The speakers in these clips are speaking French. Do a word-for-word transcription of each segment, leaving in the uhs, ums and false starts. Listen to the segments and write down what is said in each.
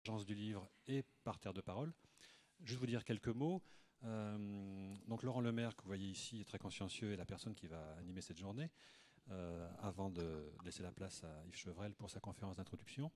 l'agence du livre et par Terre de Parole. Juste vous dire quelques mots. Euh, donc Laurent Lemaire, que vous voyez ici, est très consciencieux, est la personne qui va animer cette journée, euh, avant de laisser la place à Yves Chevrel pour sa conférence d'introduction.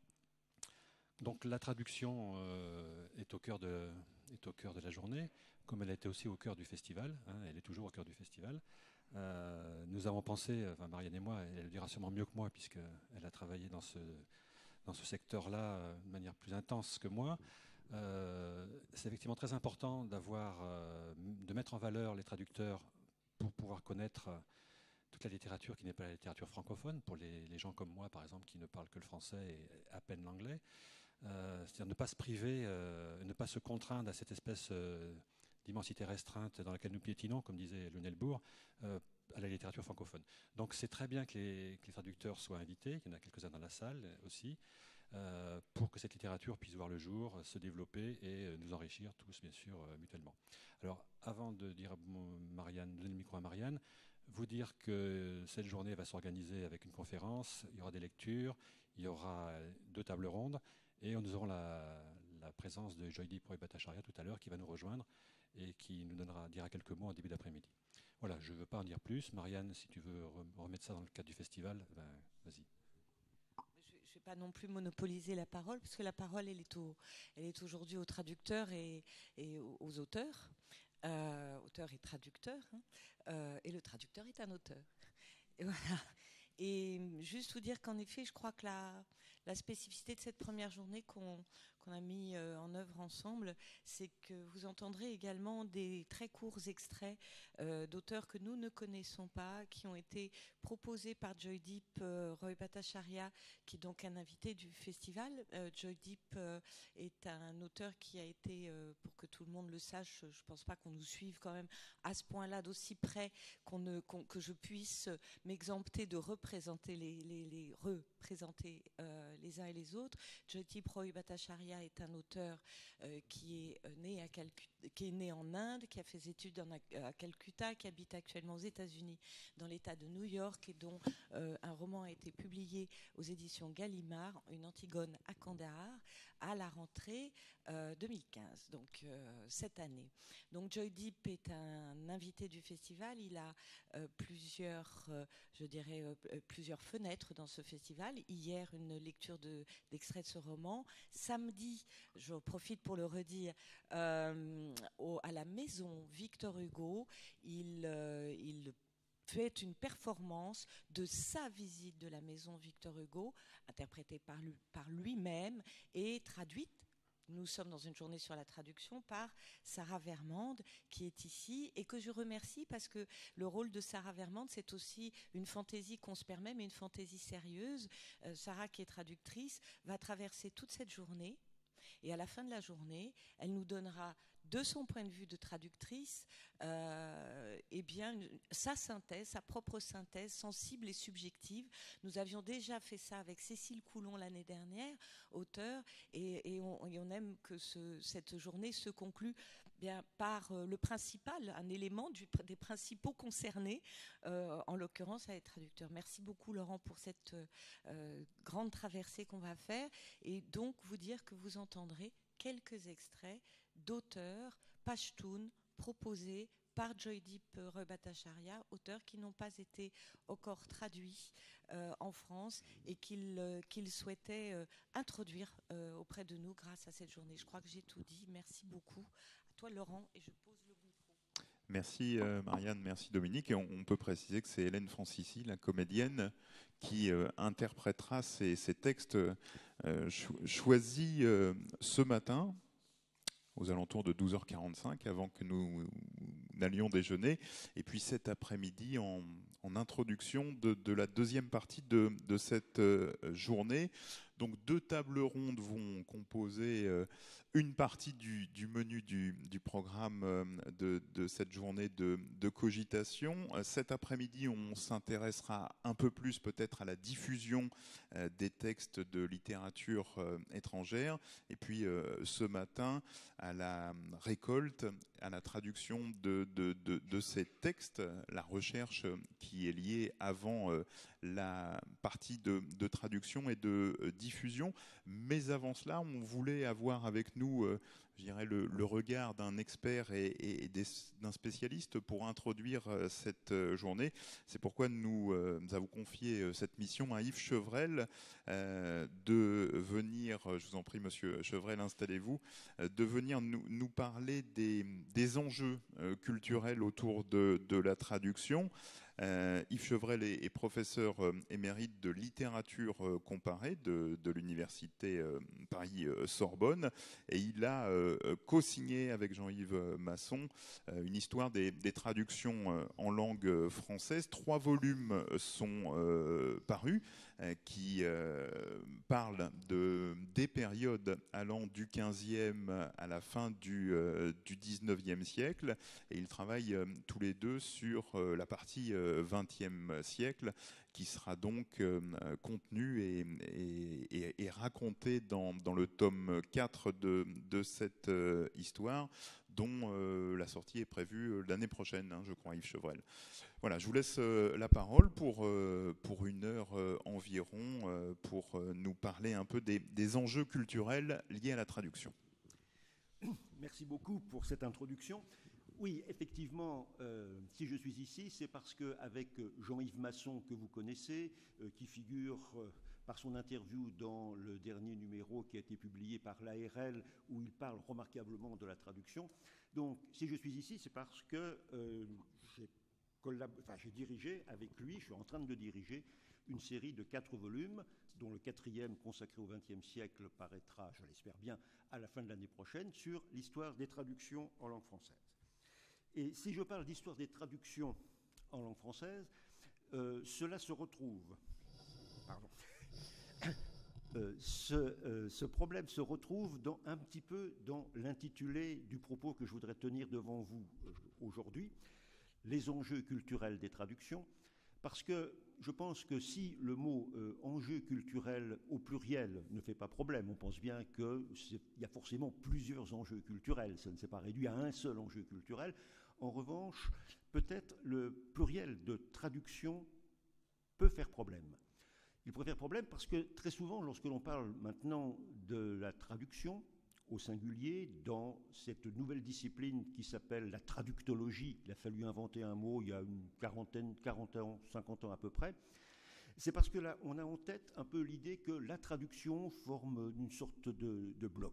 Donc la traduction euh, est, au cœur de, est au cœur de la journée, comme elle a été aussi au cœur du festival, hein, elle est toujours au cœur du festival. Euh, nous avons pensé, enfin Marianne et moi, elle le dira sûrement mieux que moi, puisqu'elle a travaillé dans ce, dans ce secteur-là euh, de manière plus intense que moi. Euh, c'est effectivement très important d'avoir, euh, de mettre en valeur les traducteurs pour pouvoir connaître euh, toute la littérature qui n'est pas la littérature francophone, pour les, les gens comme moi, par exemple, qui ne parlent que le français et à peine l'anglais. Euh, c'est-à-dire ne pas se priver, euh, ne pas se contraindre à cette espèce euh, d'immensité restreinte dans laquelle nous piétinons, comme disait Lionel Bourg, euh, à la littérature francophone. Donc c'est très bien que les, que les traducteurs soient invités, il y en a quelques-uns dans la salle aussi, euh, pour que cette littérature puisse voir le jour, se développer et euh, nous enrichir tous, bien sûr, euh, mutuellement. Alors, avant de dire à Marianne, donner le micro à Marianne, vous dire que cette journée va s'organiser avec une conférence, il y aura des lectures, il y aura deux tables rondes, et nous aurons la, la présence de Joydeep Roy Bhattacharya tout à l'heure qui va nous rejoindre et qui nous donnera, dira quelques mots en début d'après-midi. Voilà, je ne veux pas en dire plus. Marianne, si tu veux remettre ça dans le cadre du festival, ben, vas-y. Je ne vais pas non plus monopoliser la parole, parce que la parole, elle est, au, elle est aujourd'hui aux traducteurs et, et aux, aux auteurs, euh, auteurs et traducteurs, hein. Euh, et le traducteur est un auteur. Et voilà. Et juste vous dire qu'en effet, je crois que la, la spécificité de cette première journée qu'on qu'on a mis euh, en œuvre ensemble, c'est que vous entendrez également des très courts extraits euh, d'auteurs que nous ne connaissons pas, qui ont été proposés par Joydeep euh, Roy Bhattacharya, qui est donc un invité du festival. Euh, Joydeep euh, est un auteur qui a été, euh, pour que tout le monde le sache, je ne pense pas qu'on nous suive quand même à ce point-là d'aussi près qu'on ne, qu'on, que je puisse m'exempter de représenter les, les, les représenter euh, les uns et les autres. Joydeep Roy Bhattacharya est un auteur euh, qui est né à Calcutta, qui est né en Inde, qui a fait des études en, à Calcutta, qui habite actuellement aux États-Unis, dans l'État de New York, et dont euh, un roman a été publié aux éditions Gallimard, Une Antigone à Kandahar, à la rentrée euh, deux mille quinze, donc euh, cette année. Donc Joydeep est un invité du festival. Il a euh, plusieurs, euh, je dirais, euh, plusieurs fenêtres dans ce festival. Hier, une lecture de, d'extrait de ce roman. Samedi, je profite pour le redire, euh, au, à la maison Victor Hugo, il, euh, il fait une performance de sa visite de la maison Victor Hugo, interprétée par, lui, par lui-même et traduite. Nous sommes dans une journée sur la traduction par Sarah Vermande qui est ici et que je remercie parce que le rôle de Sarah Vermande, c'est aussi une fantaisie qu'on se permet, mais une fantaisie sérieuse. Euh, Sarah, qui est traductrice, va traverser toute cette journée. Et à la fin de la journée, elle nous donnera, de son point de vue de traductrice, euh, eh bien, une, sa synthèse, sa propre synthèse sensible et subjective. Nous avions déjà fait ça avec Cécile Coulon l'année dernière, auteure, et, et, on, et on aime que ce, cette journée se conclue bien par euh, le principal, un élément du, des principaux concernés, euh, en l'occurrence avec les traducteurs. Merci beaucoup Laurent pour cette euh, grande traversée qu'on va faire, et donc vous dire que vous entendrez quelques extraits d'auteurs pashtuns proposés par Joydeep Roy Bhattacharya, auteurs qui n'ont pas été encore traduits euh, en France et qu'il euh, qu'il souhaitait euh, introduire euh, auprès de nous grâce à cette journée. Je crois que j'ai tout dit. Merci beaucoup. À toi Laurent, et je pose le micro. Merci euh, Marianne, merci Dominique. Et on, on peut préciser que c'est Hélène Francisci, la comédienne, qui euh, interprétera ces, ces textes euh, cho choisis euh, ce matin, aux alentours de douze heures quarante-cinq, avant que nous n'allions déjeuner. Et puis cet après-midi, en, en introduction de, de la deuxième partie de, de cette euh, journée. Donc deux tables rondes vont composer euh, une partie du, du menu du, du programme euh, de, de cette journée de, de cogitation. Euh, cet après-midi, on s'intéressera un peu plus peut-être à la diffusion euh, des textes de littérature euh, étrangère. Et puis euh, ce matin, à la récolte, à la traduction de, de, de, de ces textes, la recherche qui est liée avant euh, la partie de, de traduction et de euh, diffusion. Mais avant cela, on voulait avoir avec nous, euh, je dirais, le, le regard d'un expert et, et d'un spécialiste pour introduire euh, cette euh, journée. C'est pourquoi nous, euh, nous avons confié euh, cette mission à Yves Chevrel euh, de venir, je vous en prie Monsieur Chevrel, installez-vous, euh, de venir nous, nous parler des, des enjeux euh, culturels autour de, de la traduction. Euh, Yves Chevrel est, est professeur euh, émérite de littérature euh, comparée de, de l'université euh, Paris-Sorbonne et il a euh, co-signé avec Jean-Yves Masson euh, une histoire des, des traductions euh, en langue française. Trois volumes sont euh, parus euh, qui euh, parlent de, des périodes allant du quinzième à la fin du, euh, du dix-neuvième siècle et ils travaillent euh, tous les deux sur euh, la partie euh, vingtième siècle, qui sera donc euh, contenu et, et, et, et raconté dans, dans le tome quatre de, de cette euh, histoire, dont euh, la sortie est prévue l'année prochaine, hein, je crois, Yves Chevrel. Voilà, je vous laisse euh, la parole pour, euh, pour une heure euh, environ, euh, pour euh, nous parler un peu des, des enjeux culturels liés à la traduction. Merci beaucoup pour cette introduction. Oui, effectivement, euh, si je suis ici, c'est parce qu'avec Jean-Yves Masson, que vous connaissez, euh, qui figure euh, par son interview dans le dernier numéro qui a été publié par l'A R L, où il parle remarquablement de la traduction. Donc, si je suis ici, c'est parce que euh, j'ai enfin, j'ai dirigé avec lui, je suis en train de diriger une série de quatre volumes, dont le quatrième consacré au vingtième siècle paraîtra, je l'espère bien, à la fin de l'année prochaine, sur l'histoire des traductions en langue française. Et si je parle d'histoire des traductions en langue française, euh, cela se retrouve... Pardon. Euh, ce, euh, ce problème se retrouve dans, un petit peu dans l'intitulé du propos que je voudrais tenir devant vous euh, aujourd'hui, les enjeux culturels des traductions, parce que je pense que si le mot euh, enjeu culturel au pluriel ne fait pas problème, on pense bien qu'il y a forcément plusieurs enjeux culturels, ça ne s'est pas réduit à un seul enjeu culturel. En revanche, peut-être le pluriel de traduction peut faire problème. Il pourrait faire problème parce que très souvent, lorsque l'on parle maintenant de la traduction au singulier, dans cette nouvelle discipline qui s'appelle la traductologie, il a fallu inventer un mot il y a une quarantaine, quarante ans, cinquante ans à peu près, c'est parce que là, on a en tête un peu l'idée que la traduction forme une sorte de, de bloc.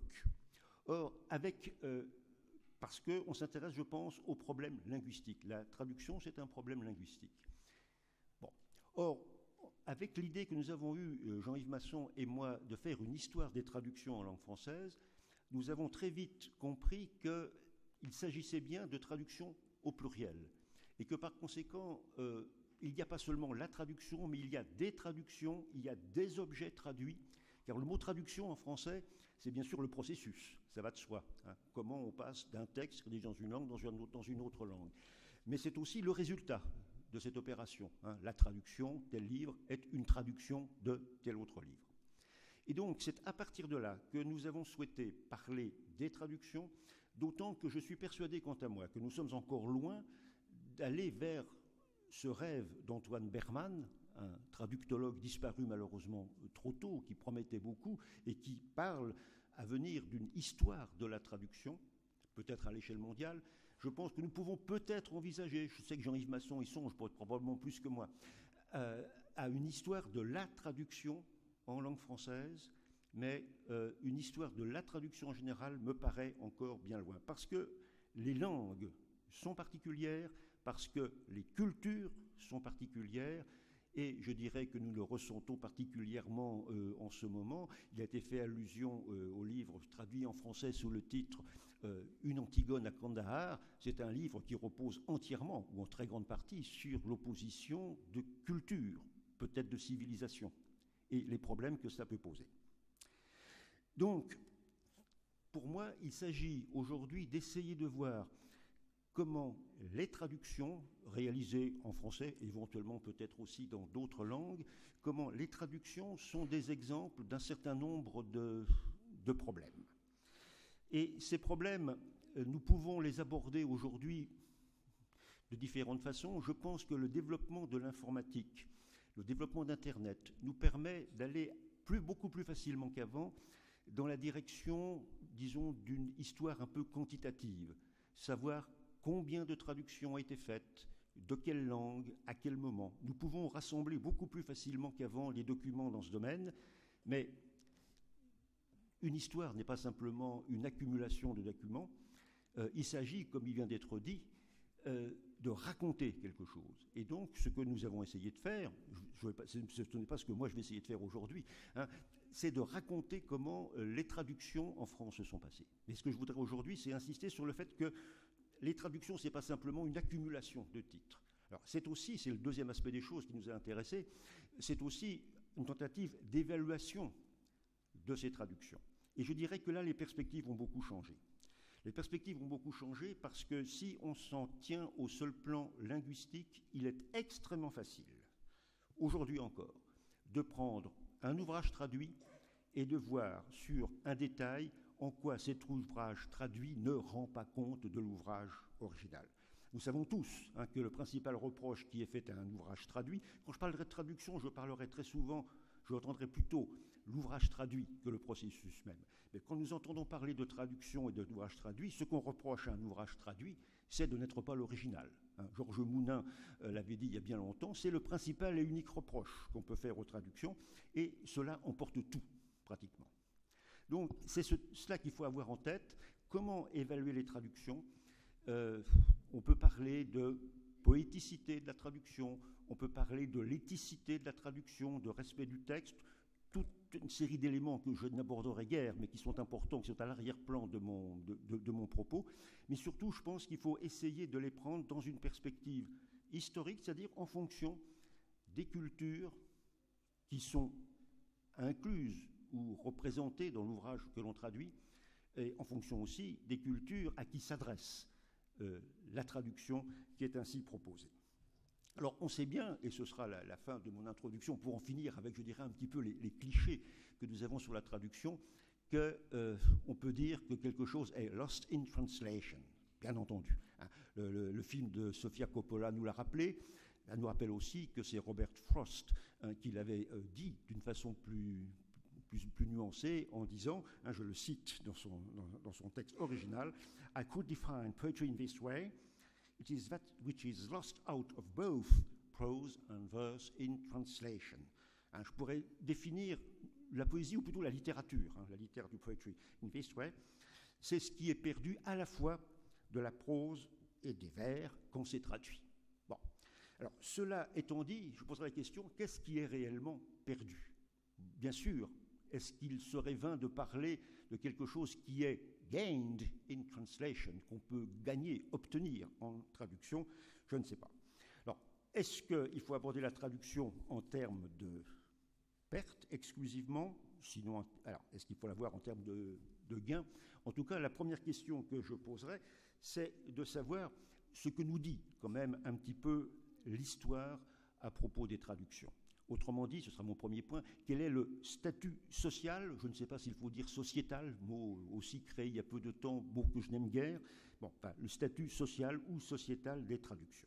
Or, avec... Euh, parce qu'on s'intéresse, je pense, aux problèmes linguistiques. La traduction, c'est un problème linguistique. Bon. Or, avec l'idée que nous avons eue, Jean-Yves Masson et moi, de faire une histoire des traductions en langue française, nous avons très vite compris qu'il s'agissait bien de traduction au pluriel. Et que par conséquent, euh, il n'y a pas seulement la traduction, mais il y a des traductions, il y a des objets traduits. Car le mot traduction en français, c'est bien sûr le processus, ça va de soi. Hein, comment on passe d'un texte rédigé dans une langue dans une, dans une autre langue. Mais c'est aussi le résultat de cette opération. Hein, la traduction, tel livre, est une traduction de tel autre livre. Et donc, c'est à partir de là que nous avons souhaité parler des traductions, d'autant que je suis persuadé, quant à moi, que nous sommes encore loin d'aller vers ce rêve d'Antoine Berman, un traductologue disparu malheureusement trop tôt, qui promettait beaucoup et qui parle à venir d'une histoire de la traduction, peut-être à l'échelle mondiale. Je pense que nous pouvons peut-être envisager, je sais que Jean-Yves Masson y songe probablement plus que moi, euh, à une histoire de la traduction en langue française, mais euh, une histoire de la traduction en général me paraît encore bien loin. Parce que les langues sont particulières, parce que les cultures sont particulières, et je dirais que nous le ressentons particulièrement euh, en ce moment. Il a été fait allusion euh, au livre traduit en français sous le titre euh, « Une Antigone à Kandahar ». C'est un livre qui repose entièrement, ou en très grande partie, sur l'opposition de culture, peut-être de civilisation, et les problèmes que ça peut poser. Donc, pour moi, il s'agit aujourd'hui d'essayer de voir comment les traductions réalisées en français, éventuellement peut-être aussi dans d'autres langues, comment les traductions sont des exemples d'un certain nombre de, de problèmes. Et ces problèmes, nous pouvons les aborder aujourd'hui de différentes façons. Je pense que le développement de l'informatique, le développement d'Internet nous permet d'aller plus, beaucoup plus facilement qu'avant dans la direction, disons, d'une histoire un peu quantitative, savoir combien de traductions ont été faites, de quelle langue, à quel moment. Nous pouvons rassembler beaucoup plus facilement qu'avant les documents dans ce domaine, mais une histoire n'est pas simplement une accumulation de documents. Euh, il s'agit, comme il vient d'être dit, euh, de raconter quelque chose. Et donc, ce que nous avons essayé de faire, je, je pas, ce n'est pas ce que moi je vais essayer de faire aujourd'hui, hein, c'est de raconter comment euh, les traductions en France se sont passées. Mais ce que je voudrais aujourd'hui, c'est insister sur le fait que les traductions, ce n'est pas simplement une accumulation de titres. Alors, c'est aussi, c'est le deuxième aspect des choses qui nous a intéressés, c'est aussi une tentative d'évaluation de ces traductions. Et je dirais que là, les perspectives ont beaucoup changé. Les perspectives ont beaucoup changé parce que si on s'en tient au seul plan linguistique, il est extrêmement facile, aujourd'hui encore, de prendre un ouvrage traduit et de voir sur un détail en quoi cet ouvrage traduit ne rend pas compte de l'ouvrage original. Nous savons tous hein, que le principal reproche qui est fait à un ouvrage traduit, quand je parlerai de traduction, je parlerai très souvent, je entendrai plutôt l'ouvrage traduit que le processus même. Mais quand nous entendons parler de traduction et d'ouvrage traduit, ce qu'on reproche à un ouvrage traduit, c'est de n'être pas l'original. Hein, Georges Mounin euh, l'avait dit il y a bien longtemps, c'est le principal et unique reproche qu'on peut faire aux traductions, et cela emporte tout, pratiquement. Donc c'est ce, cela qu'il faut avoir en tête. Comment évaluer les traductions ? euh, On peut parler de poéticité de la traduction, on peut parler de l'éthicité de la traduction, de respect du texte, toute une série d'éléments que je n'aborderai guère, mais qui sont importants, qui sont à l'arrière-plan de mon, de, de, de mon propos. Mais surtout, je pense qu'il faut essayer de les prendre dans une perspective historique, c'est-à-dire en fonction des cultures qui sont incluses ou représentées dans l'ouvrage que l'on traduit, et en fonction aussi des cultures à qui s'adresse euh, la traduction qui est ainsi proposée. Alors on sait bien, et ce sera la, la fin de mon introduction, pour en finir avec, je dirais, un petit peu les, les clichés que nous avons sur la traduction, qu'on euh, peut dire que quelque chose est lost in translation, bien entendu. Hein. Le, le, le film de Sofia Coppola nous l'a rappelé. Elle nous rappelle aussi que c'est Robert Frost hein, qui l'avait euh, dit d'une façon plus, plus, plus nuancée en disant, hein, je le cite dans son, dans, dans son texte original, « I could define poetry in this way. It is that which is lost out of both prose and verse in translation. » Hein, je pourrais définir la poésie, ou plutôt la littérature, hein, la littérature poetry in this way, c'est ce qui est perdu à la fois de la prose et des vers quand c'est traduit. Bon. Alors, cela étant dit, je poserai la question, qu'est-ce qui est réellement perdu ? Bien sûr, est-ce qu'il serait vain de parler de quelque chose qui est gained in translation, qu'on peut gagner, obtenir en traduction? Je ne sais pas. Alors, est-ce qu'il faut aborder la traduction en termes de perte exclusivement? Sinon, alors, est-ce qu'il faut la voir en termes de, de gain? En tout cas, la première question que je poserai, c'est de savoir ce que nous dit quand même un petit peu l'histoire à propos des traductions. Autrement dit, ce sera mon premier point, quel est le statut social, je ne sais pas s'il faut dire sociétal, mot aussi créé il y a peu de temps, mot que je n'aime guère, bon, enfin, le statut social ou sociétal des traductions.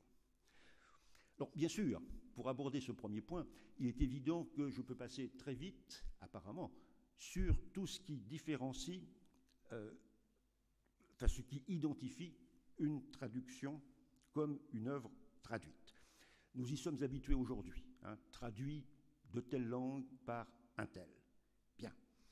Alors, bien sûr, pour aborder ce premier point, il est évident que je peux passer très vite, apparemment, sur tout ce qui différencie, euh, enfin, ce qui identifie une traduction comme une œuvre traduite. Nous y sommes habitués aujourd'hui, hein, traduit de telle langue par un tel. Bien.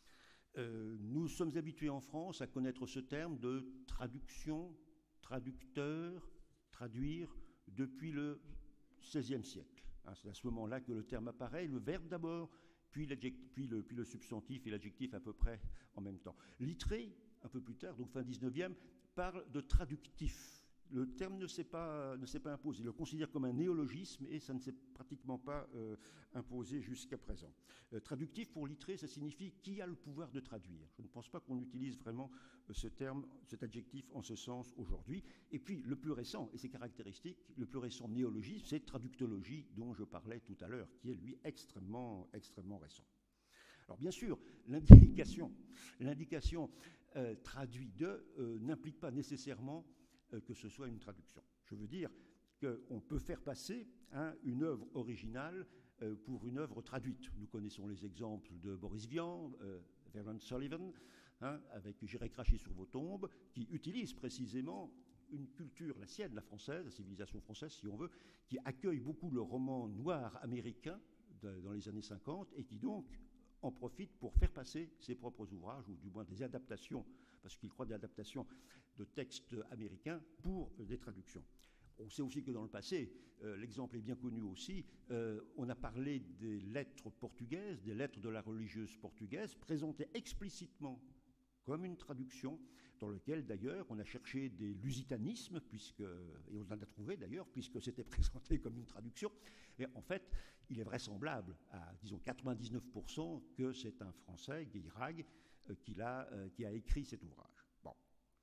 Euh, nous sommes habitués en France à connaître ce terme de traduction, traducteur, traduire, depuis le seizième siècle. Hein, c'est à ce moment-là que le terme apparaît, le verbe d'abord, puis, puis, le, puis le substantif et l'adjectif à peu près en même temps. Littré, un peu plus tard, donc fin dix-neuvième, parle de traductif. Le terme ne s'est pas, ne s'est pas imposé. Il le considère comme un néologisme et ça ne s'est pratiquement pas euh, imposé jusqu'à présent. Euh, traductif, pour littré, ça signifie qui a le pouvoir de traduire. Je ne pense pas qu'on utilise vraiment ce terme, cet adjectif en ce sens aujourd'hui. Et puis, le plus récent, et c'est caractéristique, le plus récent néologisme, c'est traductologie dont je parlais tout à l'heure, qui est, lui, extrêmement, extrêmement récent. Alors, bien sûr, l'indication, l'indication euh, traduit de euh, n'implique pas nécessairement que ce soit une traduction. Je veux dire qu'on peut faire passer hein, une œuvre originale euh, pour une œuvre traduite. Nous connaissons les exemples de Boris Vian, euh, Vernon Sullivan, hein, avec J'irai cracher sur vos tombes, qui utilisent précisément une culture, la sienne, la française, la civilisation française, si on veut, qui accueille beaucoup le roman noir américain de, dans les années cinquante et qui donc en profite pour faire passer ses propres ouvrages, ou du moins des adaptations, parce qu'il croit des adaptations de textes américains pour euh, des traductions. On sait aussi que dans le passé, euh, l'exemple est bien connu aussi, euh, on a parlé des lettres portugaises, des lettres de la religieuse portugaise, présentées explicitement comme une traduction, dans lequel d'ailleurs on a cherché des lusitanismes, puisque, et on en a trouvé d'ailleurs, puisque c'était présenté comme une traduction. Et en fait, il est vraisemblable, à disons quatre-vingt-dix-neuf pour cent, que c'est un Français, Guéirague, euh, qui, a, euh, qui a écrit cet ouvrage. Bon.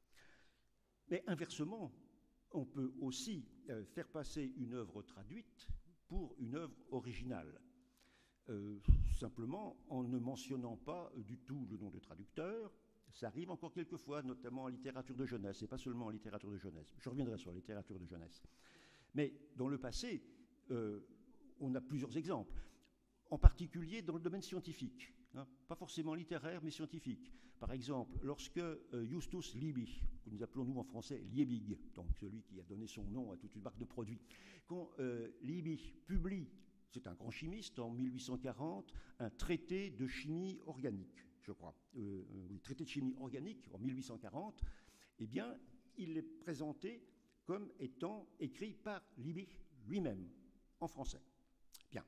Mais inversement, on peut aussi euh, faire passer une œuvre traduite pour une œuvre originale, euh, simplement en ne mentionnant pas du tout le nom du traducteur. Ça arrive encore quelquefois, notamment en littérature de jeunesse, et pas seulement en littérature de jeunesse. Je reviendrai sur la littérature de jeunesse. Mais dans le passé, euh, on a plusieurs exemples, en particulier dans le domaine scientifique, hein, pas forcément littéraire, mais scientifique. Par exemple, lorsque euh, Justus Liebig, que nous appelons nous en français Liebig, donc celui qui a donné son nom à toute une marque de produits, quand euh, Liebig publie, c'est un grand chimiste, en mille huit cent quarante, un traité de chimie organique, je crois, euh, oui, traité de chimie organique en mille huit cent quarante, eh bien, il est présenté comme étant écrit par Liebig lui-même, en français. Bien.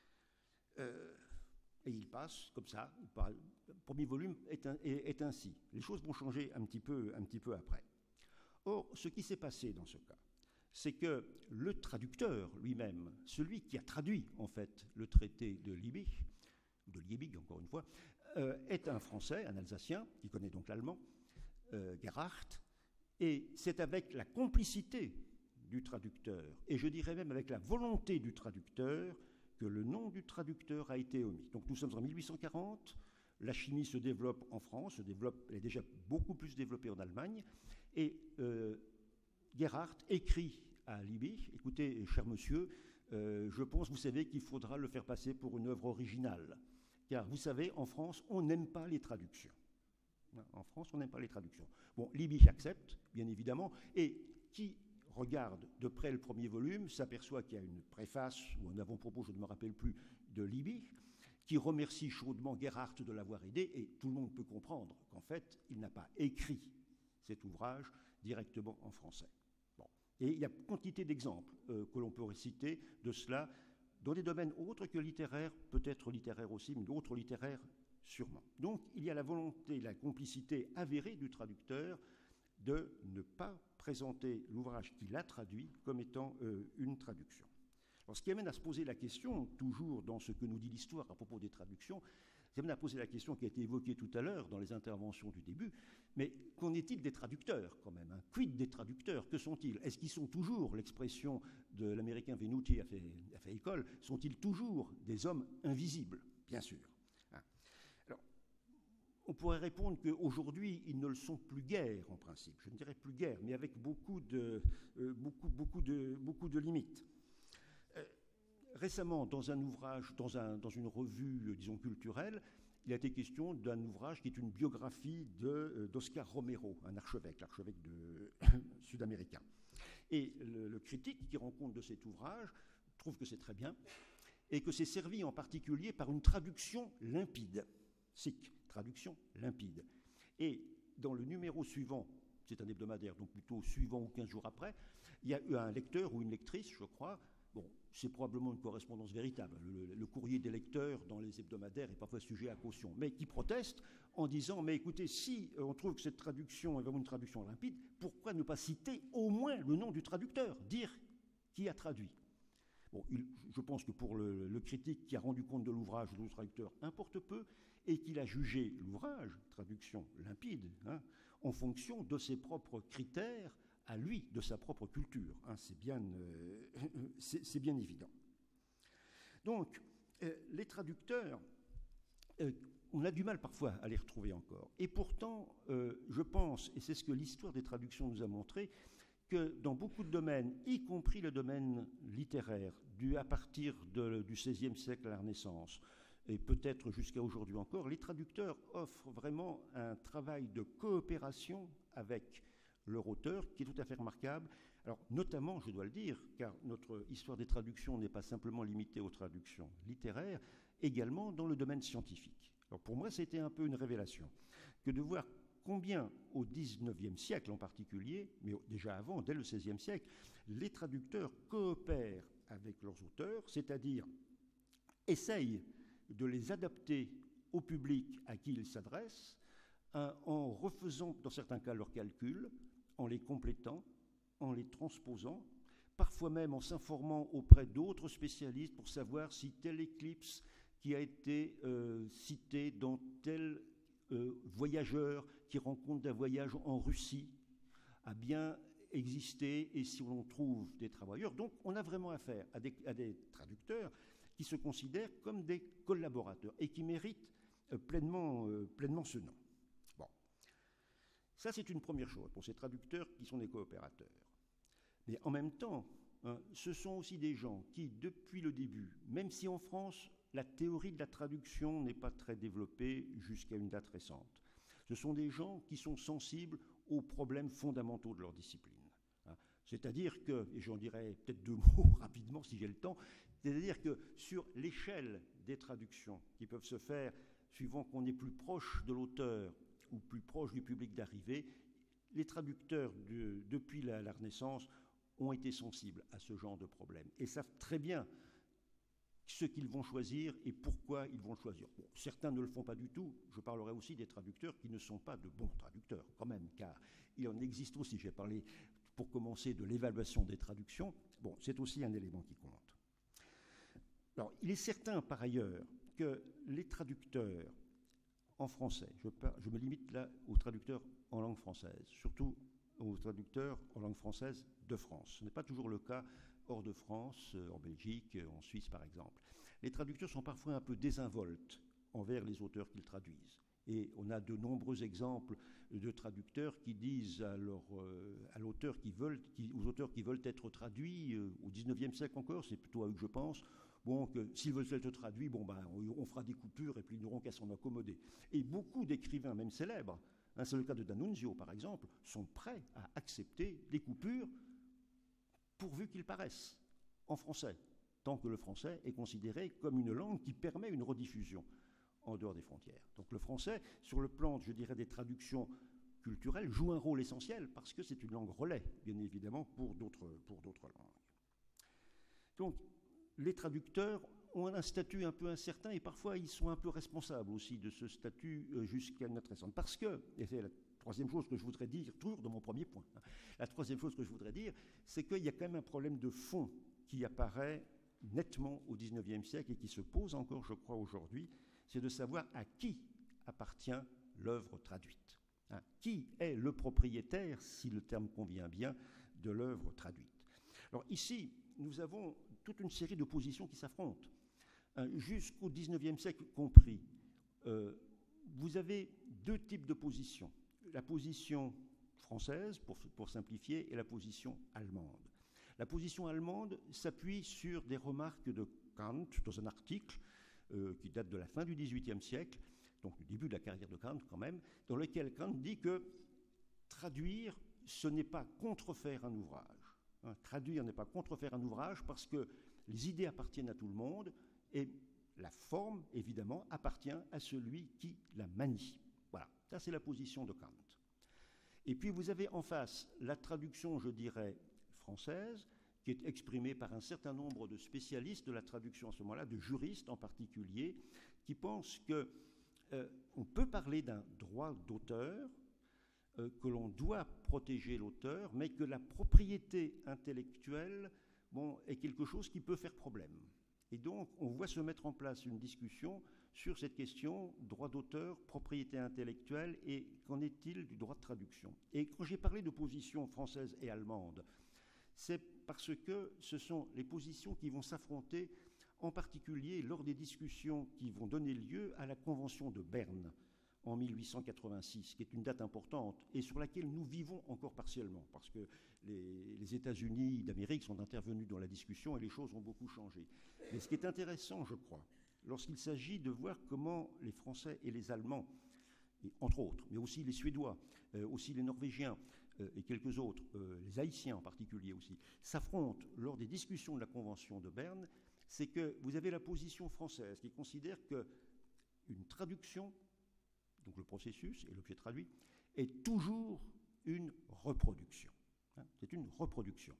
Euh, et il passe comme ça, le premier volume est, un, est, est ainsi. Les choses vont changer un petit peu, un petit peu après. Or, ce qui s'est passé dans ce cas, c'est que le traducteur lui-même, celui qui a traduit en fait le traité de Liebig, de Liebig encore une fois, euh, est un Français, un Alsacien, qui connaît donc l'allemand, euh, Gerhardt, et c'est avec la complicité du traducteur, et je dirais même avec la volonté du traducteur, que le nom du traducteur a été omis. Donc nous sommes en mille huit cent quarante, la chimie se développe en France, se développe, elle est déjà beaucoup plus développée en Allemagne, et euh, Gerhardt écrit à Liebig, écoutez, cher monsieur, euh, je pense, vous savez, qu'il faudra le faire passer pour une œuvre originale, car vous savez, en France, on n'aime pas les traductions. En France, on n'aime pas les traductions. Bon, Liebig accepte, bien évidemment, et qui regarde de près le premier volume, s'aperçoit qu'il y a une préface, ou un avant-propos, je ne me rappelle plus, de Liebig, qui remercie chaudement Gerhardt de l'avoir aidé, et tout le monde peut comprendre qu'en fait, il n'a pas écrit cet ouvrage directement en français. Bon. Et il y a quantité d'exemples euh, que l'on pourrait citer de cela, dans des domaines autres que littéraires, peut-être littéraires aussi, mais d'autres littéraires sûrement. Donc, il y a la volonté, la complicité avérée du traducteur de ne pas présenter l'ouvrage qu'il a traduit comme étant euh, une traduction. Alors, ce qui amène à se poser la question, toujours dans ce que nous dit l'histoire à propos des traductions, ça amène à poser la question qui a été évoquée tout à l'heure dans les interventions du début, mais qu'en est-il des traducteurs quand même, hein? Quid des traducteurs? Que sont-ils? Est-ce qu'ils sont toujours, l'expression de l'américain Venuti a fait, a fait école, sont-ils toujours des hommes invisibles? Bien sûr. On pourrait répondre qu'aujourd'hui, ils ne le sont plus guère, en principe. Je ne dirais plus guère, mais avec beaucoup de, euh, beaucoup, beaucoup de, beaucoup de limites. Euh, récemment, dans un ouvrage, dans, un, dans une revue, euh, disons, culturelle, il a été question d'un ouvrage qui est une biographie de, euh, d'Oscar Romero, un archevêque, l'archevêque de, sud-américain. Et le, le critique qui rend compte de cet ouvrage trouve que c'est très bien, et que c'est servi en particulier par une traduction limpide, sic. Traduction limpide. Et dans le numéro suivant, c'est un hebdomadaire, donc plutôt suivant ou quinze jours après, il y a eu un lecteur ou une lectrice, je crois, bon, c'est probablement une correspondance véritable, le, le courrier des lecteurs dans les hebdomadaires est parfois sujet à caution, mais qui proteste en disant, mais écoutez, si on trouve que cette traduction est vraiment une traduction limpide, pourquoi ne pas citer au moins le nom du traducteur, dire qui a traduit? Bon, il, je pense que pour le, le critique qui a rendu compte de l'ouvrage du traducteur, importe peu, et qu'il a jugé l'ouvrage, traduction limpide, hein, en fonction de ses propres critères, à lui, de sa propre culture. Hein, c'est bien, euh, c'est, c'est bien évident. Donc, euh, les traducteurs, euh, on a du mal parfois à les retrouver encore. Et pourtant, euh, je pense, et c'est ce que l'histoire des traductions nous a montré, que dans beaucoup de domaines, y compris le domaine littéraire, du, à partir de, du seizième siècle à la Renaissance, et peut-être jusqu'à aujourd'hui encore, les traducteurs offrent vraiment un travail de coopération avec leur auteur qui est tout à fait remarquable. Alors, notamment, je dois le dire, car notre histoire des traductions n'est pas simplement limitée aux traductions littéraires, également dans le domaine scientifique. Alors, pour moi, c'était un peu une révélation que de voir combien, au dix-neuvième siècle en particulier, mais déjà avant, dès le seizième siècle, les traducteurs coopèrent avec leurs auteurs, c'est-à-dire essayent de les adapter au public à qui ils s'adressent, hein, en refaisant, dans certains cas, leurs calculs, en les complétant, en les transposant, parfois même en s'informant auprès d'autres spécialistes pour savoir si telle éclipse qui a été euh, citée dans tel euh, voyageur qui rend compte d'un voyage en Russie a bien existé et si on trouve des travailleurs. Donc on a vraiment affaire à des, à des traducteurs qui se considèrent comme des collaborateurs et qui méritent euh, pleinement, euh, pleinement ce nom. Bon. Ça, c'est une première chose pour ces traducteurs qui sont des coopérateurs. Mais en même temps, hein, ce sont aussi des gens qui, depuis le début, même si en France, la théorie de la traduction n'est pas très développée jusqu'à une date récente, ce sont des gens qui sont sensibles aux problèmes fondamentaux de leur discipline. Hein. C'est-à-dire que, et j'en dirai peut-être deux mots rapidement si j'ai le temps, c'est-à-dire que sur l'échelle des traductions qui peuvent se faire suivant qu'on est plus proche de l'auteur ou plus proche du public d'arrivée, les traducteurs de, depuis la, la Renaissance ont été sensibles à ce genre de problème et savent très bien ce qu'ils vont choisir et pourquoi ils vont le choisir. Bon, certains ne le font pas du tout. Je parlerai aussi des traducteurs qui ne sont pas de bons traducteurs quand même, car il en existe aussi. J'ai parlé, pour commencer, de l'évaluation des traductions. Bon, c'est aussi un élément qui compte. Alors, il est certain, par ailleurs, que les traducteurs en français, je, par, je me limite là aux traducteurs en langue française, surtout aux traducteurs en langue française de France. Ce n'est pas toujours le cas hors de France, en Belgique, en Suisse par exemple. Les traducteurs sont parfois un peu désinvoltes envers les auteurs qu'ils traduisent. Et on a de nombreux exemples de traducteurs qui disent à, leur, euh, à l'auteur qui veulent, qui, aux auteurs qui veulent être traduits, euh, au dix-neuvième siècle encore, c'est plutôt à eux que je pense, bon, que s'ils veulent être traduits, bon, ben, on, on fera des coupures et puis ils n'auront qu'à s'en accommoder. Et beaucoup d'écrivains, même célèbres, hein, c'est le cas de D'Annunzio par exemple, sont prêts à accepter des coupures pourvu qu'ils paraissent en français, tant que le français est considéré comme une langue qui permet une rediffusion en dehors des frontières. Donc le français, sur le plan, je dirais, des traductions culturelles, joue un rôle essentiel parce que c'est une langue relais, bien évidemment, pour d'autres, pour d'autres langues. Donc les traducteurs ont un statut un peu incertain et parfois ils sont un peu responsables aussi de ce statut jusqu'à une date récente. Parce que, et c'est la troisième chose que je voudrais dire, toujours de mon premier point, hein, la troisième chose que je voudrais dire, c'est qu'il y a quand même un problème de fond qui apparaît nettement au dix-neuvième siècle et qui se pose encore, je crois, aujourd'hui, c'est de savoir à qui appartient l'œuvre traduite. Hein, qui est le propriétaire, si le terme convient bien, de l'œuvre traduite. Alors ici, nous avons toute une série de positions qui s'affrontent. Hein, jusqu'au dix-neuvième siècle compris, euh, vous avez deux types de positions. La position française, pour, pour simplifier, et la position allemande. La position allemande s'appuie sur des remarques de Kant dans un article euh, qui date de la fin du dix-huitième siècle, donc du début de la carrière de Kant quand même, dans lequel Kant dit que traduire, ce n'est pas contrefaire un ouvrage. Hein, traduire n'est pas contrefaire un ouvrage parce que les idées appartiennent à tout le monde et la forme, évidemment, appartient à celui qui la manie. Voilà, ça c'est la position de Kant. Et puis vous avez en face la traduction, je dirais, française, qui est exprimée par un certain nombre de spécialistes de la traduction à ce moment-là, de juristes en particulier, qui pensent qu'on euh, peut parler d'un droit d'auteur, euh, que l'on doit protéger l'auteur, mais que la propriété intellectuelle, bon, est quelque chose qui peut faire problème. Et donc, on voit se mettre en place une discussion sur cette question, droit d'auteur, propriété intellectuelle, et qu'en est-il du droit de traduction? Et quand j'ai parlé de positions françaises et allemandes, c'est parce que ce sont les positions qui vont s'affronter, en particulier lors des discussions qui vont donner lieu à la Convention de Berne en mille huit cent quatre-vingt-six, qui est une date importante et sur laquelle nous vivons encore partiellement, parce que les, les États-Unis d'Amérique sont intervenus dans la discussion et les choses ont beaucoup changé. Mais ce qui est intéressant, je crois, lorsqu'il s'agit de voir comment les Français et les Allemands, et entre autres, mais aussi les Suédois, euh, aussi les Norvégiens euh, et quelques autres, euh, les Haïtiens en particulier aussi, s'affrontent lors des discussions de la Convention de Berne, c'est que vous avez la position française qui considère qu'une traduction, donc le processus et l'objet traduit, est toujours une reproduction. Hein, c'est une reproduction.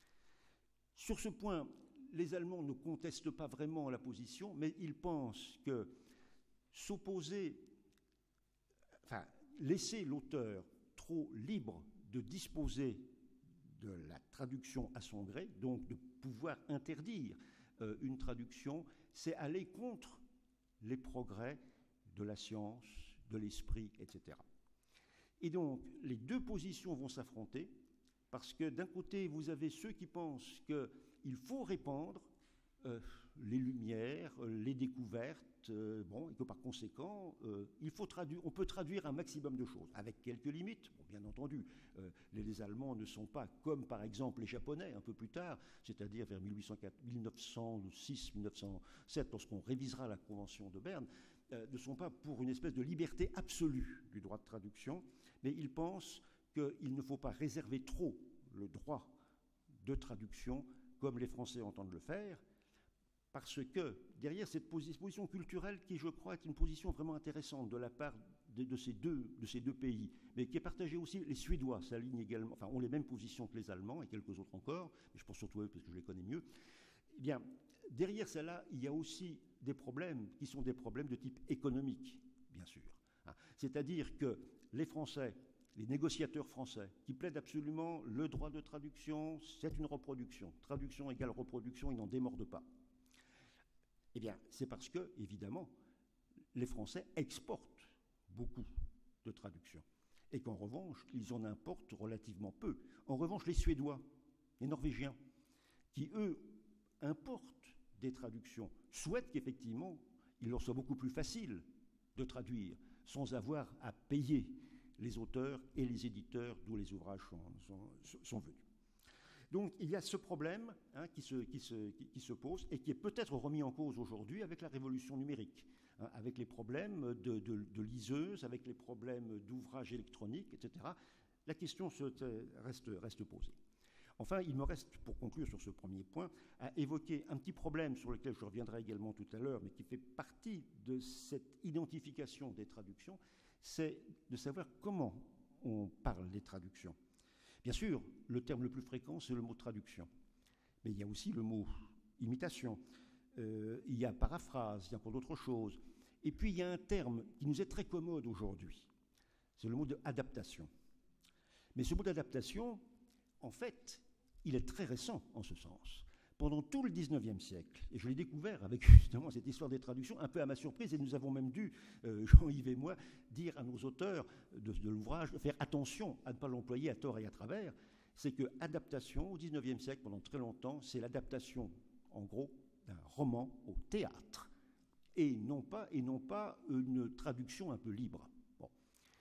Sur ce point, les Allemands ne contestent pas vraiment la position, mais ils pensent que s'opposer, enfin, laisser l'auteur trop libre de disposer de la traduction à son gré, donc de pouvoir interdire euh, une traduction, c'est aller contre les progrès de la science, de l'esprit, et cetera. Et donc, les deux positions vont s'affronter, parce que d'un côté, vous avez ceux qui pensent qu'il faut répandre euh, les lumières, les découvertes, euh, bon, et que par conséquent, euh, il faut traduire, on peut traduire un maximum de choses, avec quelques limites. Bon, bien entendu, euh, les, les Allemands ne sont pas comme, par exemple, les Japonais, un peu plus tard, c'est-à-dire vers mille neuf cent six mille neuf cent sept, lorsqu'on révisera la Convention de Berne, euh, ne sont pas pour une espèce de liberté absolue du droit de traduction, mais ils pensent qu'il ne faut pas réserver trop le droit de traduction comme les Français entendent le faire, parce que derrière cette position culturelle qui, je crois, est une position vraiment intéressante de la part de, de, ces, deux, de ces deux pays, mais qui est partagée aussi, les Suédois s'alignent également, enfin ont les mêmes positions que les Allemands et quelques autres encore, mais je pense surtout à eux parce que je les connais mieux. Eh bien, derrière cela, il y a aussi des problèmes qui sont des problèmes de type économique, bien sûr. C'est-à-dire que les Français, les négociateurs français, qui plaident absolument le droit de traduction, c'est une reproduction. Traduction égale reproduction, ils n'en démordent pas. Eh bien, c'est parce que, évidemment, les Français exportent beaucoup de traductions. Et qu'en revanche, ils en importent relativement peu. En revanche, les Suédois, les Norvégiens, qui, eux, importent des traductions, souhaitent qu'effectivement, il leur soit beaucoup plus facile de traduire, sans avoir à payer les auteurs et les éditeurs d'où les ouvrages sont, sont, sont venus. Donc il y a ce problème hein, qui, se, qui, se, qui, qui se pose et qui est peut-être remis en cause aujourd'hui avec la révolution numérique, hein, avec les problèmes de, de, de liseuses, avec les problèmes d'ouvrages électroniques, et cetera. La question se, reste, reste posée. Enfin, il me reste, pour conclure sur ce premier point, à évoquer un petit problème sur lequel je reviendrai également tout à l'heure, mais qui fait partie de cette identification des traductions, c'est de savoir comment on parle des traductions. Bien sûr, le terme le plus fréquent, c'est le mot traduction. Mais il y a aussi le mot imitation, euh, il y a paraphrase, il y a encore d'autres choses. Et puis, il y a un terme qui nous est très commode aujourd'hui, c'est le mot d'adaptation. Mais ce mot d'adaptation, en fait, il est très récent en ce sens. Pendant tout le dix-neuvième siècle, et je l'ai découvert avec justement cette histoire des traductions, un peu à ma surprise, et nous avons même dû, euh, Jean-Yves et moi, dire à nos auteurs de, de l'ouvrage, faire attention à ne pas l'employer à tort et à travers, c'est que adaptation, au dix-neuvième siècle, pendant très longtemps, c'est l'adaptation, en gros, d'un roman au théâtre, et non pas, et non pas une traduction un peu libre. Bon.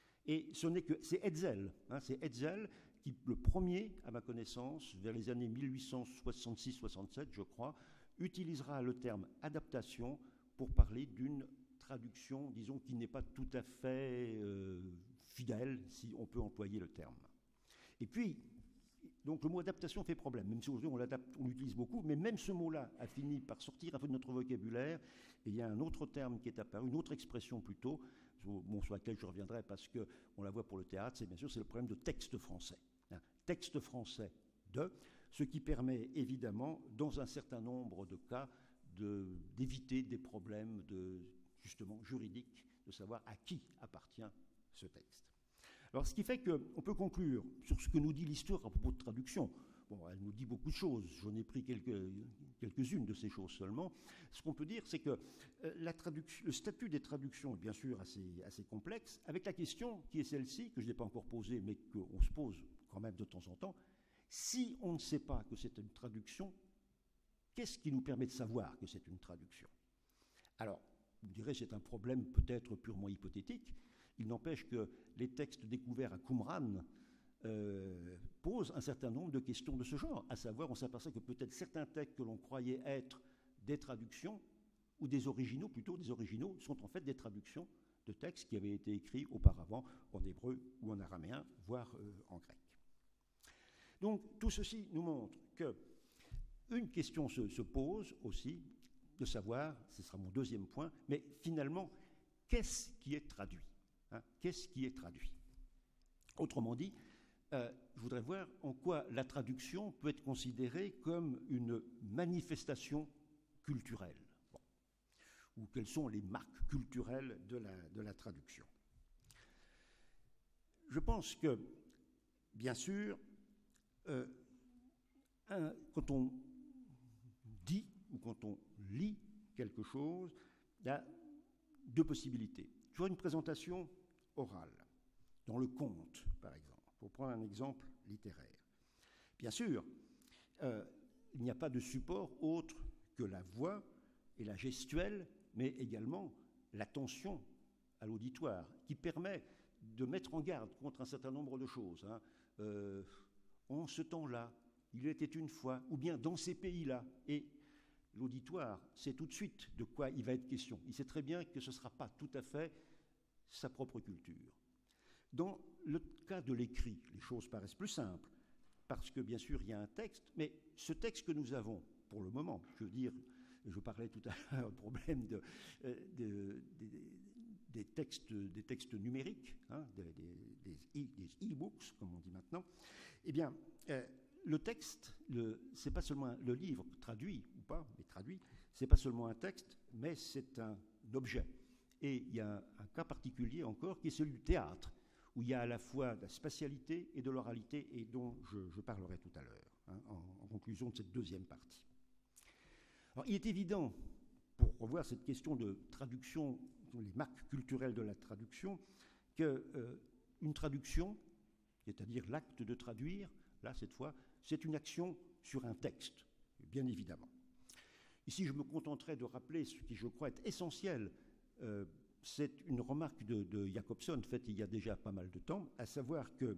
Et ce n'est que, c'est Hetzel, hein, c'est Hetzel, qui, le premier, à ma connaissance, vers les années mille huit cent soixante-six soixante-sept, je crois, utilisera le terme adaptation pour parler d'une traduction, disons, qui n'est pas tout à fait euh, fidèle, si on peut employer le terme. Et puis, donc le mot adaptation fait problème, même si aujourd'hui on l'adapte, on l'utilise beaucoup, mais même ce mot-là a fini par sortir un peu de notre vocabulaire, et il y a un autre terme qui est apparu, une autre expression plutôt, bon, sur laquelle je reviendrai parce qu'on la voit pour le théâtre, c'est bien sûr c'est le problème de texte français. Hein, texte français de, ce qui permet évidemment, dans un certain nombre de cas, de, d'éviter des problèmes de, justement juridiques, de savoir à qui appartient ce texte. Alors, ce qui fait qu'on peut conclure sur ce que nous dit l'histoire à propos de traduction. Bon, elle nous dit beaucoup de choses, j'en ai pris quelques, quelques-unes de ces choses seulement. Ce qu'on peut dire, c'est que euh, la le statut des traductions est bien sûr assez, assez complexe, avec la question qui est celle-ci, que je n'ai pas encore posée, mais qu'on se pose quand même de temps en temps. Si on ne sait pas que c'est une traduction, qu'est-ce qui nous permet de savoir que c'est une traduction? Alors, vous me direz, c'est un problème peut-être purement hypothétique, Il n'empêche que les textes découverts à Qumran euh, posent un certain nombre de questions de ce genre, à savoir, on s'aperçoit que peut-être certains textes que l'on croyait être des traductions, ou des originaux, plutôt des originaux, sont en fait des traductions de textes qui avaient été écrits auparavant en hébreu ou en araméen, voire euh, en grec. Donc tout ceci nous montre qu'une question se, se pose aussi, de savoir, ce sera mon deuxième point, mais finalement, qu'est-ce qui est traduit, hein? Qu'est-ce qui est traduit? Autrement dit, euh, je voudrais voir en quoi la traduction peut être considérée comme une manifestation culturelle. Bon. Ou quelles sont les marques culturelles de la, de la traduction. Je pense que, bien sûr, euh, un, quand on dit ou quand on lit quelque chose, il y a deux possibilités. Tu vois une présentation orale, dans le conte, par exemple, pour prendre un exemple littéraire. Bien sûr, euh, il n'y a pas de support autre que la voix et la gestuelle, mais également l'attention à l'auditoire, qui permet de mettre en garde contre un certain nombre de choses. Hein. Euh, en ce temps-là, il était une fois, ou bien dans ces pays-là, et l'auditoire sait tout de suite de quoi il va être question. Il sait très bien que ce ne sera pas tout à fait sa propre culture. Dans le cas de l'écrit, les choses paraissent plus simples, parce que bien sûr il y a un texte, mais ce texte que nous avons pour le moment, je veux dire, je parlais tout à l'heure du problème de, de, de, de, des, textes, des textes numériques, hein, des, des e-books, comme on dit maintenant, eh bien, euh, le texte, ce n'est pas seulement le livre traduit ou pas, mais traduit, ce n'est pas seulement un texte, mais c'est un objet. Et il y a un, un cas particulier encore qui est celui du théâtre, où il y a à la fois de la spatialité et de l'oralité, et dont je, je parlerai tout à l'heure, hein, en, en conclusion de cette deuxième partie. Alors, il est évident, pour revoir cette question de traduction, les marques culturelles de la traduction, qu'une euh, traduction, c'est-à-dire l'acte de traduire, là, cette fois, c'est une action sur un texte, bien évidemment. Ici, je me contenterai de rappeler ce qui, je crois, est essentiel. Euh, c'est une remarque de, de Jacobson, faite il y a déjà pas mal de temps, à savoir que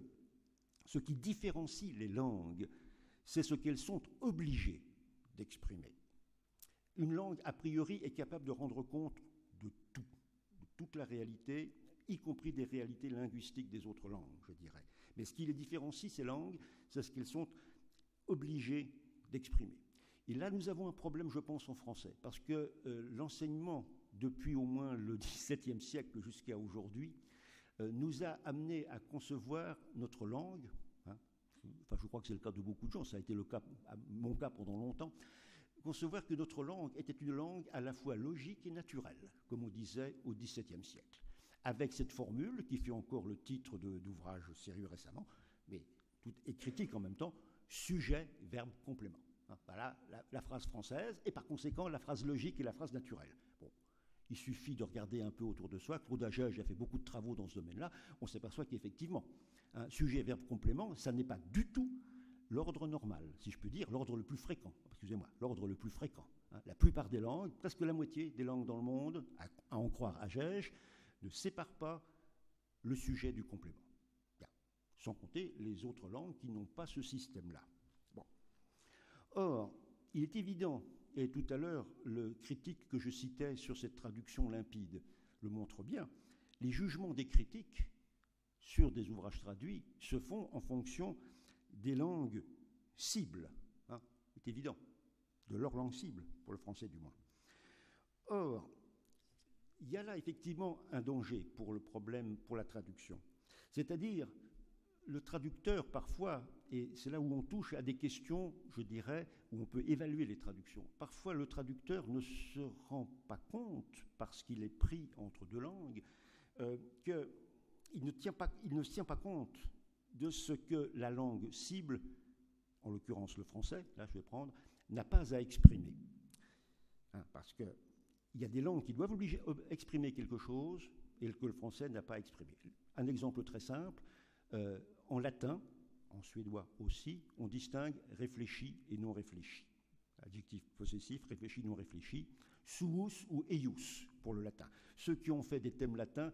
ce qui différencie les langues, c'est ce qu'elles sont obligées d'exprimer. Une langue, a priori, est capable de rendre compte de tout, de toute la réalité, y compris des réalités linguistiques des autres langues, je dirais. Mais ce qui les différencie, ces langues, c'est ce qu'elles sont obligées d'exprimer. Et là, nous avons un problème, je pense, en français, parce que euh, l'enseignement, depuis au moins le dix-septième siècle jusqu'à aujourd'hui, euh, nous a amené à concevoir notre langue, hein, enfin, je crois que c'est le cas de beaucoup de gens, ça a été le cas, mon cas pendant longtemps, concevoir que notre langue était une langue à la fois logique et naturelle, comme on disait au dix-septième siècle, avec cette formule qui fait encore le titre d'ouvrage sérieux récemment, mais tout est critique en même temps, sujet, verbe, complément. Hein, voilà la, la phrase française, et par conséquent la phrase logique et la phrase naturelle. Bon, il suffit de regarder un peu autour de soi. Claude Agege a fait beaucoup de travaux dans ce domaine-là. On s'aperçoit qu'effectivement, un sujet, verbe, complément, ça n'est pas du tout l'ordre normal, si je peux dire, l'ordre le plus fréquent. Excusez-moi, l'ordre le plus fréquent. Hein. La plupart des langues, presque la moitié des langues dans le monde, à, à en croire Agege, ne séparent pas le sujet du complément. Bien. Sans compter les autres langues qui n'ont pas ce système-là. Bon. Or, il est évident, et tout à l'heure, le critique que je citais sur cette traduction limpide le montre bien, les jugements des critiques sur des ouvrages traduits se font en fonction des langues cibles, hein, c'est évident, de leur langue cible, pour le français du moins. Or, il y a là effectivement un danger pour le problème, pour la traduction. C'est-à-dire, le traducteur, parfois, et c'est là où on touche à des questions, je dirais, où on peut évaluer les traductions. Parfois, le traducteur ne se rend pas compte, parce qu'il est pris entre deux langues, euh, qu'il ne tient pas, il ne tient pas compte de ce que la langue cible, en l'occurrence le français, là je vais prendre, n'a pas à exprimer. Hein, parce qu'il y a des langues qui doivent obliger, exprimer quelque chose et que le français n'a pas exprimé. Un exemple très simple, euh, en latin, en suédois aussi, on distingue réfléchi et non réfléchi. Adjectif possessif, réfléchi, non réfléchi, suus ou eius pour le latin. Ceux qui ont fait des thèmes latins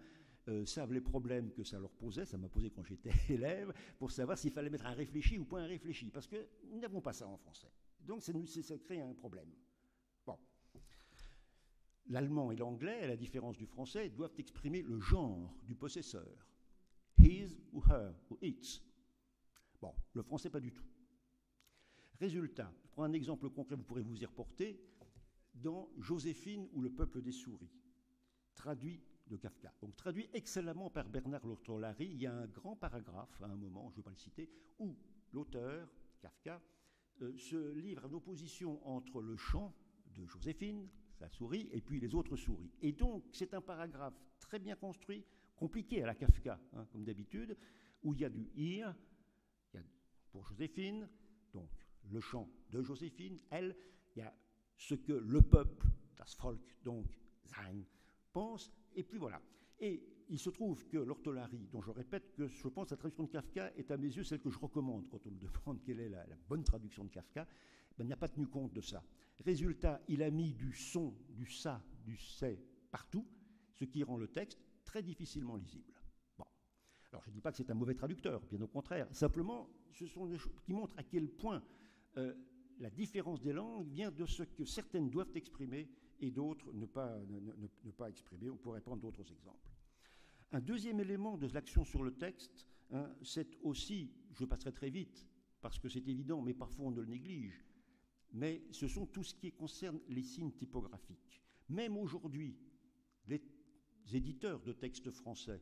euh, savent les problèmes que ça leur posait, ça m'a posé quand j'étais élève, pour savoir s'il fallait mettre un réfléchi ou pas un réfléchi, parce que nous n'avons pas ça en français. Donc ça, nous, ça crée un problème. Bon. L'allemand et l'anglais, à la différence du français, doivent exprimer le genre du possesseur. His ou her ou its. Bon, le français pas du tout. Résultat, je prends un exemple concret, vous pourrez vous y reporter, dans Joséphine ou le peuple des souris, traduit de Kafka. Donc traduit excellemment par Bernard Lortolari, il y a un grand paragraphe, à un moment, je ne vais pas le citer, où l'auteur, Kafka, euh, se livre à une opposition entre le chant de Joséphine, sa souris, et puis les autres souris. Et donc, c'est un paragraphe très bien construit, compliqué à la Kafka, hein, comme d'habitude, où il y a du ir, il y a pour Joséphine, donc le chant de Joséphine, elle, il y a ce que le peuple, das Volk, donc sein, pense, et puis voilà. Et il se trouve que l'Ortolari, dont je répète que je pense que la traduction de Kafka est à mes yeux celle que je recommande quand on me demande quelle est la, la bonne traduction de Kafka, ben, il n'a pas tenu compte de ça. Résultat, il a mis du son, du ça, du c'est partout, ce qui rend le texte très difficilement lisible. Bon. Alors je ne dis pas que c'est un mauvais traducteur, bien au contraire. Simplement, ce sont des choses qui montrent à quel point euh, la différence des langues vient de ce que certaines doivent exprimer et d'autres ne pas, ne, ne, ne pas exprimer. On pourrait prendre d'autres exemples. Un deuxième élément de l'action sur le texte, hein, c'est aussi, je passerai très vite, parce que c'est évident, mais parfois on ne le néglige, mais ce sont tout ce qui concerne les signes typographiques. Même aujourd'hui, les éditeurs de textes français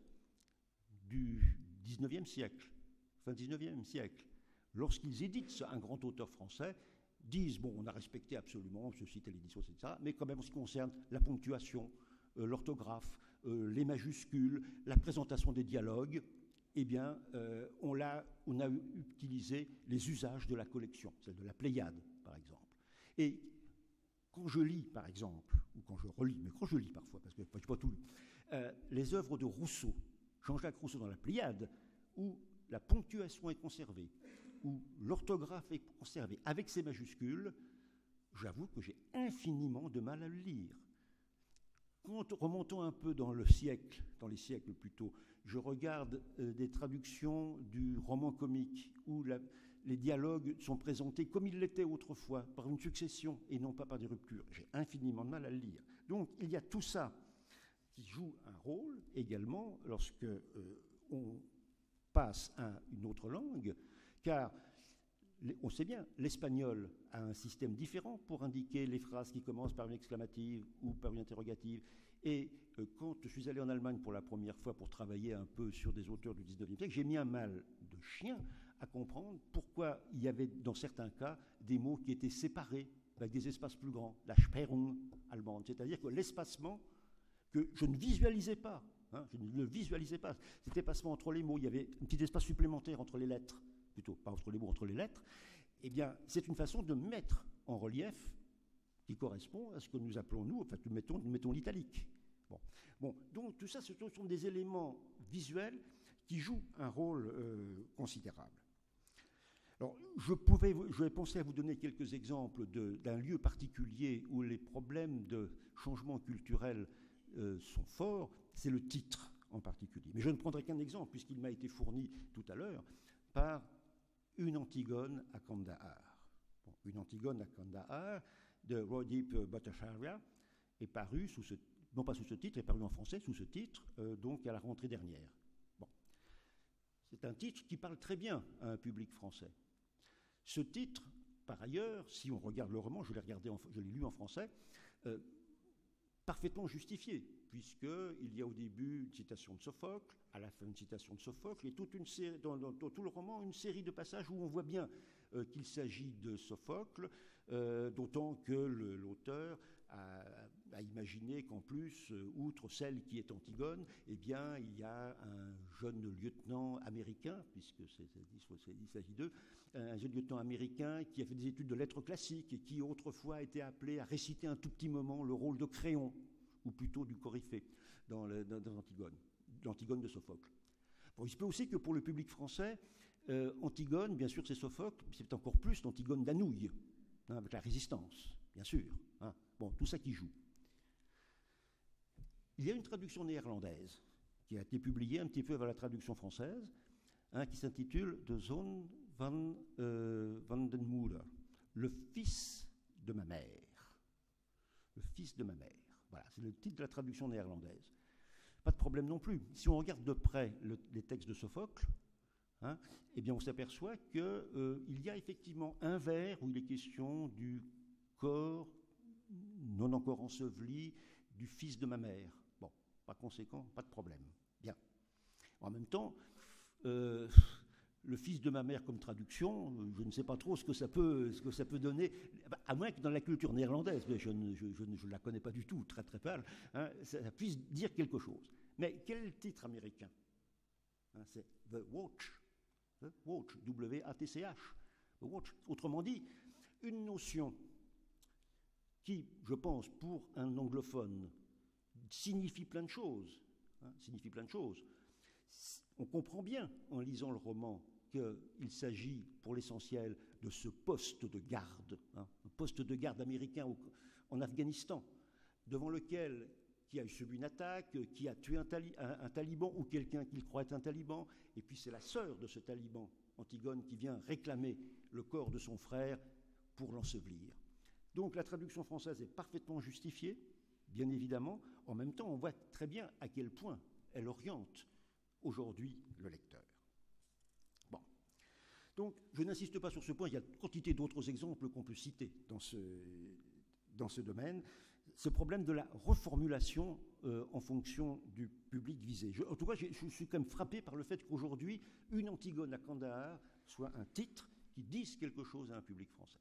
du dix-neuvième siècle, fin dix-neuvième siècle, lorsqu'ils éditent un grand auteur français, disent, bon, on a respecté absolument, je cite l'édition, et cetera, mais quand même en ce qui concerne la ponctuation, euh, l'orthographe, euh, les majuscules, la présentation des dialogues, eh bien, euh, on, a, on a utilisé les usages de la collection, celle de la Pléiade, par exemple. Et quand je lis, par exemple, ou quand je relis, mais quand je lis parfois, parce que je n'ai pas tout lu, euh, les œuvres de Rousseau, Jean-Jacques Rousseau dans la Pléiade, où la ponctuation est conservée, où l'orthographe est conservée avec ses majuscules, j'avoue que j'ai infiniment de mal à le lire. Quand, remontons un peu dans le siècle, dans les siècles plutôt, je regarde euh, des traductions du roman comique où la, les dialogues sont présentés comme ils l'étaient autrefois, par une succession et non pas par des ruptures. J'ai infiniment de mal à le lire. Donc il y a tout ça qui joue un rôle également lorsque euh, on passe à une autre langue, car on sait bien, l'espagnol a un système différent pour indiquer les phrases qui commencent par une exclamative ou par une interrogative. Et euh, quand je suis allé en Allemagne pour la première fois pour travailler un peu sur des auteurs du dix-neuvième siècle, j'ai mis un mal de chien à comprendre pourquoi il y avait dans certains cas des mots qui étaient séparés avec des espaces plus grands, la Sperrung allemande, c'est-à-dire que l'espacement que je ne visualisais pas, hein, je ne le visualisais pas, cet espacement entre les mots, il y avait un petit espace supplémentaire entre les lettres, plutôt pas entre les mots, entre les lettres, eh bien, c'est une façon de mettre en relief qui correspond à ce que nous appelons, nous, enfin, nous mettons, nous mettons l'italique. Bon. Bon, donc tout ça, ce sont des éléments visuels qui jouent un rôle euh, considérable. Alors, je, pouvais, je vais penser à vous donner quelques exemples d'un lieu particulier où les problèmes de changement culturel euh, sont forts, c'est le titre en particulier. Mais je ne prendrai qu'un exemple, puisqu'il m'a été fourni tout à l'heure par une Antigone à Kandahar. Bon, une Antigone à Kandahar de Rodip Bhattacharya est parue sous ce, non pas sous ce titre, est parue en français sous ce titre, euh, donc à la rentrée dernière. Bon. C'est un titre qui parle très bien à un public français. Ce titre, par ailleurs, si on regarde le roman, je l'ai regardé, en, je l'ai lu en français, euh, parfaitement justifié, puisqu'il y a au début une citation de Sophocle, à la fin une citation de Sophocle, et toute une série, dans, dans, dans tout le roman, une série de passages où on voit bien euh, qu'il s'agit de Sophocle, euh, d'autant que l'auteur a, a imaginé qu'en plus, euh, outre celle qui est Antigone, eh bien, il y a un jeune lieutenant américain, puisque c'est, c'est, il s'agit d'eux, un jeune lieutenant américain qui a fait des études de lettres classiques et qui autrefois a été appelé à réciter un tout petit moment le rôle de Créon, ou plutôt du Coryphée, dans, le, dans, dans Antigone, l'Antigone de Sophocle. Bon, il se peut aussi que pour le public français, euh, Antigone, bien sûr, c'est Sophocle, c'est encore plus l'Antigone d'Anouilh, hein, avec la résistance, bien sûr. Hein. Bon, tout ça qui joue. Il y a une traduction néerlandaise qui a été publié un petit peu avant la traduction française, hein, qui s'intitule De Zoon van, euh, van den Moeder, le fils de ma mère. Le fils de ma mère. Voilà, c'est le titre de la traduction néerlandaise. Pas de problème non plus. Si on regarde de près le, les textes de Sophocle, hein, eh bien on s'aperçoit qu'il euh, y a effectivement un vers où il est question du corps non encore enseveli du fils de ma mère. Bon, par conséquent, pas de problème. Bien. En même temps, euh, le fils de ma mère comme traduction, je ne sais pas trop ce que ça peut, ce que ça peut donner, à moins que dans la culture néerlandaise, mais je ne je, je, je la connais pas du tout, très très pâle, hein, ça, ça puisse dire quelque chose. Mais quel est le titre américain, hein, c'est The Watch, The Watch, W A T C H, The Watch. Autrement dit, une notion qui, je pense, pour un anglophone, signifie plein de choses. Hein, signifie plein de choses. On comprend bien, en lisant le roman, qu'il s'agit, pour l'essentiel, de ce poste de garde, hein, un poste de garde américain au, en Afghanistan, devant lequel, qui a subi une attaque, qui a tué un, tali, un, un taliban ou quelqu'un qu'il croit être un taliban, et puis c'est la sœur de ce taliban, Antigone, qui vient réclamer le corps de son frère pour l'ensevelir. Donc la traduction française est parfaitement justifiée, bien évidemment. En même temps, on voit très bien à quel point elle oriente aujourd'hui le lecteur. Bon. Donc, je n'insiste pas sur ce point. Il y a une quantité d'autres exemples qu'on peut citer dans ce, dans ce domaine. Ce problème de la reformulation euh, en fonction du public visé. Je, en tout cas, je, je suis quand même frappé par le fait qu'aujourd'hui, une Antigone à Kandahar soit un titre qui dise quelque chose à un public français.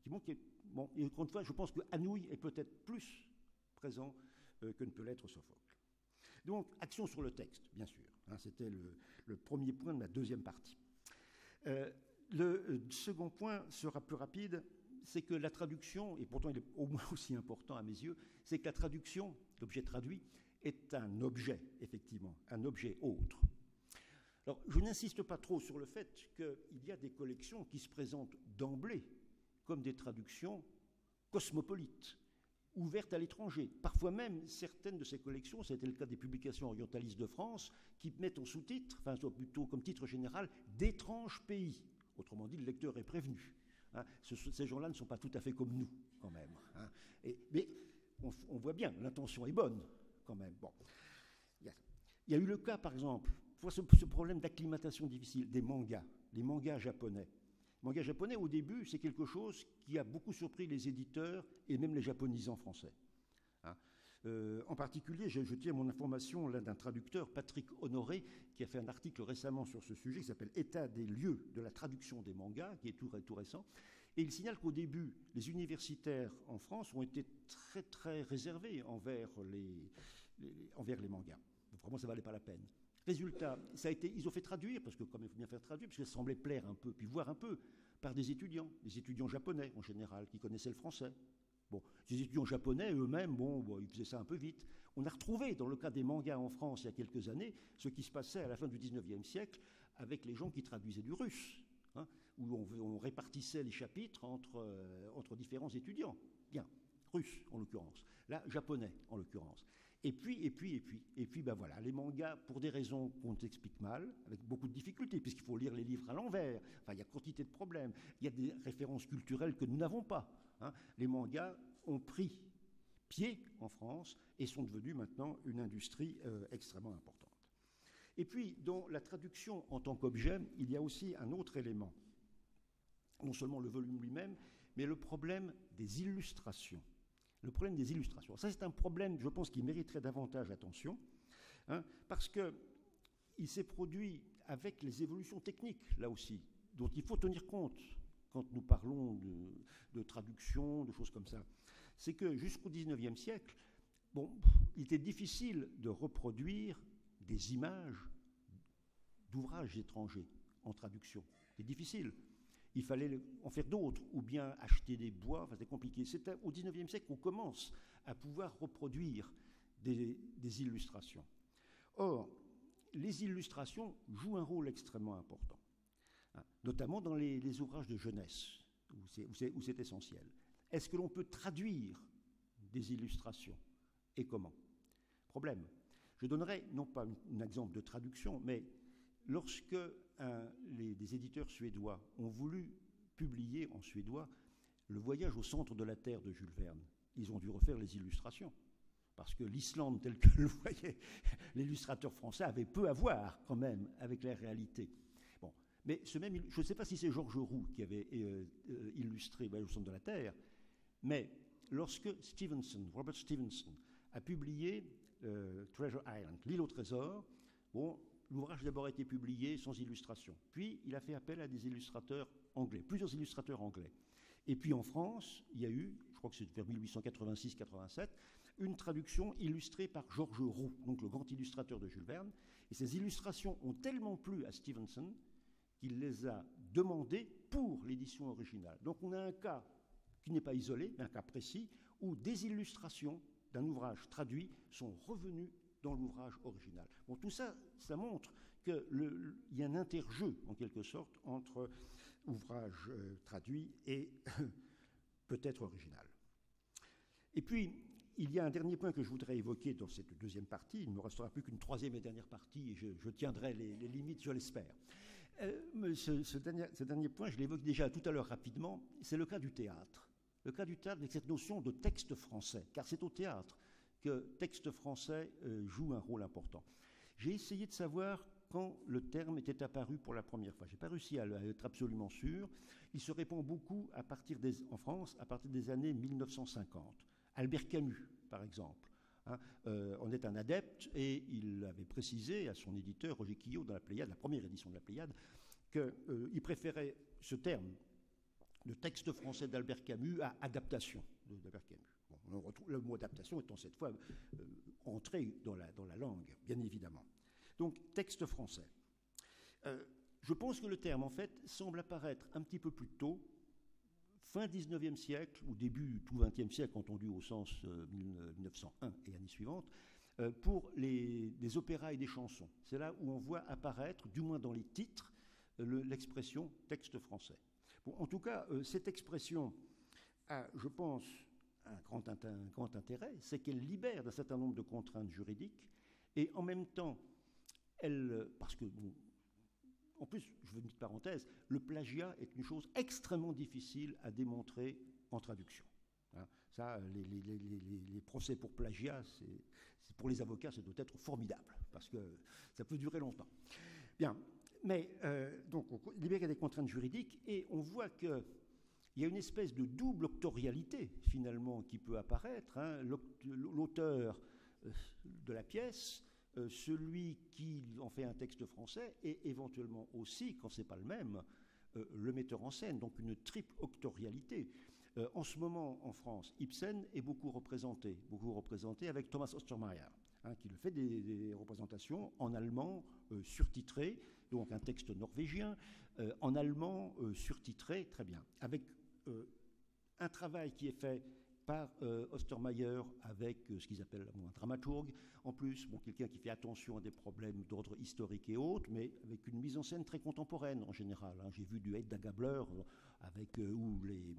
Bon, et encore une fois, je pense que Anouilh est peut-être plus présent euh, que ne peut l'être Sophocle. Donc, action sur le texte, bien sûr. Hein, c'était le, le premier point de ma deuxième partie. Euh, le euh, second point sera plus rapide, c'est que la traduction, et pourtant il est au moins aussi important à mes yeux, c'est que la traduction, l'objet traduit, est un objet, effectivement, un objet autre. Alors, je n'insiste pas trop sur le fait qu'il y a des collections qui se présentent d'emblée comme des traductions cosmopolites, ouvertes à l'étranger. Parfois même, certaines de ces collections, c'était le cas des publications orientalistes de France, qui mettent en sous-titre, enfin plutôt comme titre général, d'étranges pays. Autrement dit, le lecteur est prévenu. Hein, ce, ces gens-là ne sont pas tout à fait comme nous, quand même. Hein. Et, mais on, on voit bien, l'intention est bonne, quand même. Bon. Il y a, il y a eu le cas, par exemple, pour ce, ce problème d'acclimatation difficile, des mangas, les mangas japonais. Le manga japonais, au début, c'est quelque chose qui a beaucoup surpris les éditeurs et même les japonisants français. Hein. Euh, en particulier, je, je tiens mon information là d'un traducteur, Patrick Honoré, qui a fait un article récemment sur ce sujet qui s'appelle « État des lieux de la traduction des mangas », qui est tout, tout récent. Et il signale qu'au début, les universitaires en France ont été très, très réservés envers les, les, envers les mangas. Vraiment, ça ne valait pas la peine. Résultat, ça a été, ils ont fait traduire, parce que comme il faut bien faire traduire, parce que ça semblait plaire un peu, puis voir un peu, par des étudiants, des étudiants japonais en général, qui connaissaient le français. Bon, ces étudiants japonais eux-mêmes, bon, bon, ils faisaient ça un peu vite. On a retrouvé, dans le cas des mangas en France il y a quelques années, ce qui se passait à la fin du dix-neuvième siècle avec les gens qui traduisaient du russe, hein, où on, on répartissait les chapitres entre, euh, entre différents étudiants. Bien, russes en l'occurrence, là, japonais en l'occurrence. Et puis, et puis, et puis, et puis, ben voilà, les mangas, pour des raisons qu'on t'explique mal, avec beaucoup de difficultés, puisqu'il faut lire les livres à l'envers, enfin, il y a quantité de problèmes, il y a des références culturelles que nous n'avons pas. Hein. Les mangas ont pris pied en France et sont devenus maintenant une industrie euh, extrêmement importante. Et puis, dans la traduction en tant qu'objet, il y a aussi un autre élément, non seulement le volume lui-même, mais le problème des illustrations. Le problème des illustrations. Ça, c'est un problème, je pense, qui mériterait davantage attention, hein, parce qu'il s'est produit avec les évolutions techniques, là aussi, dont il faut tenir compte quand nous parlons de, de traduction, de choses comme ça. C'est que jusqu'au dix-neuvième siècle, bon, il était difficile de reproduire des images d'ouvrages étrangers en traduction. C'est difficile. Il fallait en faire d'autres, ou bien acheter des bois, enfin, c'était compliqué. C'est au dix-neuvième siècle qu'on commence à pouvoir reproduire des, des illustrations. Or, les illustrations jouent un rôle extrêmement important, hein, notamment dans les, les ouvrages de jeunesse, où c'est, où c'est, où c'est essentiel. Est-ce que l'on peut traduire des illustrations? Et comment? Problème. Je donnerai, non pas un exemple de traduction, mais lorsque un, les, des éditeurs suédois ont voulu publier en suédois Le voyage au centre de la Terre de Jules Verne, ils ont dû refaire les illustrations. Parce que l'Islande, telle que le voyait l'illustrateur français, avait peu à voir quand même avec la réalité. Bon, mais ce même, je ne sais pas si c'est Georges Roux qui avait euh, euh, illustré Le voyage au centre de la Terre, mais lorsque Stevenson, Robert Stevenson, a publié euh, Treasure Island, l'île au trésor, bon, l'ouvrage a d'abord été publié sans illustration. Puis il a fait appel à des illustrateurs anglais, plusieurs illustrateurs anglais. Et puis en France, il y a eu, je crois que c'est vers mille huit cent quatre-vingt-six quatre-vingt-sept, une traduction illustrée par Georges Roux, donc le grand illustrateur de Jules Verne. Et ces illustrations ont tellement plu à Stevenson qu'il les a demandées pour l'édition originale. Donc on a un cas qui n'est pas isolé, mais un cas précis, où des illustrations d'un ouvrage traduit sont revenues dans l'ouvrage original. Bon, tout ça, ça montre qu'il y a un interjeu, en quelque sorte, entre ouvrage euh, traduit et peut-être original. Et puis, il y a un dernier point que je voudrais évoquer dans cette deuxième partie. Il ne me restera plus qu'une troisième et dernière partie, et je, je tiendrai les, les limites, je l'espère. Euh, ce, ce, dernier, ce dernier point, je l'évoque déjà tout à l'heure rapidement, c'est le cas du théâtre. Le cas du théâtre avec cette notion de texte français, car c'est au théâtre que texte français euh, joue un rôle important. J'ai essayé de savoir quand le terme était apparu pour la première fois. Je n'ai pas réussi à, à être absolument sûr. Il se répand beaucoup à partir des, en France à partir des années mille neuf cent cinquante. Albert Camus, par exemple, hein, euh, en est un adepte et il avait précisé à son éditeur, Roger Quillot, dans la Pléiade, la première édition de la Pléiade, qu'il euh, préférait ce terme de texte français d'Albert Camus à adaptation d'Albert Camus. Bon, on retrouve le mot adaptation étant cette fois euh, entré dans la, dans la langue, bien évidemment. Donc, texte français. Euh, je pense que le terme, en fait, semble apparaître un petit peu plus tôt, fin dix-neuvième siècle, ou début tout vingtième siècle, entendu au sens euh, mille neuf cent un et années suivantes, euh, pour les, des opéras et des chansons. C'est là où on voit apparaître, du moins dans les titres, euh, l'expression texte français. Bon, en tout cas, euh, cette expression a, je pense, un grand, un grand intérêt, c'est qu'elle libère d'un certain nombre de contraintes juridiques, et en même temps, elle, parce que, bon, en plus, je veux une petite parenthèse, le plagiat est une chose extrêmement difficile à démontrer en traduction. Hein, ça, les, les, les, les, les procès pour plagiat, c'est, pour les avocats, ça doit être formidable, parce que ça peut durer longtemps. Bien, mais euh, donc, on libère des contraintes juridiques, et on voit que il y a une espèce de double octorialité, finalement, qui peut apparaître. Hein. L'auteur de la pièce, euh, celui qui en fait un texte français, et éventuellement aussi, quand ce n'est pas le même, euh, le metteur en scène. Donc une triple octorialité. Euh, en ce moment, en France, Ibsen est beaucoup représenté, beaucoup représenté avec Thomas Ostermeyer, hein, qui le fait des, des représentations en allemand euh, surtitré, donc un texte norvégien, euh, en allemand euh, surtitré, très bien, avec Euh, un travail qui est fait par euh, Ostermeyer avec euh, ce qu'ils appellent bon, un dramaturge, en plus, bon, quelqu'un qui fait attention à des problèmes d'ordre historique et autres, mais avec une mise en scène très contemporaine en général. Hein. J'ai vu du Hedda Gabler avec, euh, où, les,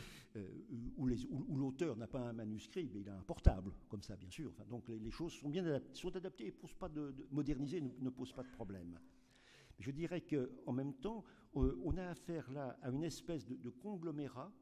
euh, où, les, où, où l'auteur n'a pas un manuscrit, mais il a un portable, comme ça, bien sûr. Enfin, donc les, les choses sont bien adaptées, sont adaptées et posent pas de, de, modernisées ne, ne posent pas de problème. Je dirais qu'en même temps, euh, on a affaire là à une espèce de, de conglomérat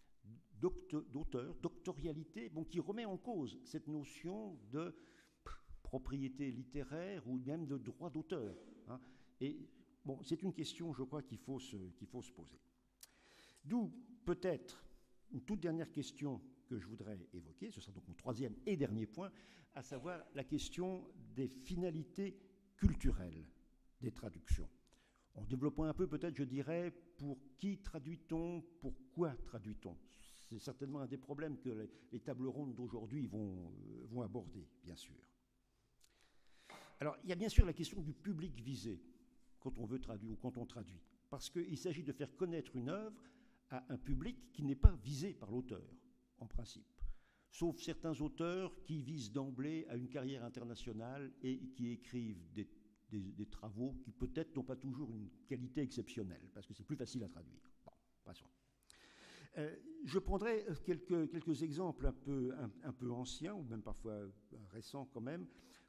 d'auteurs, doctorialité, bon, qui remet en cause cette notion de propriété littéraire ou même de droit d'auteur. Hein. Et bon, c'est une question, je crois, qu'il faut se, qu'il faut se poser. D'où peut-être une toute dernière question que je voudrais évoquer, ce sera donc mon troisième et dernier point, à savoir la question des finalités culturelles des traductions. En développant un peu, peut-être, je dirais, pour qui traduit-on, pourquoi traduit-on? C'est certainement un des problèmes que les, les tables rondes d'aujourd'hui vont, euh, vont aborder, bien sûr. Alors, il y a bien sûr la question du public visé quand on veut traduire ou quand on traduit, parce qu'il s'agit de faire connaître une œuvre à un public qui n'est pas visé par l'auteur, en principe. Sauf certains auteurs qui visent d'emblée à une carrière internationale et qui écrivent des Des, des travaux qui peut-être n'ont pas toujours une qualité exceptionnelle, parce que c'est plus facile à traduire. Bon, passons. Euh, je prendrai quelques, quelques exemples un peu, un, un peu anciens, ou même parfois récents quand même,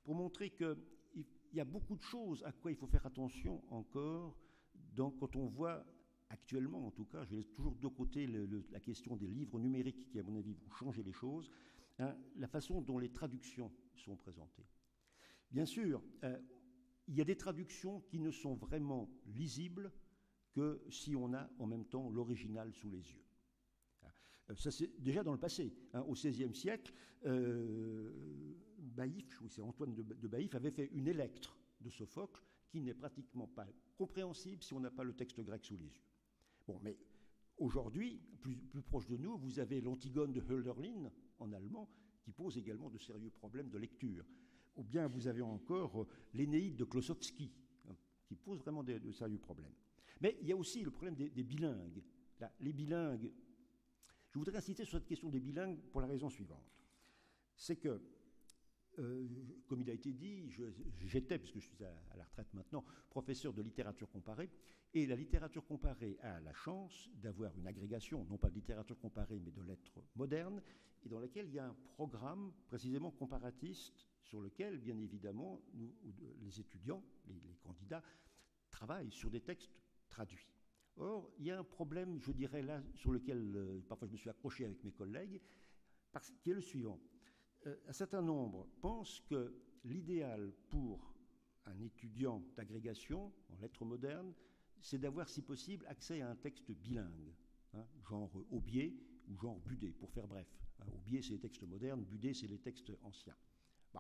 pour montrer qu'il y a beaucoup de choses à quoi il faut faire attention encore dans, quand on voit actuellement, en tout cas, je laisse toujours de côté le, le, la question des livres numériques qui, à mon avis, vont changer les choses, hein, la façon dont les traductions sont présentées. Bien sûr, euh, il y a des traductions qui ne sont vraiment lisibles que si on a en même temps l'original sous les yeux. Ça, c'est déjà dans le passé. Hein, au seizième siècle, euh, Baïf, oui, c'est Antoine de, de Baïf, avait fait une Électre de Sophocle qui n'est pratiquement pas compréhensible si on n'a pas le texte grec sous les yeux. Bon, mais aujourd'hui, plus, plus proche de nous, vous avez l'Antigone de Hölderlin en allemand qui pose également de sérieux problèmes de lecture. Ou bien vous avez encore euh, l'Énéide de Klossowski hein, qui pose vraiment de, de sérieux problèmes. Mais il y a aussi le problème des, des bilingues. Là, les bilingues. Je voudrais insister sur cette question des bilingues pour la raison suivante. C'est que, euh, comme il a été dit, j'étais, puisque je suis à, à la retraite maintenant, professeur de littérature comparée, et la littérature comparée a la chance d'avoir une agrégation, non pas de littérature comparée, mais de lettres modernes, et dans laquelle il y a un programme précisément comparatiste sur lequel, bien évidemment, nous, les étudiants, les, les candidats, travaillent sur des textes traduits. Or, il y a un problème, je dirais là, sur lequel euh, parfois je me suis accroché avec mes collègues, parce, qui est le suivant. Euh, un certain nombre pensent que l'idéal pour un étudiant d'agrégation en lettres modernes, c'est d'avoir, si possible, accès à un texte bilingue, hein, genre Aubier ou genre Budet, pour faire bref. Hein, Aubier, c'est les textes modernes, Budet, c'est les textes anciens. Bon.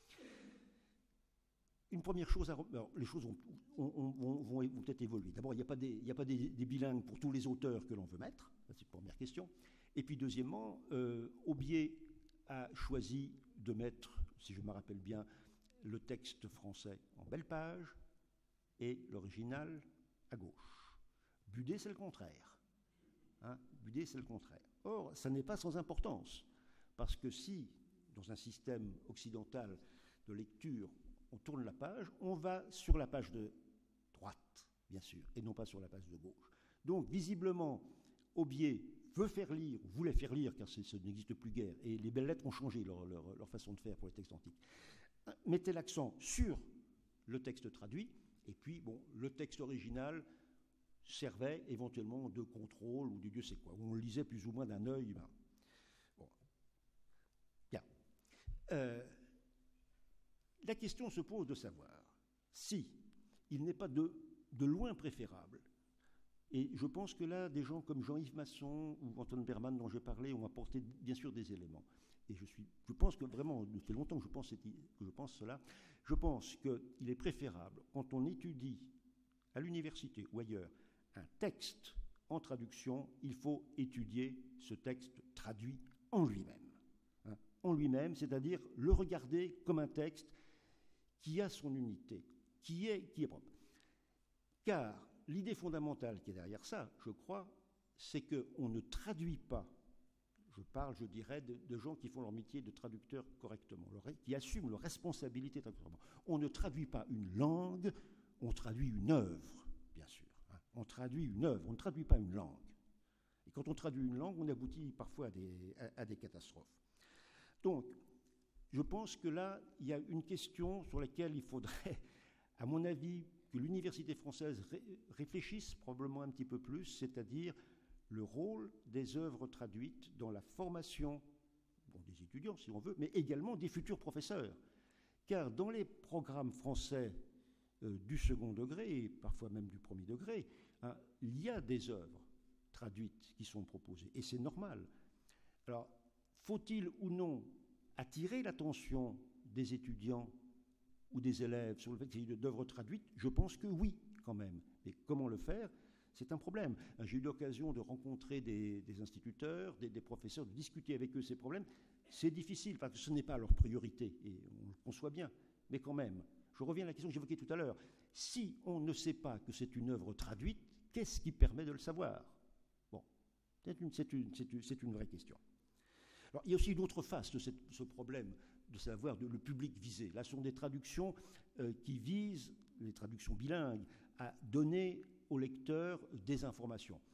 Une première chose, à, alors, les choses vont, vont, vont, vont, vont peut-être évoluer. D'abord, il n'y a pas, des, il n'y a pas des, des bilingues pour tous les auteurs que l'on veut mettre, c'est la première question. Et puis deuxièmement, euh, Aubier a choisi de mettre, si je me rappelle bien, le texte français en belle page et l'original à gauche. Budet, c'est le contraire. Hein, Budet, c'est le contraire. Or, ça n'est pas sans importance, parce que si, dans un système occidental de lecture, on tourne la page, on va sur la page de droite, bien sûr, et non pas sur la page de gauche. Donc, visiblement, Aubier veut faire lire, voulait faire lire, car ça n'existe plus guère, et les belles lettres ont changé leur, leur, leur façon de faire pour les textes antiques. Mettez l'accent sur le texte traduit, et puis, bon, le texte original servait éventuellement de contrôle ou de Dieu sait quoi, où on le lisait plus ou moins d'un œil. Ben. Bon. Bien. Euh, La question se pose de savoir si il n'est pas de, de loin préférable, et je pense que là, des gens comme Jean-Yves Masson ou Antoine Berman dont j'ai parlé ont apporté bien sûr des éléments. Et je, suis, je pense que vraiment, ça fait longtemps que je pense, que je pense cela, je pense qu'il est préférable, quand on étudie à l'université ou ailleurs un texte en traduction, il faut étudier ce texte traduit en lui-même. Hein, en lui-même, c'est-à-dire le regarder comme un texte qui a son unité, qui est, qui est propre. Car l'idée fondamentale qui est derrière ça, je crois, c'est qu'on ne traduit pas, je parle, je dirais, de, de gens qui font leur métier de traducteur correctement, leur, qui assument leur responsabilité correctement. On ne traduit pas une langue, on traduit une œuvre, bien sûr. Hein. On traduit une œuvre, on ne traduit pas une langue. Et quand on traduit une langue, on aboutit parfois à des, à, à des catastrophes. Donc, je pense que là, il y a une question sur laquelle il faudrait, à mon avis, que l'université française ré réfléchisse probablement un petit peu plus, c'est-à-dire le rôle des œuvres traduites dans la formation bon, des étudiants, si on veut, mais également des futurs professeurs. Car dans les programmes français euh, du second degré, et parfois même du premier degré, hein, il y a des œuvres traduites qui sont proposées, et c'est normal. Alors, faut-il ou non attirer l'attention des étudiants ou des élèves sur le fait qu'il y ait d'œuvres traduites? Je pense que oui, quand même. Mais comment le faire? C'est un problème. J'ai eu l'occasion de rencontrer des, des instituteurs, des, des professeurs, de discuter avec eux ces problèmes. C'est difficile, parce que ce n'est pas leur priorité, et on le conçoit bien. Mais quand même, je reviens à la question que j'évoquais tout à l'heure. Si on ne sait pas que c'est une œuvre traduite, qu'est-ce qui permet de le savoir? Bon, c'est une, c'est une, c'est une, c'est une vraie question. Alors, il y a aussi une autre face de cette, ce problème de savoir de, le public visé. Là, ce sont des traductions euh, qui visent, les traductions bilingues, à donner aux lecteurs des informations.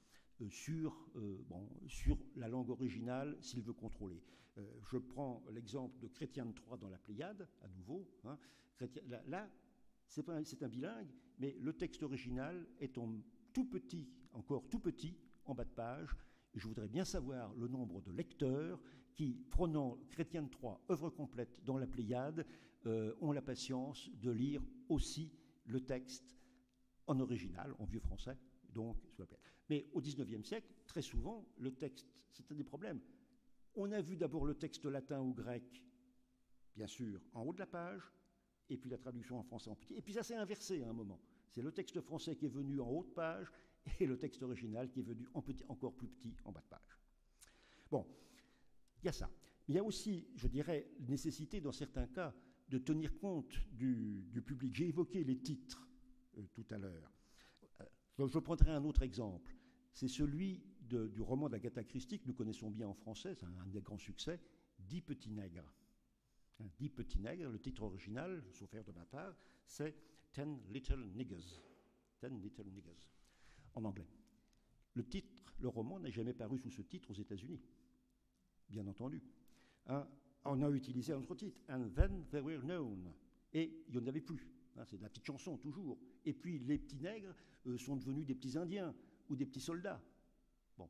euh, sur, euh, bon, sur la langue originale s'il veut contrôler. Euh, je prends l'exemple de Chrétien de Troyes dans la Pléiade, à nouveau. Hein. Chrétien, là, là c'est, pas, c'est un bilingue, mais le texte original est en tout petit, encore tout petit, en bas de page. Et je voudrais bien savoir le nombre de lecteurs qui, prenant Chrétien de Troyes, œuvre complète dans la Pléiade, euh, ont la patience de lire aussi le texte en original, en vieux français, donc sous la Pléiade. Mais au dix-neuvième siècle, très souvent, le texte, c'est un des problèmes. On a vu d'abord le texte latin ou grec, bien sûr, en haut de la page, et puis la traduction en français en petit. Et puis ça s'est inversé à un moment. C'est le texte français qui est venu en haut de page et le texte original qui est venu en petit, encore plus petit en bas de page. Bon, il y a ça. Mais il y a aussi, je dirais, nécessité dans certains cas de tenir compte du, du public. J'ai évoqué les titres euh, tout à l'heure. Euh, je prendrai un autre exemple. C'est celui de, du roman d'Agatha Christie que nous connaissons bien en français, c'est un, un des grands succès, Dix petits nègres. Hein, Dix petits nègres, le titre original, sauf erreur de ma part, c'est Ten Little Niggers. Ten Little Niggers, en anglais. Le titre, le roman n'a jamais paru sous ce titre aux États-Unis, bien entendu. Hein, on a utilisé un autre titre, And Then They Were Known, et il n'y en avait plus. Hein, c'est de la petite chanson, toujours. Et puis les petits nègres euh, sont devenus des petits Indiens ou des petits soldats. Bon.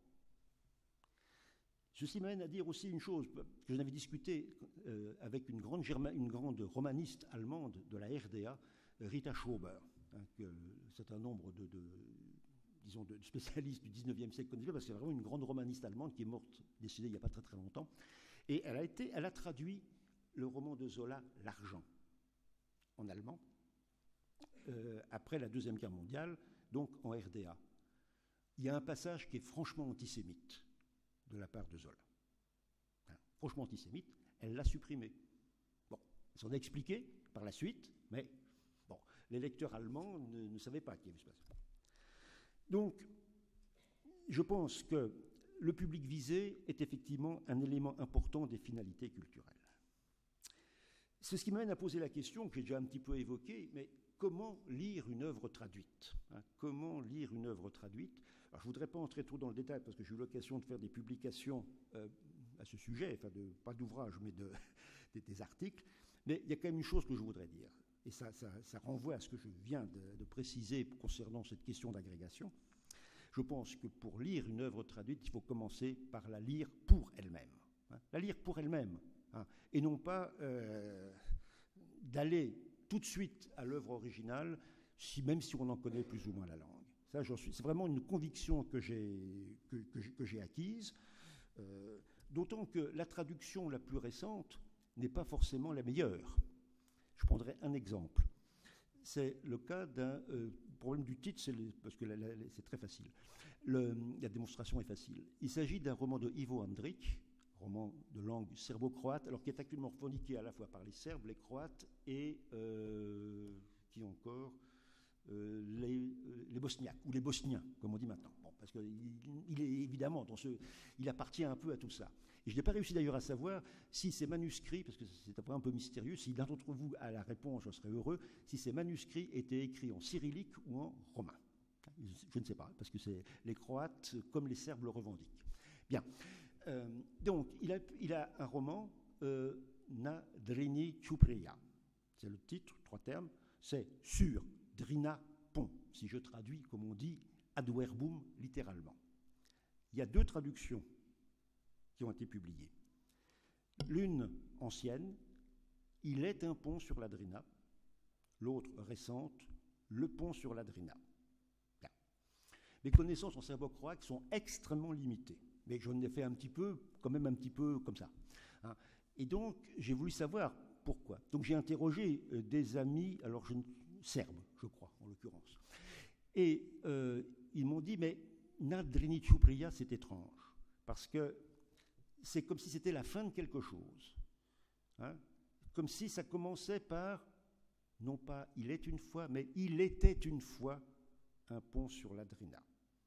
Ceci m'amène à dire aussi une chose que j'en avais discuté euh, avec une grande, Germa, une grande romaniste allemande de la R D A, Rita Schober, hein, que c'est un nombre de, de, disons, de spécialistes du dix-neuvième siècle connaissent, parce que c'est vraiment une grande romaniste allemande qui est morte, décédée il n'y a pas très très longtemps. Et elle a, été, elle a traduit le roman de Zola, L'Argent, en allemand, euh, après la Deuxième Guerre mondiale, donc en R D A. Il y a un passage qui est franchement antisémite de la part de Zola. Hein, franchement antisémite, elle l'a supprimé. Bon, elle s'en a expliqué par la suite, mais bon, les lecteurs allemands ne, ne savaient pas qu'il y avait ce passage. Donc, je pense que le public visé est effectivement un élément important des finalités culturelles. C'est ce qui m'amène à poser la question que j'ai déjà un petit peu évoquée, mais comment lire une œuvre traduite, hein, comment lire une œuvre traduite? Alors, je ne voudrais pas entrer trop dans le détail parce que j'ai eu l'occasion de faire des publications euh, à ce sujet, enfin de, pas d'ouvrages, mais de, des, des articles. Mais il y a quand même une chose que je voudrais dire, et ça, ça, ça renvoie à ce que je viens de, de préciser concernant cette question d'agrégation. Je pense que pour lire une œuvre traduite, il faut commencer par la lire pour elle-même. Hein, la lire pour elle-même, hein, et non pas euh, d'aller tout de suite à l'œuvre originale, si, même si on en connaît plus ou moins la langue. Ça, j'en suis. C'est vraiment une conviction que j'ai, que, que, que j'ai acquise, euh, d'autant que la traduction la plus récente n'est pas forcément la meilleure. Je prendrai un exemple. C'est le cas d'un euh, problème du titre, c'est le, parce que la, la, c'est très facile. Le, la démonstration est facile. Il s'agit d'un roman de Ivo Andrić, roman de langue serbo-croate, alors qui est actuellement chroniqué à la fois par les Serbes, les Croates et euh, qui encore euh, les, les Bosniaques ou les Bosniens, comme on dit maintenant. Bon, parce qu'il il est évidemment dans ce, il appartient un peu à tout ça. Et je n'ai pas réussi d'ailleurs à savoir si ces manuscrits, parce que c'est un peu mystérieux, si l'un d'entre vous a la réponse, je serais heureux, si ces manuscrits étaient écrits en cyrillique ou en romain. Je ne sais pas, parce que c'est les Croates comme les Serbes le revendiquent. Bien. Euh, donc, il a, il a un roman, euh, Na Drini Ćuprija. C'est le titre, trois termes. C'est sur Drina pont, si je traduis, comme on dit, ad verbum, littéralement. Il y a deux traductions qui ont été publiées. L'une ancienne, il est un pont sur la Drina. L'autre récente, le pont sur la Drina. Bien. Mes connaissances en serbo-croate sont extrêmement limitées. Mais j'en ai fait un petit peu, quand même un petit peu comme ça. Hein. Et donc, j'ai voulu savoir pourquoi. Donc, j'ai interrogé euh, des amis, alors je, serbes, je crois, en l'occurrence. Et euh, ils m'ont dit, mais Na Drini Ćuprija, c'est étrange, parce que c'est comme si c'était la fin de quelque chose. Hein. Comme si ça commençait par, non pas « il est une fois », mais « il était une fois un pont sur la Drina ».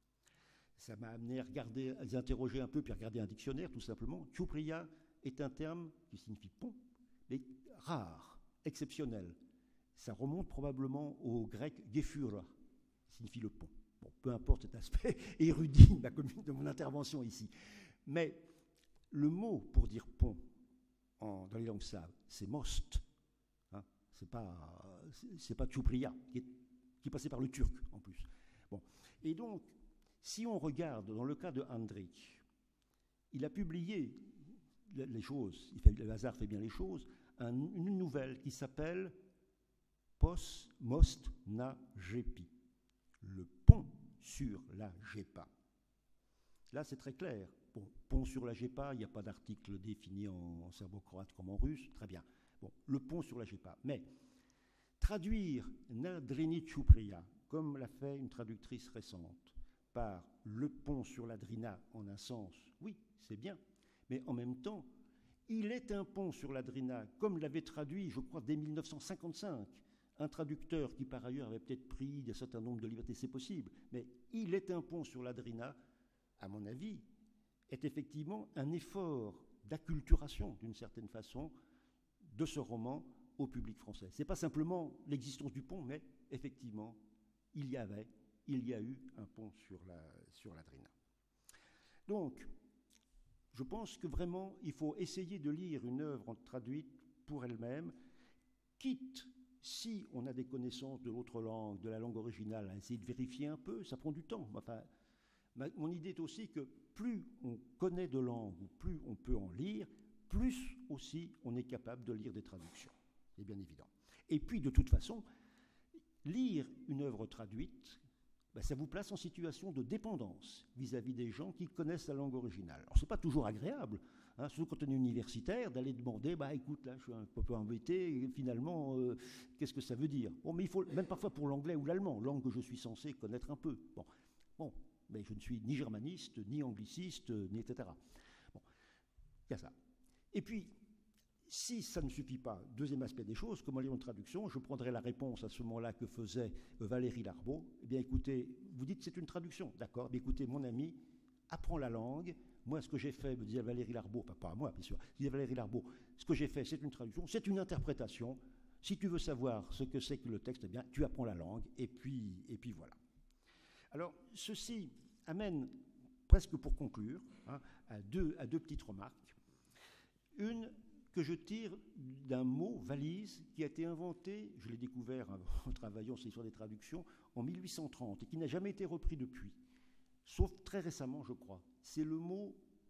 Ça m'a amené à regarder, à les interroger un peu, puis à regarder un dictionnaire, tout simplement. Ćuprija est un terme qui signifie pont, mais rare, exceptionnel. Ça remonte probablement au grec gefura, qui signifie le pont. Bon. Bon, peu importe cet aspect érudit de, ma, de mon intervention ici. Mais le mot pour dire pont en, dans les langues slaves, c'est most. Hein, c'est pas, c'est pas Tchoupriya, qui, qui passait par le turc en plus. Bon. Et donc, si on regarde dans le cas de Hendrik, il a publié les choses, il fait, le hasard fait bien les choses, un, une nouvelle qui s'appelle Pos Most Na Gepi, le pont sur la Gepa. Là, c'est très clair. Bon, pont sur la Gepa, il n'y a pas d'article défini en, en serbo-croate comme en russe, très bien. Bon, le pont sur la Gepa. Mais traduire Na Drini Tchoupriya, comme l'a fait une traductrice récente, par le pont sur la Drina en un sens, oui, c'est bien. Mais en même temps, il est un pont sur la Drina, comme l'avait traduit, je crois, dès mille neuf cent cinquante-cinq, un traducteur qui, par ailleurs, avait peut-être pris un certain nombre de libertés, c'est possible, mais il est un pont sur la Drina, à mon avis, est effectivement un effort d'acculturation, d'une certaine façon, de ce roman au public français. Ce n'est pas simplement l'existence du pont, mais effectivement, il y avait, il y a eu un pont sur la, sur la Drina. Donc, je pense que vraiment, il faut essayer de lire une œuvre traduite pour elle-même, quitte, si on a des connaissances de l'autre langue, de la langue originale, à essayer de vérifier un peu, ça prend du temps. Enfin, ma, mon idée est aussi que plus on connaît de langues, ou plus on peut en lire, plus aussi on est capable de lire des traductions. C'est bien évident. Et puis, de toute façon, lire une œuvre traduite, ben, ça vous place en situation de dépendance vis-à-vis des gens qui connaissent la langue originale. Alors, ce n'est pas toujours agréable, hein, surtout quand on est universitaire, d'aller demander, bah, écoute, là, je suis un peu embêté, et finalement, euh, qu'est-ce que ça veut dire? Bon, mais il faut, même parfois pour l'anglais ou l'allemand, langue que je suis censé connaître un peu. Bon, bon, mais je ne suis ni germaniste, ni angliciste, ni et cetera. Bon, il y a ça. Et puis, si ça ne suffit pas, deuxième aspect des choses, comment lire une traduction, je prendrai la réponse à ce moment-là que faisait Valérie Larbaud. Eh bien, écoutez, vous dites que c'est une traduction, d'accord? Eh écoutez, mon ami, apprends la langue. Moi, ce que j'ai fait, me disait Valérie Larbaud, pas, pas à moi, bien sûr, disait Valérie Larbaud, ce que j'ai fait, c'est une traduction, c'est une interprétation. Si tu veux savoir ce que c'est que le texte, eh bien, tu apprends la langue, et puis, et puis voilà. Alors, ceci amène, presque pour conclure, hein, à, deux, à deux petites remarques. Une que je tire d'un mot, valise, qui a été inventé, je l'ai découvert en travaillant sur l'histoire des traductions, en mille huit cent trente, et qui n'a jamais été repris depuis, sauf très récemment, je crois. C'est le mot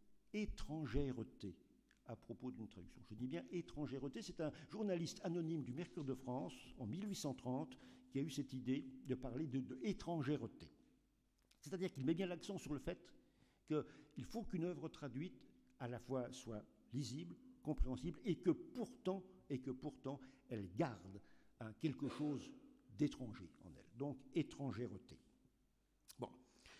étrangèreté à propos d'une traduction. Je dis bien étrangèreté, c'est un journaliste anonyme du Mercure de France, en mille huit cent trente, qui a eu cette idée de parler de, de étrangèreté. C'est-à-dire qu'il met bien l'accent sur le fait qu'il faut qu'une œuvre traduite à la fois soit lisible, compréhensible, et que pourtant, et que pourtant elle garde hein, quelque chose d'étranger en elle. Donc, étrangèreté. Bon,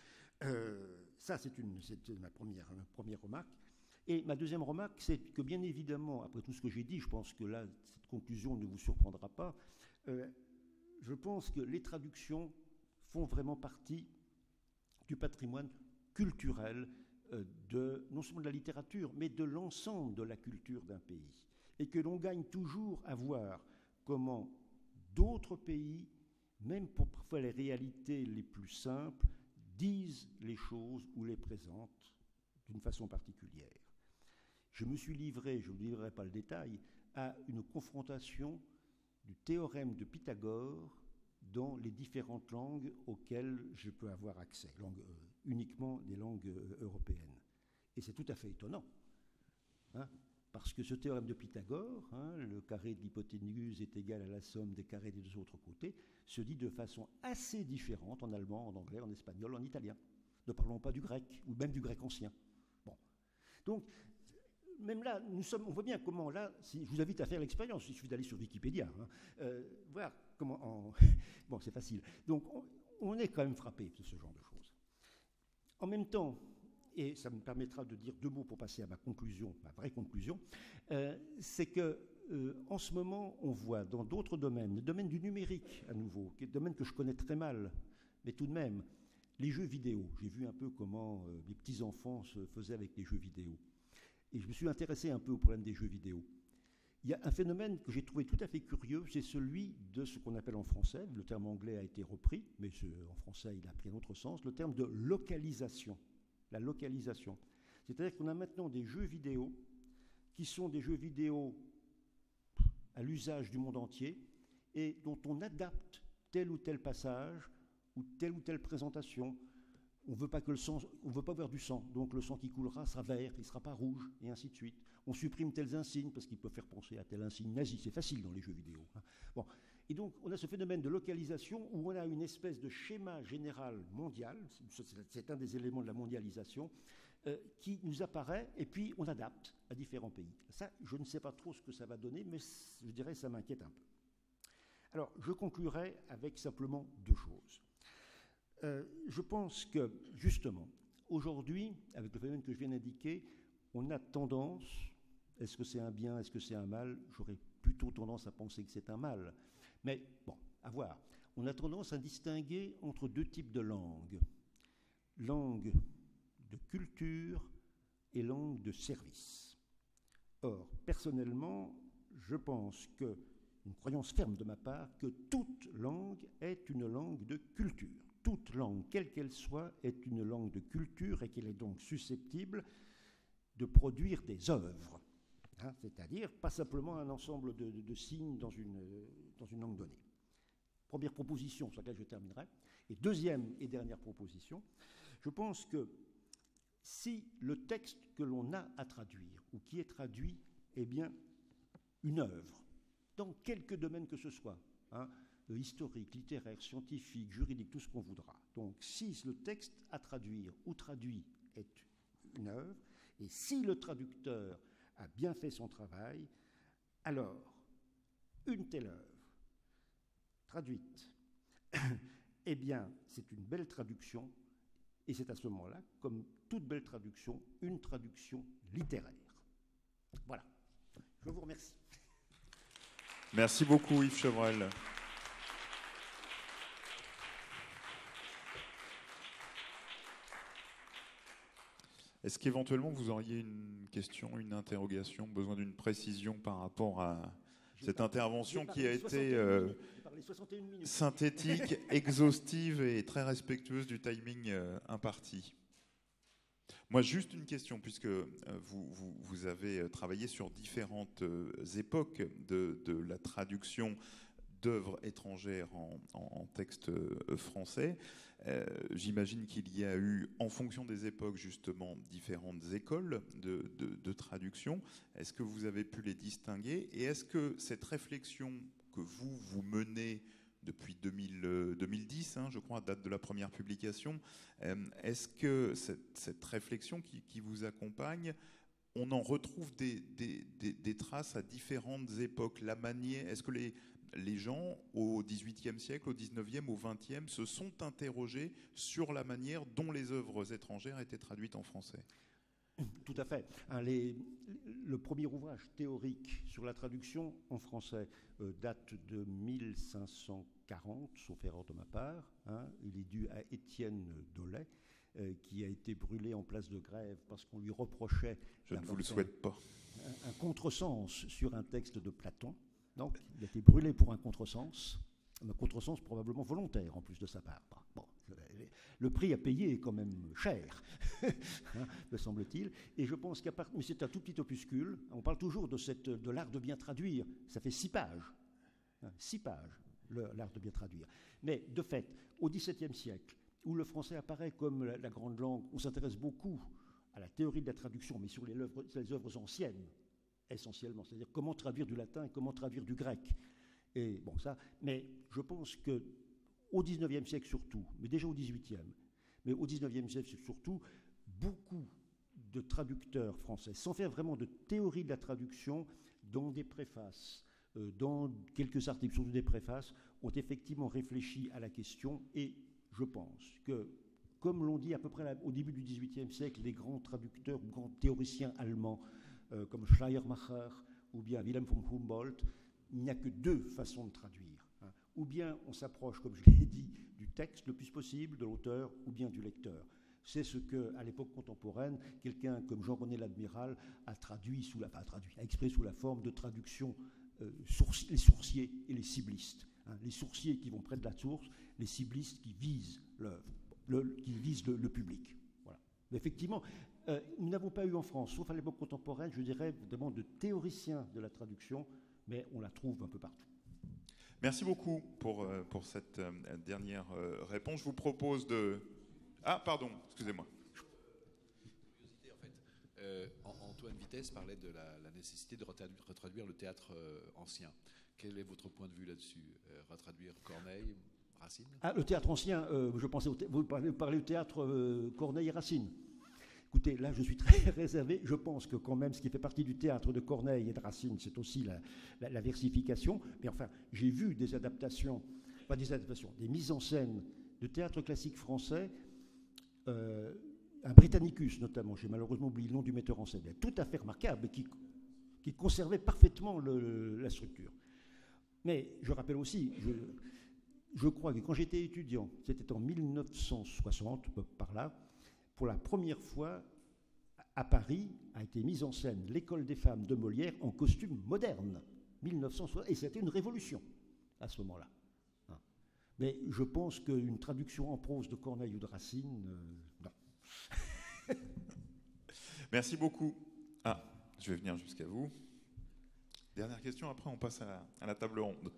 euh, ça c'est, une, c'est ma première, ma première remarque. Et ma deuxième remarque, c'est que bien évidemment, après tout ce que j'ai dit, je pense que là, cette conclusion ne vous surprendra pas, euh, je pense que les traductions font vraiment partie du patrimoine culturel de, non seulement de la littérature, mais de l'ensemble de la culture d'un pays. Et que l'on gagne toujours à voir comment d'autres pays, même pour parfois les réalités les plus simples, disent les choses ou les présentent d'une façon particulière. Je me suis livré, je ne vous livrerai pas le détail, à une confrontation du théorème de Pythagore dans les différentes langues auxquelles je peux avoir accès, langue, euh, uniquement des langues euh, européennes. Et c'est tout à fait étonnant, hein, parce que ce théorème de Pythagore, hein, le carré de l'hypoténuse est égal à la somme des carrés des deux autres côtés, se dit de façon assez différente en allemand, en anglais, en espagnol, en italien. Ne parlons pas du grec, ou même du grec ancien. Bon. Donc, même là, nous sommes, on voit bien comment, là, si, je vous invite à faire l'expérience, il suffit d'aller sur Wikipédia, hein, euh, voir comment, en, bon, c'est facile. Donc, on, on est quand même frappé de ce genre de choses. En même temps, et ça me permettra de dire deux mots pour passer à ma conclusion, ma vraie conclusion, euh, c'est que, euh, en ce moment, on voit dans d'autres domaines, le domaine du numérique à nouveau, qui est un domaine que je connais très mal, mais tout de même, les jeux vidéo. J'ai vu un peu comment euh, les petits-enfants se faisaient avec les jeux vidéo. Et je me suis intéressé un peu au problème des jeux vidéo. Il y a un phénomène que j'ai trouvé tout à fait curieux, c'est celui de ce qu'on appelle en français, le terme anglais a été repris, mais ce, en français il a pris un autre sens, le terme de localisation. La localisation. C'est-à-dire qu'on a maintenant des jeux vidéo qui sont des jeux vidéo à l'usage du monde entier et dont on adapte tel ou tel passage ou telle ou telle présentation. On veut pas que le sang, on veut pas voir du sang, donc le sang qui coulera sera vert, il ne sera pas rouge, et ainsi de suite. On supprime tels insignes parce qu'ils peuvent faire penser à tel insigne nazi, c'est facile dans les jeux vidéo. Hein. Bon. Et donc on a ce phénomène de localisation où on a une espèce de schéma général mondial, c'est un des éléments de la mondialisation, euh, qui nous apparaît, et puis on adapte à différents pays. Ça, je ne sais pas trop ce que ça va donner, mais je dirais que ça m'inquiète un peu. Alors, je conclurai avec simplement deux choses. Euh, je pense que, justement, aujourd'hui, avec le phénomène que je viens d'indiquer, on a tendance, est-ce que c'est un bien, est-ce que c'est un mal? J'aurais plutôt tendance à penser que c'est un mal. Mais, bon, à voir. On a tendance à distinguer entre deux types de langues. Langue de culture et langue de service. Or, personnellement, je pense que, une croyance ferme de ma part, que toute langue est une langue de culture. Toute langue, quelle qu'elle soit, est une langue de culture et qu'elle est donc susceptible de produire des œuvres. Hein, c'est-à-dire pas simplement un ensemble de, de, de signes dans une, dans une langue donnée. Première proposition sur laquelle je terminerai. Et deuxième et dernière proposition, je pense que si le texte que l'on a à traduire ou qui est traduit est bien une œuvre, dans quelque domaine que ce soit, hein, historique, littéraire, scientifique, juridique, tout ce qu'on voudra. Donc, si le texte à traduire ou traduit est une œuvre, et si le traducteur a bien fait son travail, alors, une telle œuvre, traduite, eh bien, c'est une belle traduction, et c'est à ce moment-là, comme toute belle traduction, une traduction littéraire. Voilà. Je vous remercie. Merci beaucoup, Yves Chevrel. Est-ce qu'éventuellement vous auriez une question, une interrogation, besoin d'une précision par rapport à cette intervention qui a été euh, synthétique, exhaustive et très respectueuse du timing euh, imparti? Moi, juste une question, puisque euh, vous, vous, vous avez travaillé sur différentes euh, époques de, de la traduction d'œuvres étrangères en, en, en texte euh, français. Euh, J'imagine qu'il y a eu, en fonction des époques, justement, différentes écoles de, de, de traduction. Est-ce que vous avez pu les distinguer? Et est-ce que cette réflexion que vous, vous menez depuis deux mille, deux mille dix, hein, je crois, date de la première publication, euh, est-ce que cette, cette réflexion qui, qui vous accompagne, on en retrouve des, des, des, des traces à différentes époques? La manière, est-ce que les, les gens au dix-huitième siècle, au dix-neuvième, au vingtième se sont interrogés sur la manière dont les œuvres étrangères étaient traduites en français? Tout à fait. Hein, les, le premier ouvrage théorique sur la traduction en français euh, date de mille cinq cent quarante, sauf erreur de ma part. Hein, il est dû à Étienne Dolet, euh, qui a été brûlé en place de Grève parce qu'on lui reprochait... Je ne vous le souhaite pas. Un, un contresens sur un texte de Platon. Donc, il a été brûlé pour un contresens, un contresens probablement volontaire en plus de sa part. Bon, le prix à payer est quand même cher, hein, me semble-t-il. Et je pense qu'à part... Mais c'est un tout petit opuscule. On parle toujours de, cette, de l'art de bien traduire. Ça fait six pages. Hein, six pages, le, l'art de bien traduire. Mais de fait, au dix-septième siècle, où le français apparaît comme la, la grande langue, on s'intéresse beaucoup à la théorie de la traduction, mais sur les œuvres, les œuvres anciennes, essentiellement. C'est-à-dire comment traduire du latin et comment traduire du grec. Et bon, ça... Mais je pense que au dix-neuvième siècle surtout, mais déjà au dix-huitième, mais au dix-neuvième siècle surtout, beaucoup de traducteurs français, sans faire vraiment de théorie de la traduction, dans des préfaces, euh, dans quelques articles, surtout des préfaces, ont effectivement réfléchi à la question, et je pense que, comme l'ont dit à peu près au début du dix-huitième siècle, les grands traducteurs, grands théoriciens allemands, euh, comme Schleiermacher ou bien Wilhelm von Humboldt, il n'y a que deux façons de traduire. Hein. Ou bien on s'approche, comme je l'ai dit, du texte le plus possible, de l'auteur, ou bien du lecteur. C'est ce que, à l'époque contemporaine, quelqu'un comme Jean-René l'Admiral a traduit sous la, enfin, a traduit, a exprimé sous la forme de traduction euh, sourci, les sourciers et les ciblistes. Hein, les sourciers qui vont près de la source, les ciblistes qui visent l'œuvre, le, qui visent le, le public. Voilà. Mais effectivement, euh, nous n'avons pas eu en France, sauf à l'époque contemporaine, je dirais, vraiment de théoriciens de la traduction, mais on la trouve un peu partout. Merci beaucoup pour, euh, pour cette euh, dernière euh, réponse. Je vous propose de... Ah, pardon, excusez-moi. Curiosité, en fait. Euh, Antoine Vitesse parlait de la, la nécessité de retraduire, retraduire le théâtre euh, ancien. Quel est votre point de vue là-dessus? euh, Retraduire Corneille, Racine? Ah, le théâtre ancien, euh, je pensais au thé- vous parlez, vous parlez du théâtre euh, Corneille et Racine. Écoutez, là, je suis très réservé. Je pense que quand même, ce qui fait partie du théâtre de Corneille et de Racine, c'est aussi la, la, la versification. Mais enfin, j'ai vu des adaptations, pas des adaptations, des mises en scène de théâtre classique français, euh, un Britannicus notamment, j'ai malheureusement oublié le nom du metteur en scène, tout à fait remarquable, qui, qui conservait parfaitement le, la structure. Mais je rappelle aussi, je, je crois que quand j'étais étudiant, c'était en mille neuf cent soixante, par là, pour la première fois, à Paris, a été mise en scène l'École des femmes de Molière en costume moderne, mille neuf cent soixante, et c'était une révolution à ce moment-là. Hein. Mais je pense qu'une traduction en prose de Corneille ou de Racine, euh, non. Merci beaucoup. Ah, je vais venir jusqu'à vous. Dernière question, après on passe à la, à la table ronde.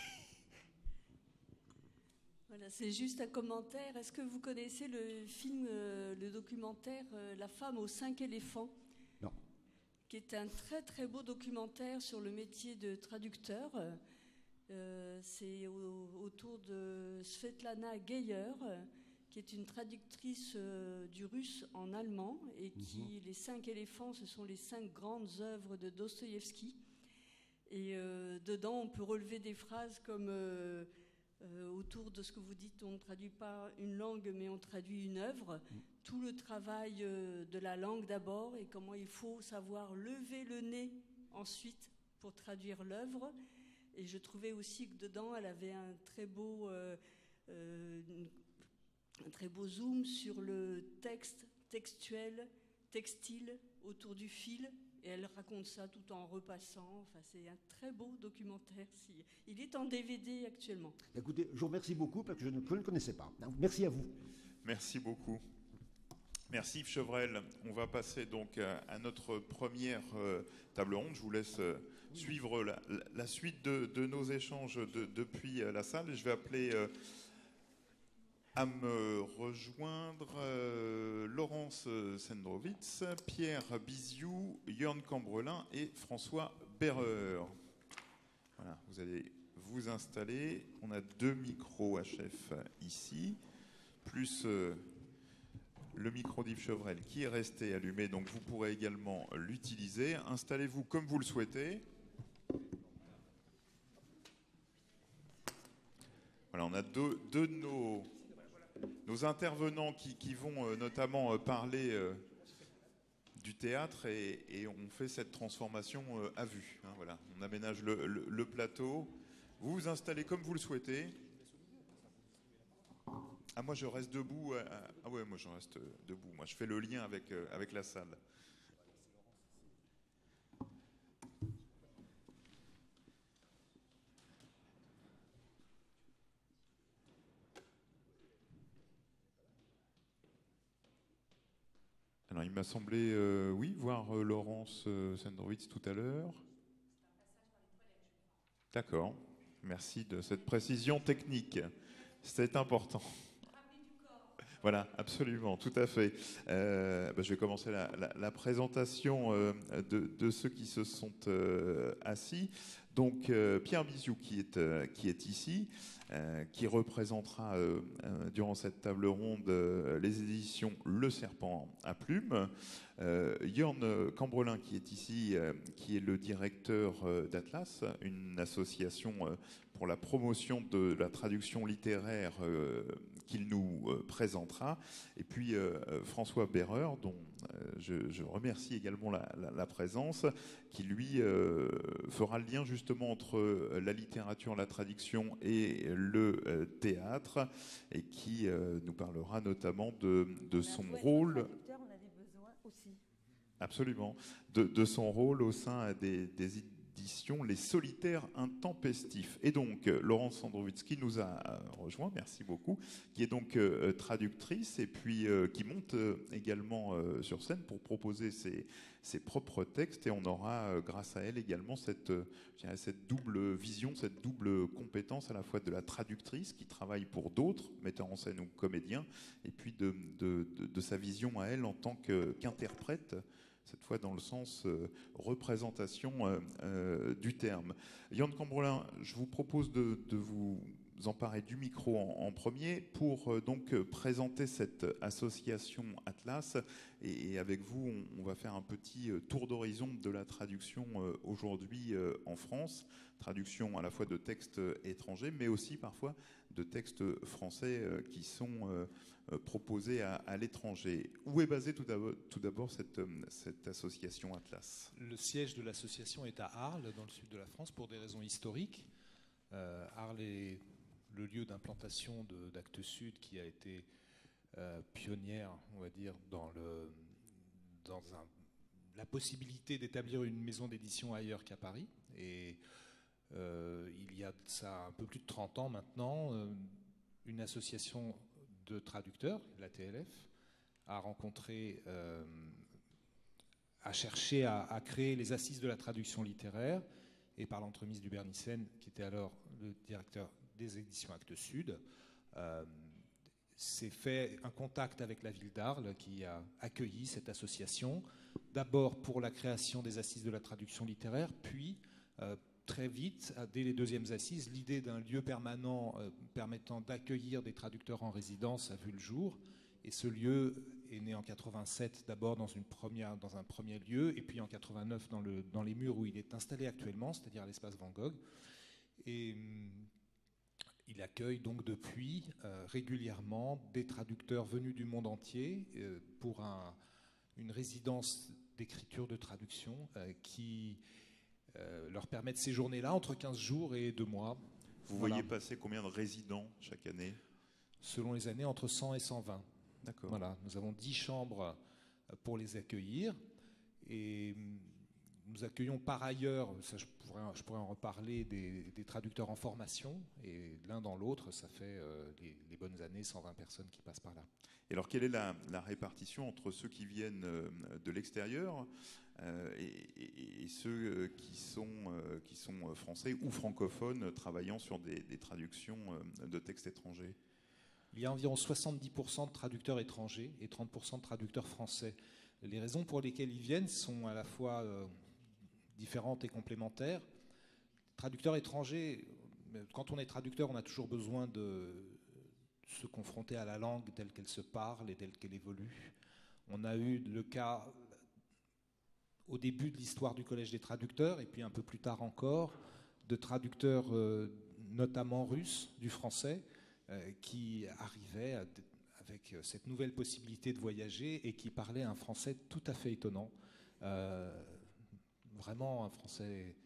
Voilà, c'est juste un commentaire. Est-ce que vous connaissez le film, euh, le documentaire euh, La femme aux cinq éléphants? Non. Qui est un très très beau documentaire sur le métier de traducteur. Euh, c'est au, autour de Svetlana Geyer, qui est une traductrice euh, du russe en allemand, et qui, mm-hmm. Les cinq éléphants, ce sont les cinq grandes œuvres de Dostoïevski. Et euh, dedans, on peut relever des phrases comme euh, euh, autour de ce que vous dites, on ne traduit pas une langue, mais on traduit une œuvre. Mm. Tout le travail euh, de la langue d'abord, et comment il faut savoir lever le nez ensuite pour traduire l'œuvre. Et je trouvais aussi que dedans, elle avait un très beau, euh, euh, un très beau zoom sur le texte textuel, textile, autour du fil. Et elle raconte ça tout en repassant. Enfin, c'est un très beau documentaire. Il est en D V D actuellement. Écoutez, je vous remercie beaucoup parce que je ne, je ne connaissais pas. Merci à vous. Merci beaucoup. Merci Yves Chevrel. On va passer donc à notre première table ronde. Je vous laisse suivre la, la suite de, de nos échanges de, depuis la salle. Je vais appeler euh, à me rejoindre euh, Laurence Sendrowitz, Pierre Biziou, Jörn Cambrelin et François Berreur. Voilà, vous allez vous installer. On a deux micros H F ici, plus euh, le micro d'Yves Chevrel qui est resté allumé, donc vous pourrez également l'utiliser. Installez-vous comme vous le souhaitez. Voilà, on a deux, deux de nos, nos intervenants qui, qui vont euh, notamment euh, parler euh, du théâtre et, et on fait cette transformation euh, à vue. Hein, voilà. On aménage le, le, le plateau. Vous vous installez comme vous le souhaitez. Ah, moi je reste debout. Euh, ah ouais, moi je reste debout. Moi je fais le lien avec, euh, avec la salle. Alors, il m'a semblé, euh, oui, voir euh, Laurence euh, Sendrowitz tout à l'heure. D'accord. Merci de cette précision technique. C'est important. Voilà, absolument, tout à fait. Euh, bah, je vais commencer la, la, la présentation euh, de, de ceux qui se sont euh, assis. Donc, euh, Pierre Biziou qui est, euh, qui est ici, euh, qui représentera euh, euh, durant cette table ronde euh, les éditions Le Serpent à Plumes. Euh, Jörn Cambrelin qui est ici, euh, qui est le directeur euh, d'Atlas, une association euh, pour la promotion de la traduction littéraire euh, qu'il nous euh, présentera. Et puis euh, François Berreur, dont je, je remercie également la, la, la présence, qui lui euh, fera le lien justement entre la littérature, la traduction et le euh, théâtre, et qui euh, nous parlera notamment de, de son rôle. On a des besoins aussi. Absolument, de, de son rôle au sein des, des éditions Les Solitaires Intempestifs. Et donc, Laurence Sandrowitzki nous a rejoint, merci beaucoup, qui est donc euh, traductrice et puis euh, qui monte euh, également euh, sur scène pour proposer ses, ses propres textes. Et on aura, euh, grâce à elle également, cette, euh, je dirais, cette double vision, cette double compétence à la fois de la traductrice qui travaille pour d'autres, metteurs en scène ou comédiens, et puis de, de, de, de sa vision à elle en tant que, qu'interprète, cette fois dans le sens euh, représentation euh, euh, du terme. Yann Cambrelin, je vous propose de, de vous emparer du micro en, en premier pour euh, donc présenter cette association Atlas. Et, et avec vous, on, on va faire un petit euh, tour d'horizon de la traduction euh, aujourd'hui euh, en France. Traduction à la fois de textes étrangers, mais aussi parfois de textes français euh, qui sont euh, proposés à, à l'étranger. Où est basée tout d'abord, tout d'abord cette, cette association Atlas ? Le siège de l'association est à Arles, dans le sud de la France, pour des raisons historiques. Euh, Arles est le lieu d'implantation de, d'Actes Sud qui a été euh, pionnière, on va dire, dans, le, dans un, la possibilité d'établir une maison d'édition ailleurs qu'à Paris. Et euh, il y a ça un peu plus de trente ans maintenant, euh, une association de traducteurs, la T L F, a rencontré, euh, a cherché à, à créer les assises de la traduction littéraire, et par l'entremise du Bernissen, qui était alors le directeur des éditions Actes Sud, euh, s'est fait un contact avec la ville d'Arles qui a accueilli cette association, d'abord pour la création des assises de la traduction littéraire, puis euh, très vite, dès les deuxièmes assises, l'idée d'un lieu permanent euh, permettant d'accueillir des traducteurs en résidence a vu le jour. Et ce lieu est né en quatre-vingt-sept, d'abord dans, une première, dans un premier lieu, et puis en quatre-vingt-neuf dans, le, dans les murs où il est installé actuellement, c'est-à-dire à l'espace Van Gogh. Et hum, il accueille donc depuis euh, régulièrement des traducteurs venus du monde entier euh, pour un, une résidence d'écriture de traduction euh, qui Euh, leur permet de séjourner là entre quinze jours et deux mois. Vous voilà. voyez passer combien de résidents chaque année ? Selon les années, entre cent et cent vingt. D'accord. Voilà. Nous avons dix chambres pour les accueillir. Et nous accueillons par ailleurs, ça je, pourrais, je pourrais en reparler, des, des traducteurs en formation. Et l'un dans l'autre, ça fait euh, les, les bonnes années, cent vingt personnes qui passent par là. Et alors, quelle est la, la répartition entre ceux qui viennent euh, de l'extérieur euh, et, et, et ceux euh, qui, sont, euh, qui sont français ou francophones travaillant sur des, des traductions euh, de textes étrangers ? Il y a environ soixante-dix pour cent de traducteurs étrangers et trente pour cent de traducteurs français. Les raisons pour lesquelles ils viennent sont à la fois euh, différentes et complémentaires. Traducteurs étrangers, quand on est traducteur, on a toujours besoin de se confronter à la langue telle qu'elle se parle et telle qu'elle évolue. On a eu le cas au début de l'histoire du Collège des traducteurs, et puis un peu plus tard encore, de traducteurs euh, notamment russes du français, euh, qui arrivaient à, avec cette nouvelle possibilité de voyager et qui parlaient un français tout à fait étonnant. Euh, vraiment un français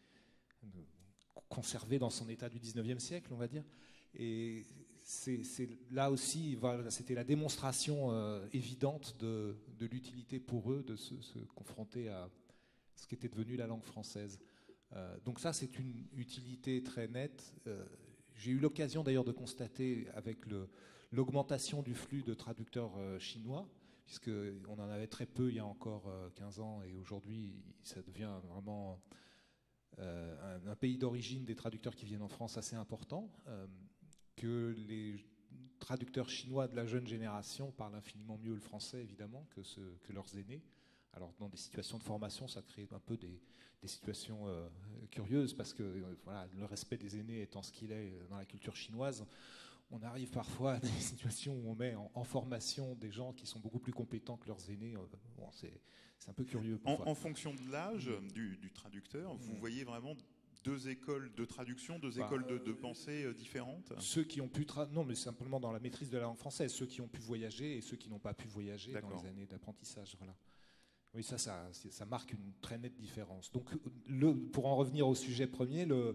conservé dans son état du dix-neuvième siècle, on va dire. Et c'est, c'est là aussi, voilà, c'était la démonstration euh, évidente de, de l'utilité pour eux de se, se confronter à ce qu'était devenu la langue française. Euh, donc ça, c'est une utilité très nette. Euh, j'ai eu l'occasion d'ailleurs de constater avec le, l'augmentation du flux de traducteurs euh, chinois, puisqu'on en avait très peu il y a encore euh, quinze ans, et aujourd'hui, ça devient vraiment euh, un, un pays d'origine des traducteurs qui viennent en France assez important. Euh, que les traducteurs chinois de la jeune génération parlent infiniment mieux le français, évidemment, que, ce, que leurs aînés. Alors, dans des situations de formation, ça crée un peu des, des situations euh, curieuses, parce que euh, voilà, le respect des aînés étant ce qu'il est dans la culture chinoise, on arrive parfois à des situations où on met en, en formation des gens qui sont beaucoup plus compétents que leurs aînés. Euh, bon, c'est, c'est un peu curieux. En, en fonction de l'âge du, du traducteur, mmh. vous voyez vraiment deux écoles de traduction, deux bah, écoles de, de pensée euh, différentes ? Ceux qui ont pu... Tra- non, mais simplement dans la maîtrise de la langue française. Ceux qui ont pu voyager et ceux qui n'ont pas pu voyager. D'accord. Dans les années d'apprentissage. Voilà. Oui, ça, ça, ça marque une très nette différence. Donc, le, pour en revenir au sujet premier, le,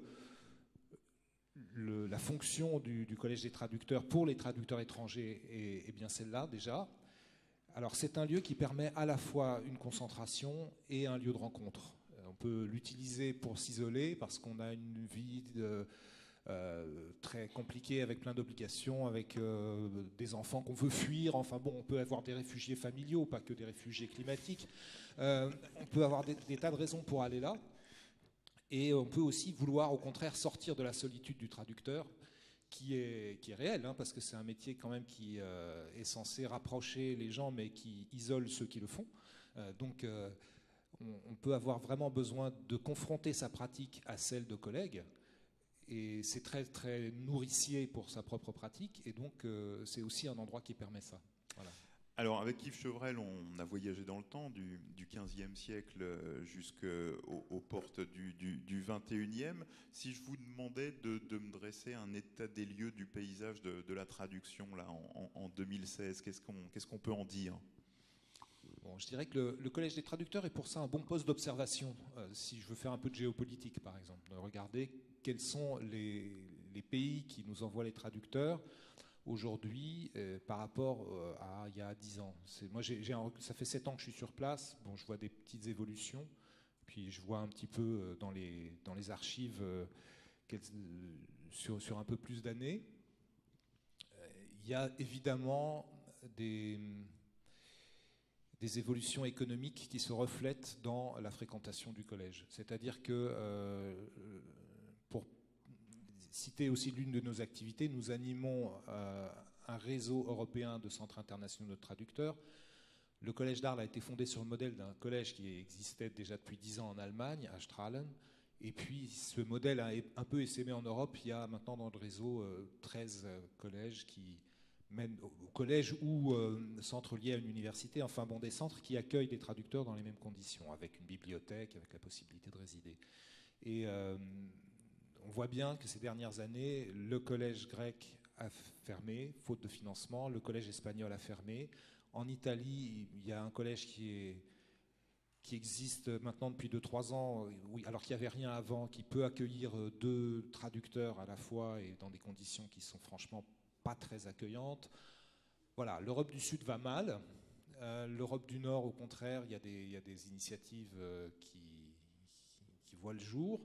le, la fonction du, du Collège des traducteurs pour les traducteurs étrangers est, est bien celle-là, déjà. Alors, c'est un lieu qui permet à la fois une concentration et un lieu de rencontre. On peut l'utiliser pour s'isoler parce qu'on a une vie de, euh, très compliquée avec plein d'obligations, avec euh, des enfants qu'on veut fuir. Enfin bon, on peut avoir des réfugiés familiaux, pas que des réfugiés climatiques. Euh, on peut avoir des, des tas de raisons pour aller là. Et on peut aussi vouloir, au contraire, sortir de la solitude du traducteur, qui est, qui est réelle, hein, parce que c'est un métier quand même qui euh, est censé rapprocher les gens, mais qui isole ceux qui le font. Euh, donc, euh, on, on peut avoir vraiment besoin de confronter sa pratique à celle de collègues, et c'est très, très nourricier pour sa propre pratique, et donc euh, c'est aussi un endroit qui permet ça. Voilà. Alors, avec Yves Chevrel, on a voyagé dans le temps, du, du quinzième siècle jusqu'aux aux portes du, du, du vingt et unième. Si je vous demandais de, de me dresser un état des lieux du paysage de, de la traduction là, en, en deux mille seize, qu'est-ce qu'on qu'est-ce qu'on peut en dire ? Bon, je dirais que le, le Collège des traducteurs est pour ça un bon poste d'observation. Euh, si je veux faire un peu de géopolitique, par exemple, de regarder quels sont les, les pays qui nous envoient les traducteurs aujourd'hui euh, par rapport euh, à il y a dix ans. C'est, moi, j'ai, j'ai un, ça fait sept ans que je suis sur place. Bon, je vois des petites évolutions. Puis je vois un petit peu euh, dans, les, dans les archives euh, quel, euh, sur, sur un peu plus d'années. Euh, il y a évidemment des, des évolutions économiques qui se reflètent dans la fréquentation du collège. C'est-à-dire que euh, pour citer aussi l'une de nos activités, nous animons euh, un réseau européen de centres internationaux de traducteurs. Le collège d'Arles a été fondé sur le modèle d'un collège qui existait déjà depuis dix ans en Allemagne, à Strahlen. Et puis ce modèle a un peu essaimé en Europe. Il y a maintenant dans le réseau euh, treize collèges qui mènent au collège ou euh, centres liés à une université. Enfin bon, des centres qui accueillent des traducteurs dans les mêmes conditions, avec une bibliothèque, avec la possibilité de résider. Et euh, on voit bien que ces dernières années, le collège grec a fermé, faute de financement. Le collège espagnol a fermé. En Italie, il y a un collège qui, est, qui existe maintenant depuis deux trois ans, oui, alors qu'il n'y avait rien avant, qui peut accueillir deux traducteurs à la fois et dans des conditions qui sont franchement pas très accueillantes. Voilà, l'Europe du Sud va mal. Euh, L'Europe du Nord, au contraire, il y a des, il y a des initiatives euh, qui, qui voient le jour.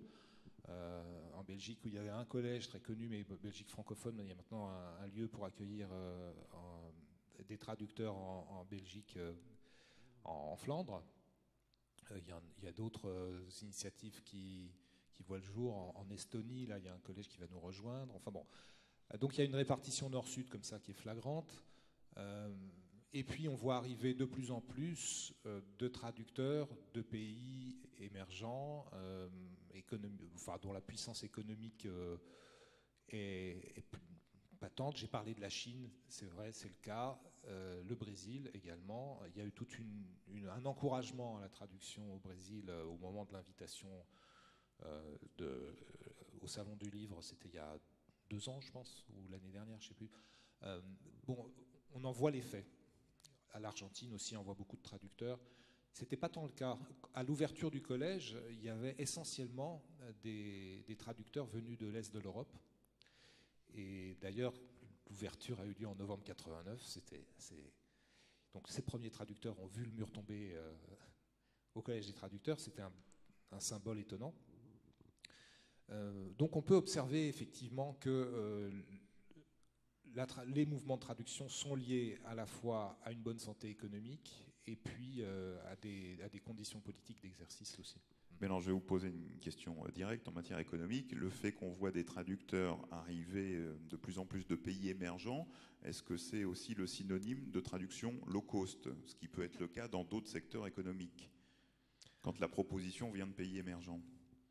Euh, en Belgique, où il y avait un collège très connu, mais Belgique francophone, il y a maintenant un, un lieu pour accueillir euh, en, des traducteurs en, en Belgique, euh, en, en Flandre. Euh, il y a, il y a d'autres euh, initiatives qui, qui voient le jour. En, en Estonie, là, il y a un collège qui va nous rejoindre. Enfin bon. Donc il y a une répartition nord-sud comme ça qui est flagrante. Euh, et puis on voit arriver de plus en plus euh, de traducteurs de pays émergents, euh, économi- enfin, dont la puissance économique euh, est, est patente. J'ai parlé de la Chine, c'est vrai, c'est le cas. Euh, le Brésil également. Il y a eu tout une, une, un encouragement à la traduction au Brésil euh, au moment de l'invitation euh, de, euh, au Salon du Livre. C'était il y a deux ans, je pense, ou l'année dernière, je ne sais plus. Euh, bon, on en voit l'effet. À l'Argentine aussi, on voit beaucoup de traducteurs. Ce n'était pas tant le cas. À l'ouverture du collège, il y avait essentiellement des, des traducteurs venus de l'Est de l'Europe. Et d'ailleurs, l'ouverture a eu lieu en novembre quatre-vingt-neuf. C'était, c'est... Donc ces premiers traducteurs ont vu le mur tomber euh, au Collège des traducteurs. C'était un, un symbole étonnant. Euh, donc on peut observer effectivement que euh, la tra- les mouvements de traduction sont liés à la fois à une bonne santé économique et puis euh, à, des, à des conditions politiques d'exercice aussi. Mais alors, je vais vous poser une question directe en matière économique. Le fait qu'on voit des traducteurs arriver de plus en plus de pays émergents, est-ce que c'est aussi le synonyme de traduction low cost, ce qui peut être le cas dans d'autres secteurs économiques, quand la proposition vient de pays émergents ?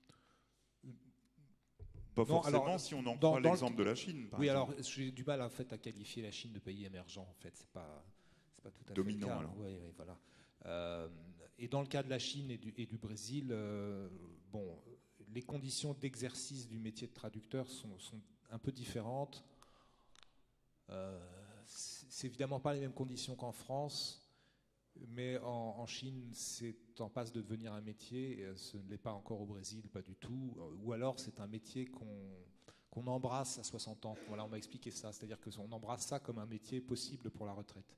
Pas Non, forcément alors, si on en dans, croit dans l'exemple le... de la Chine, par oui, exemple. alors j'ai du mal en fait à qualifier la Chine de pays émergent. En fait, c'est pas, c'est pas tout à Dominant, fait le cas. alors. Oui, oui, voilà. Euh, et dans le cas de la Chine et du, et du Brésil, euh, bon, les conditions d'exercice du métier de traducteur sont, sont un peu différentes. Euh, c'est évidemment pas les mêmes conditions qu'en France. Mais en, en Chine, c'est en passe de devenir un métier. Ce ne l'est pas encore au Brésil, pas du tout. Ou alors, c'est un métier qu'on qu'on embrasse à soixante ans. Voilà, on m'a expliqué ça. C'est-à-dire qu'on embrasse ça comme un métier possible pour la retraite.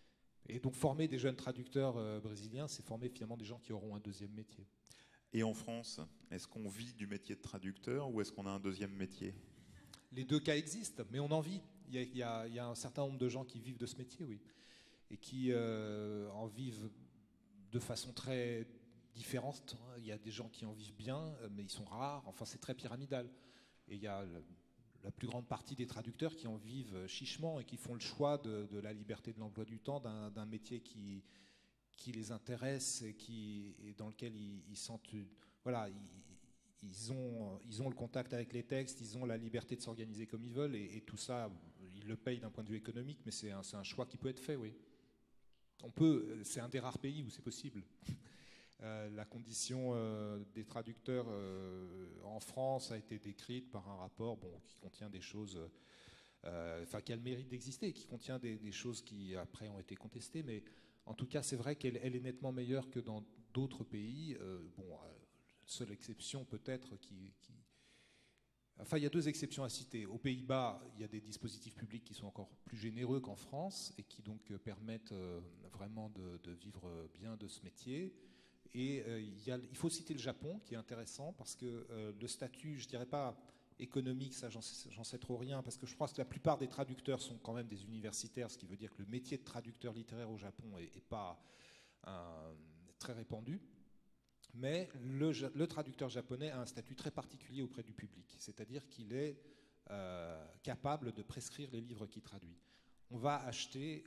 Et donc, former des jeunes traducteurs euh, brésiliens, c'est former finalement des gens qui auront un deuxième métier. Et en France, est-ce qu'on vit du métier de traducteur ou est-ce qu'on a un deuxième métier? Les deux cas existent, mais on en vit. Il y a, il y a, il y a un certain nombre de gens qui vivent de ce métier, oui. Et qui euh, en vivent de façon très différente. Il y a des gens qui en vivent bien, mais ils sont rares. Enfin, c'est très pyramidal. Et il y a le, la plus grande partie des traducteurs qui en vivent chichement et qui font le choix de, de la liberté de l'emploi du temps, d'un, d'un métier qui, qui les intéresse et, qui, et dans lequel ils, ils sentent... Voilà, ils, ils, ont, ils ont le contact avec les textes, ils ont la liberté de s'organiser comme ils veulent, et, et tout ça, ils le payent d'un point de vue économique, mais c'est un, c'est un choix qui peut être fait, oui. On peut, c'est un des rares pays où c'est possible. Euh, la condition euh, des traducteurs euh, en France a été décrite par un rapport bon, qui contient des choses, euh, enfin qui a le mérite d'exister, qui contient des, des choses qui après ont été contestées, mais en tout cas c'est vrai qu'elle elle est nettement meilleure que dans d'autres pays. Euh, bon, euh, seule exception peut-être qui, qui... Enfin, il y a deux exceptions à citer. Aux Pays-Bas, il y a des dispositifs publics qui sont encore plus généreux qu'en France et qui donc permettent euh, vraiment de, de vivre bien de ce métier. Et euh, il, y a, il faut citer le Japon, qui est intéressant, parce que euh, le statut, je ne dirais pas économique, ça j'en sais, j'en sais trop rien, parce que je pense que la plupart des traducteurs sont quand même des universitaires, ce qui veut dire que le métier de traducteur littéraire au Japon n'est pas un, très répandu. Mais le, le traducteur japonais a un statut très particulier auprès du public, c'est-à-dire qu'il est euh, capable de prescrire les livres qu'il traduit. On va acheter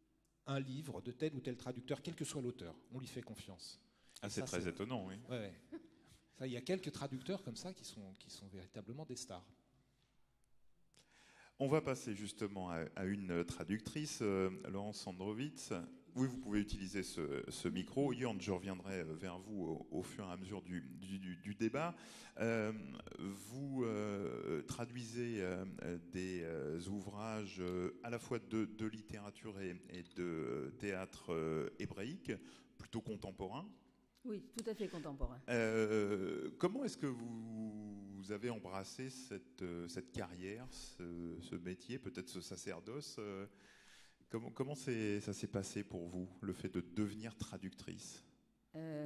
un livre de tel ou tel traducteur, quel que soit l'auteur, on lui fait confiance. Ah, c'est ça, très c'est... étonnant, oui. Ouais, ouais. Ça, il y a quelques traducteurs comme ça qui sont, qui sont véritablement des stars. On va passer justement à, à une traductrice, euh, Laurence Sandrovitz. Oui, vous pouvez utiliser ce, ce micro. Jörn, je reviendrai vers vous au, au fur et à mesure du, du, du débat. Euh, vous euh, traduisez euh, des euh, ouvrages euh, à la fois de, de littérature et, et de théâtre euh, hébraïque, plutôt contemporain. Oui, tout à fait contemporain. Euh, comment est-ce que vous, vous avez embrassé cette, cette carrière, ce, ce métier, peut-être ce sacerdoce euh, Comment, comment c'est, ça s'est passé pour vous, le fait de devenir traductrice? euh,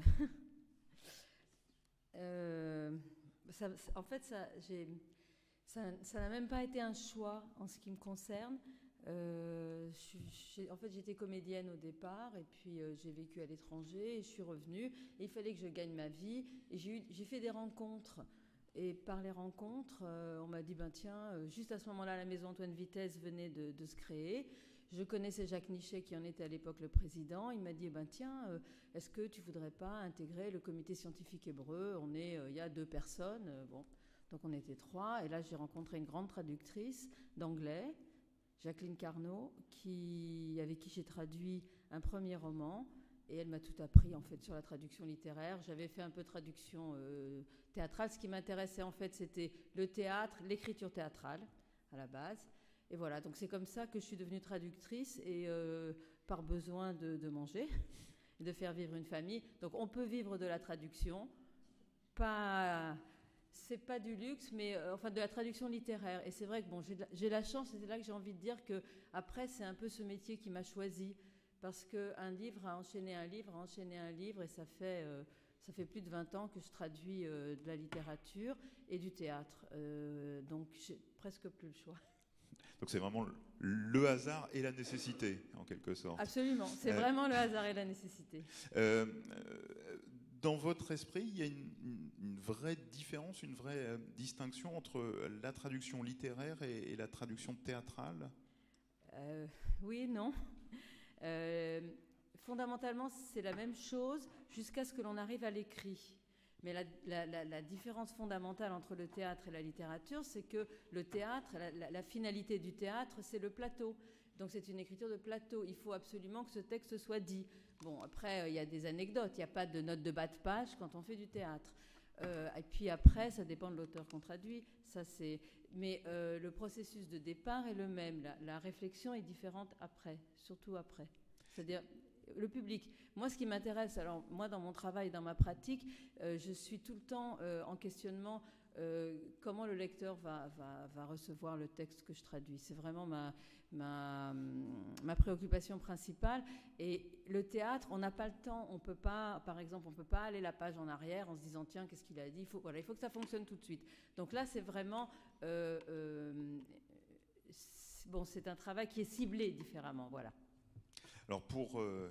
euh, ça, En fait, ça, j'ai, ça, ça n'a même pas été un choix en ce qui me concerne. Euh, je, en fait, j'étais comédienne au départ, et puis euh, j'ai vécu à l'étranger, et je suis revenue, et il fallait que je gagne ma vie, et j'ai, eu, j'ai fait des rencontres. Et par les rencontres, euh, on m'a dit, ben tiens, euh, juste à ce moment-là, la maison Antoine Vitesse venait de, de se créer. Je connaissais Jacques Nichet, qui en était à l'époque le président. Il m'a dit, eh ben tiens, euh, est-ce que tu voudrais pas intégrer le comité scientifique hébreu? On est, euh, il y a deux personnes, euh, bon, donc on était trois. Et là, j'ai rencontré une grande traductrice d'anglais, Jacqueline Carnot, qui, avec qui j'ai traduit un premier roman. Et elle m'a tout appris en fait sur la traduction littéraire. J'avais fait un peu de traduction euh, théâtrale. Ce qui m'intéressait en fait, c'était le théâtre, l'écriture théâtrale à la base. Et voilà, donc c'est comme ça que je suis devenue traductrice, et euh, par besoin de, de manger, de faire vivre une famille. Donc on peut vivre de la traduction, pas, c'est pas du luxe, mais euh, enfin de la traduction littéraire. Et c'est vrai que bon, j'ai, j'ai la chance, et c'est là que j'ai envie de dire que après c'est un peu ce métier qui m'a choisie, parce qu'un livre a enchaîné un livre, a enchaîné un livre, et ça fait euh, ça fait plus de vingt ans que je traduis euh, de la littérature et du théâtre. Euh, donc j'ai presque plus le choix. Donc c'est vraiment le hasard et la nécessité, en quelque sorte. Absolument, c'est euh, vraiment le hasard et la nécessité. Euh, dans votre esprit, il y a une, une vraie différence, une vraie euh, distinction entre la traduction littéraire et, et la traduction théâtrale? euh, Oui, non. Euh, fondamentalement, c'est la même chose jusqu'à ce que l'on arrive à l'écrit. Mais la, la, la, la différence fondamentale entre le théâtre et la littérature, c'est que le théâtre, la, la, la finalité du théâtre, c'est le plateau. Donc c'est une écriture de plateau. Il faut absolument que ce texte soit dit. Bon, après, il y a des anecdotes. Il n'y a pas de note de bas de page quand on fait du théâtre. Euh, et puis après, ça dépend de l'auteur qu'on traduit. Ça, c'est... Mais euh, le processus de départ est le même. La, la réflexion est différente après, surtout après. C'est-à-dire... le public. Moi, ce qui m'intéresse, alors moi, dans mon travail, dans ma pratique, euh, je suis tout le temps euh, en questionnement euh, comment le lecteur va, va, va recevoir le texte que je traduis. C'est vraiment ma, ma, ma préoccupation principale. Et le théâtre, on n'a pas le temps. On peut pas, par exemple, on peut pas aller la page en arrière en se disant tiens, qu'est-ce qu'il a dit. Il faut, voilà, il faut que ça fonctionne tout de suite. Donc là, c'est vraiment euh, euh, c'est, bon, c'est un travail qui est ciblé différemment. Voilà. Alors pour euh,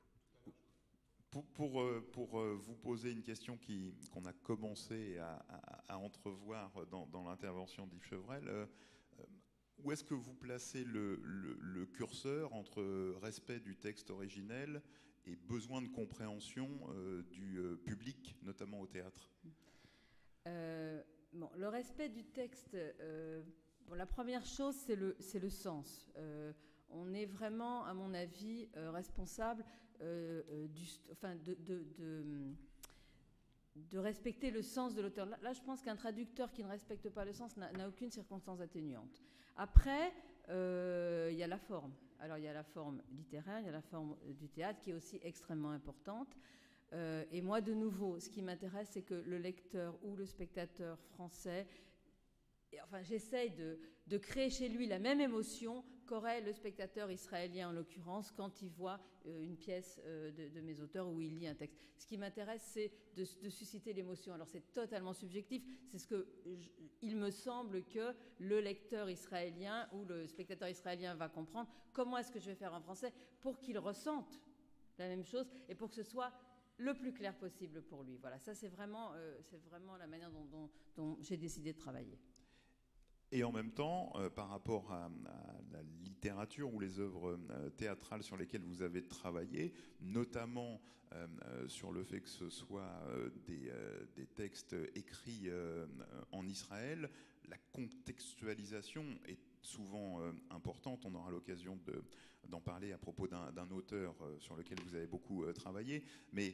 pour, pour, euh, pour euh, vous poser une question qui, qu'on a commencé à, à, à entrevoir dans, dans l'intervention d'Yves Chevrel, euh, où est-ce que vous placez le, le, le curseur entre respect du texte originel et besoin de compréhension euh, du euh, public, notamment au théâtre? euh, bon, Le respect du texte, euh, bon, la première chose, c'est le, c'est le sens. Euh, on est vraiment, à mon avis, euh, responsable euh, euh, du, enfin, de, de, de, de respecter le sens de l'auteur. Là, là, je pense qu'un traducteur qui ne respecte pas le sens n'a, n'a aucune circonstance atténuante. Après, euh, il y a la forme. Alors, il y a la forme littéraire, il y a la forme du théâtre qui est aussi extrêmement importante. Euh, et moi, de nouveau, ce qui m'intéresse, c'est que le lecteur ou le spectateur français, et, enfin, j'essaye de, de créer chez lui la même émotion qu'aurait le spectateur israélien, en l'occurrence, quand il voit euh, une pièce euh, de, de mes auteurs où il lit un texte. Ce qui m'intéresse, c'est de, de susciter l'émotion. Alors, c'est totalement subjectif. C'est ce que je, il me semble que le lecteur israélien ou le spectateur israélien va comprendre. Comment est-ce que je vais faire en français pour qu'il ressente la même chose et pour que ce soit le plus clair possible pour lui. Voilà, ça, c'est vraiment, euh, c'est vraiment la manière dont, dont, dont j'ai décidé de travailler. Et en même temps, euh, par rapport à, à la littérature ou les œuvres euh, théâtrales sur lesquelles vous avez travaillé, notamment euh, euh, sur le fait que ce soit euh, des, euh, des textes écrits euh, en Israël, la contextualisation est souvent euh, importante. On aura l'occasion de, d'en parler à propos d'un, d'un auteur euh, sur lequel vous avez beaucoup euh, travaillé. Mais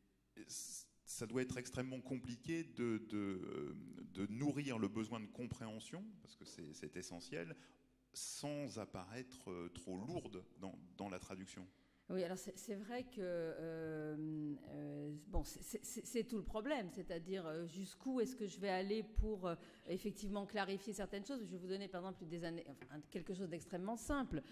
ça doit être extrêmement compliqué de, de, de nourrir le besoin de compréhension, parce que c'est, c'est essentiel, sans apparaître trop lourde dans, dans la traduction. Oui, alors c'est, c'est vrai que euh, euh, bon, c'est, c'est, c'est tout le problème, c'est-à-dire euh, jusqu'où est-ce que je vais aller pour euh, effectivement clarifier certaines choses. Je vais vous donner par exemple des années, enfin, quelque chose d'extrêmement simple.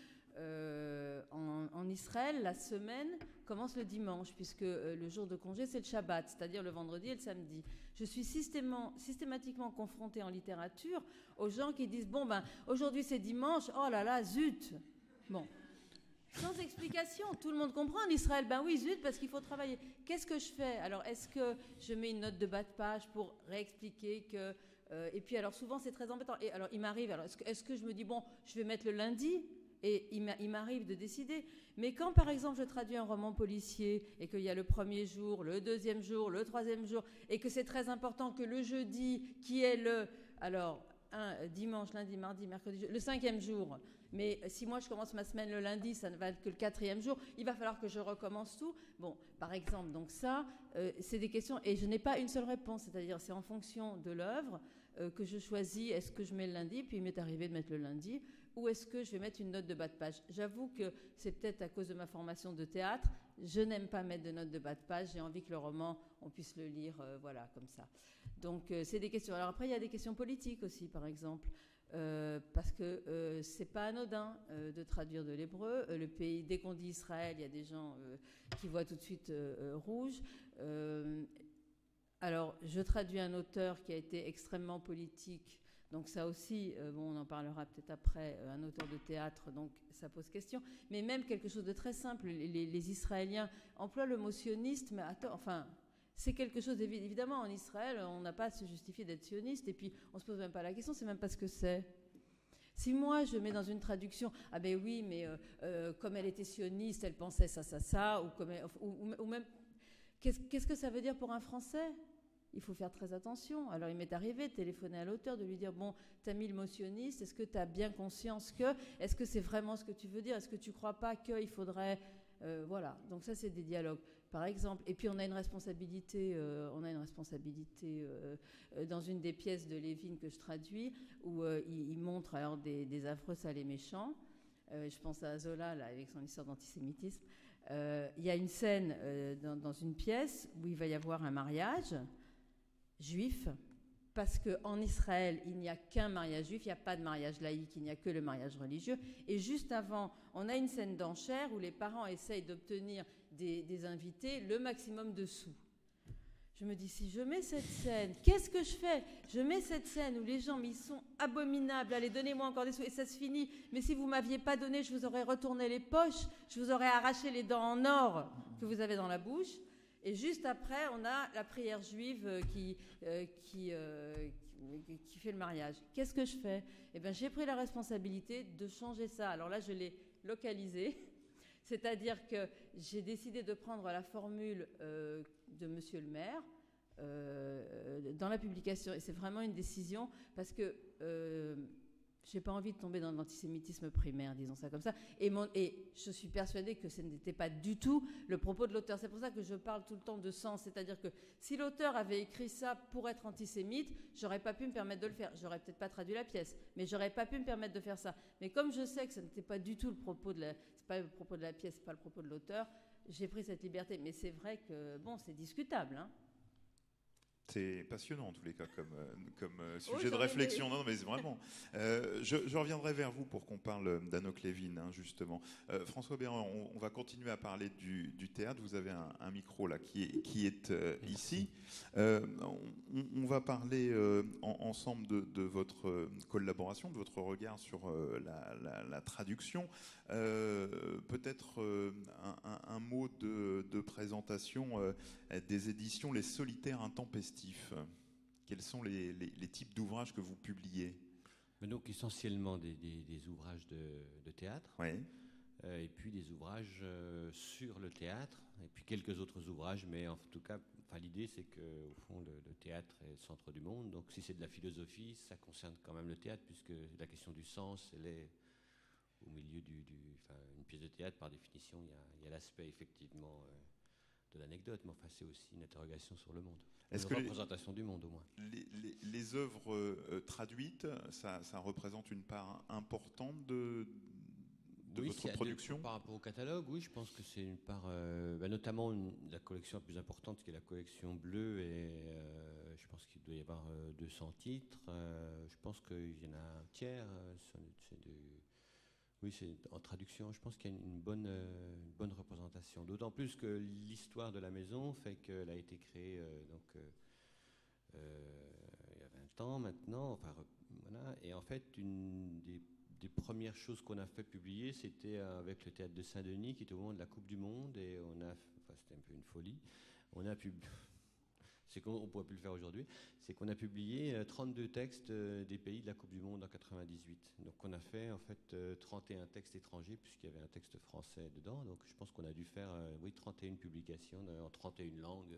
Euh, en, en Israël, la semaine commence le dimanche, puisque euh, le jour de congé, c'est le Shabbat, c'est-à-dire le vendredi et le samedi. Je suis systématiquement, systématiquement confrontée en littérature aux gens qui disent « Bon, ben, aujourd'hui c'est dimanche, oh là là, zut !» Bon, sans explication, tout le monde comprend en Israël, ben oui, zut, parce qu'il faut travailler. Qu'est-ce que je fais? Alors, est-ce que je mets une note de bas de page pour réexpliquer que... Euh, et puis, alors, souvent, c'est très embêtant. Et alors, il m'arrive, alors, est-ce que, est-ce que je me dis « Bon, je vais mettre le lundi ?» Et il m'arrive de décider. Mais quand, par exemple, je traduis un roman policier et qu'il y a le premier jour, le deuxième jour, le troisième jour, et que c'est très important que le jeudi, qui est le... Alors, un, dimanche, lundi, mardi, mercredi, le cinquième jour. Mais si moi, je commence ma semaine le lundi, ça ne va être que le quatrième jour. Il va falloir que je recommence tout. Bon, par exemple, donc ça, euh, c'est des questions... Et je n'ai pas une seule réponse. C'est-à-dire, c'est en fonction de l'œuvre euh, que je choisis. Est-ce que je mets le lundi? Puis il m'est arrivé de mettre le lundi. Ou est-ce que je vais mettre une note de bas de page? J'avoue que c'est peut-être à cause de ma formation de théâtre. Je n'aime pas mettre de notes de bas de page. J'ai envie que le roman, on puisse le lire, euh, voilà, comme ça. Donc, euh, c'est des questions. Alors après, il y a des questions politiques aussi, par exemple. Euh, parce que euh, c'est pas anodin euh, de traduire de l'hébreu. Euh, le pays, dès qu'on dit Israël, il y a des gens euh, qui voient tout de suite euh, euh, rouge. Euh, alors, je traduis un auteur qui a été extrêmement politique. Donc ça aussi, euh, bon, on en parlera peut-être après, euh, un auteur de théâtre, donc ça pose question. Mais même quelque chose de très simple, les, les, les Israéliens emploient le mot sioniste, mais attends, enfin, c'est quelque chose, évidemment, en Israël, on n'a pas à se justifier d'être sioniste, et puis on ne se pose même pas la question, c'est même pas ce que c'est. Si moi, je mets dans une traduction, ah ben oui, mais euh, euh, comme elle était sioniste, elle pensait ça, ça, ça, ou, comme elle, ou, ou, ou même, qu'est-ce, qu'est-ce que ça veut dire pour un Français ? Il faut faire très attention. Alors, il m'est arrivé de téléphoner à l'auteur, de lui dire « Bon, tu as mis le mot sioniste, est-ce que tu as bien conscience que... Est-ce que c'est vraiment ce que tu veux dire? Est-ce que tu ne crois pas qu'il faudrait... Euh, » Voilà. Donc ça, c'est des dialogues, par exemple. Et puis, on a une responsabilité, euh, on a une responsabilité euh, dans une des pièces de Lévin que je traduis, où euh, il, il montre alors des, des affreux sales et méchants. Euh, je pense à Zola, là, avec son histoire d'antisémitisme. Euh, il y a une scène euh, dans, dans une pièce où il va y avoir un mariage juif, parce qu'en Israël, il n'y a qu'un mariage juif, il n'y a pas de mariage laïque, il n'y a que le mariage religieux. Et juste avant, on a une scène d'enchère où les parents essayent d'obtenir des, des invités le maximum de sous. Je me dis, si je mets cette scène, qu'est-ce que je fais? Je mets cette scène où les gens, mais ils sont abominables, allez, donnez-moi encore des sous, et ça se finit. Mais si vous ne m'aviez pas donné, je vous aurais retourné les poches, je vous aurais arraché les dents en or que vous avez dans la bouche. Et juste après, on a la prière juive qui, euh, qui, euh, qui, qui fait le mariage. Qu'est-ce que je fais? Eh bien, j'ai pris la responsabilité de changer ça. Alors là, je l'ai localisé. C'est-à-dire que j'ai décidé de prendre la formule euh, de Monsieur le maire euh, dans la publication. Et c'est vraiment une décision parce que euh, je n'ai pas envie de tomber dans l'antisémitisme primaire, disons ça comme ça. Et, mon, et je suis persuadée que ce n'était pas du tout le propos de l'auteur. C'est pour ça que je parle tout le temps de sens. C'est-à-dire que si l'auteur avait écrit ça pour être antisémite, j'aurais pas pu me permettre de le faire. J'aurais peut-être pas traduit la pièce, mais j'aurais pas pu me permettre de faire ça. Mais comme je sais que ce n'était pas du tout le propos de la, c'est pas le propos de la pièce, c'est pas le propos de l'auteur, j'ai pris cette liberté. Mais c'est vrai que bon, c'est discutable, hein. C'est passionnant en tous les cas comme, comme sujet oui, de réflexion. Non, non, mais vraiment. Euh, je, je reviendrai vers vous pour qu'on parle d'Anouk Levin, hein, justement. Euh, François Béran, on, on va continuer à parler du, du théâtre. Vous avez un, un micro là qui est, qui est euh, ici. Euh, on, on va parler euh, en, ensemble de, de votre collaboration, de votre regard sur euh, la, la, la traduction. Euh, peut-être euh, un, un, un mot de, de présentation euh, des éditions Les Solitaires Intempestifs. Quels sont les, les, les types d'ouvrages que vous publiez? Donc essentiellement des, des, des ouvrages de, de théâtre, oui. euh, et puis des ouvrages euh, sur le théâtre, et puis quelques autres ouvrages, mais en tout cas, enfin, l'idée c'est qu'au fond le, le théâtre est le centre du monde, donc si c'est de la philosophie, ça concerne quand même le théâtre, puisque la question du sens, elle est au milieu du... du enfin, une pièce de théâtre, par définition, il y a, il y a l'aspect effectivement euh, de l'anecdote, mais enfin c'est aussi une interrogation sur le monde. Est-ce une que représentation les, du monde au moins. Les, les, les œuvres euh, traduites, ça, ça représente une part importante de, de oui, votre production de, par rapport au catalogue, oui, je pense que c'est une part, euh, bah, notamment une, la collection la plus importante qui est la collection bleue, et euh, je pense qu'il doit y avoir euh, deux cents titres. Euh, je pense qu'il y en a un tiers, euh, c'est de, oui, c'est en traduction. Je pense qu'il y a une bonne, euh, une bonne représentation. D'autant plus que l'histoire de la maison fait qu'elle a été créée euh, donc, euh, euh, il y a vingt ans maintenant. Enfin, voilà. Et en fait, une des, des premières choses qu'on a fait publier, c'était avec le théâtre de Saint-Denis, qui était au moment de la Coupe du Monde. Et on a, enfin, c'était un peu une folie. On a publié. C'est qu'on ne pourrait plus le faire aujourd'hui, c'est qu'on a publié trente-deux textes des pays de la Coupe du Monde en quatre-vingt-dix-huit. Donc on a fait en fait trente et un textes étrangers, puisqu'il y avait un texte français dedans. Donc je pense qu'on a dû faire oui, trente et une publications en trente et une langues.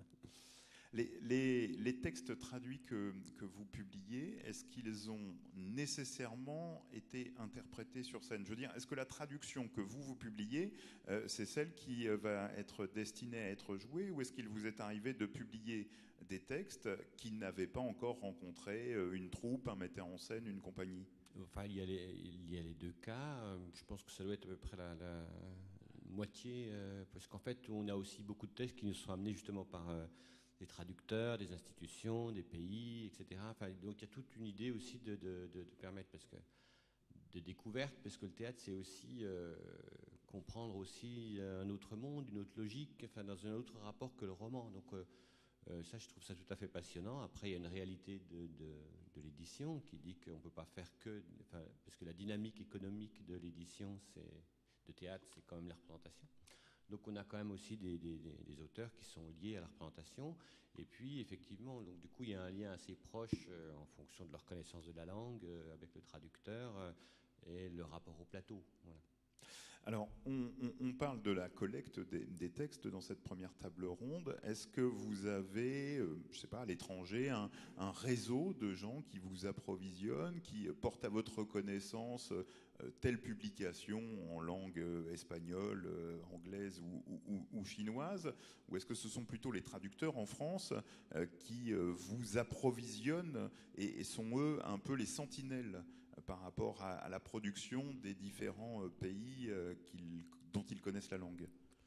Les, les, les textes traduits que, que vous publiez, est-ce qu'ils ont nécessairement été interprétés sur scène? Je veux dire, est-ce que la traduction que vous, vous publiez, euh, c'est celle qui euh, va être destinée à être jouée, ou est-ce qu'il vous est arrivé de publier des textes qui n'avaient pas encore rencontré euh, une troupe, un metteur en scène, une compagnie? Enfin, il y a les, il y a les deux cas. Je pense que ça doit être à peu près la, la moitié, euh, parce qu'en fait, on a aussi beaucoup de textes qui nous sont amenés justement par... Euh, des traducteurs, des institutions, des pays, et cetera. Enfin, donc il y a toute une idée aussi de, de, de, de permettre, parce que de découverte, parce que le théâtre, c'est aussi euh, comprendre aussi un autre monde, une autre logique, enfin dans un autre rapport que le roman. Donc euh, euh, ça, je trouve ça tout à fait passionnant. Après, il y a une réalité de, de, de l'édition qui dit qu'on ne peut pas faire que, enfin, parce que la dynamique économique de l'édition, c'est de théâtre, c'est quand même la représentation. Donc on a quand même aussi des, des, des auteurs qui sont liés à la représentation. Et puis effectivement, donc, du coup, il y a un lien assez proche euh, en fonction de leur connaissance de la langue euh, avec le traducteur euh, et le rapport au plateau. Voilà. Alors, on, on, on parle de la collecte des, des textes dans cette première table ronde. Est-ce que vous avez, euh, je ne sais pas, à l'étranger, un, un réseau de gens qui vous approvisionnent, qui portent à votre connaissance euh, telle publication en langue euh, espagnole, euh, anglaise ou, ou, ou chinoise? Ou est-ce que ce sont plutôt les traducteurs en France euh, qui euh, vous approvisionnent et, et sont eux un peu les sentinelles par rapport à, à la production des différents euh, pays euh, qu'ils, dont ils connaissent la langue?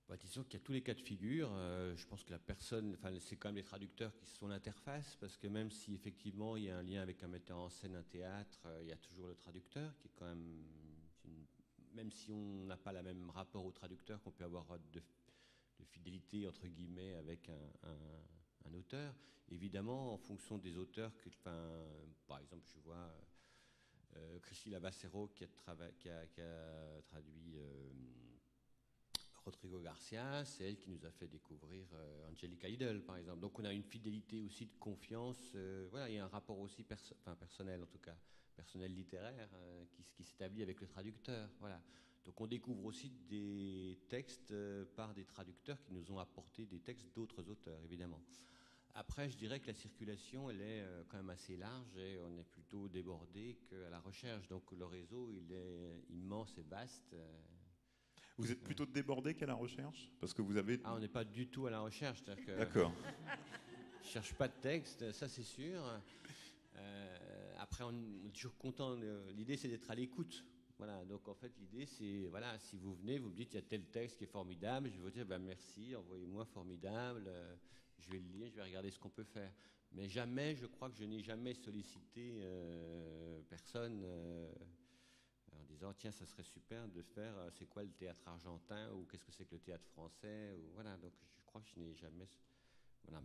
Bah, disons qu'il y a tous les cas de figure. Euh, je pense que la personne, enfin, c'est quand même les traducteurs qui sont l'interface, parce que même si effectivement il y a un lien avec un metteur en scène, un théâtre, euh, il y a toujours le traducteur qui est quand même, une, même si on n'a pas le même rapport au traducteur qu'on peut avoir de, de fidélité entre guillemets avec un, un, un auteur. Évidemment, en fonction des auteurs, que, enfin, par exemple, je vois euh, Priscilla Bacero qui a, qui a, qui a traduit. Euh, Rodrigo Garcia, c'est elle qui nous a fait découvrir euh, Angelica Lidl, par exemple. Donc on a une fidélité aussi de confiance. Euh, voilà, il y a un rapport aussi perso enfin, personnel, en tout cas, personnel littéraire, euh, qui, qui s'établit avec le traducteur. Voilà. Donc on découvre aussi des textes euh, par des traducteurs qui nous ont apporté des textes d'autres auteurs, évidemment. Après, je dirais que la circulation, elle est euh, quand même assez large et on est plutôt débordé qu'à la recherche. Donc le réseau, il est immense et vaste. Euh, Vous êtes plutôt débordé qu'à la recherche? Parce que vous avez... Ah, on n'est pas du tout à la recherche. D'accord. Je ne cherche pas de texte, ça c'est sûr. Euh, après, on est toujours content. L'idée, c'est d'être à l'écoute. Voilà, donc en fait, l'idée, c'est, voilà, si vous venez, vous me dites, il y a tel texte qui est formidable, je vais vous dire, ben, merci, envoyez-moi formidable, euh, je vais le lire, je vais regarder ce qu'on peut faire. Mais jamais, je crois que je n'ai jamais sollicité euh, personne... Euh, en disant tiens ça serait super de faire euh, c'est quoi le théâtre argentin ou qu'est-ce que c'est que le théâtre français ou, voilà, donc je crois que je n'ai jamais voilà,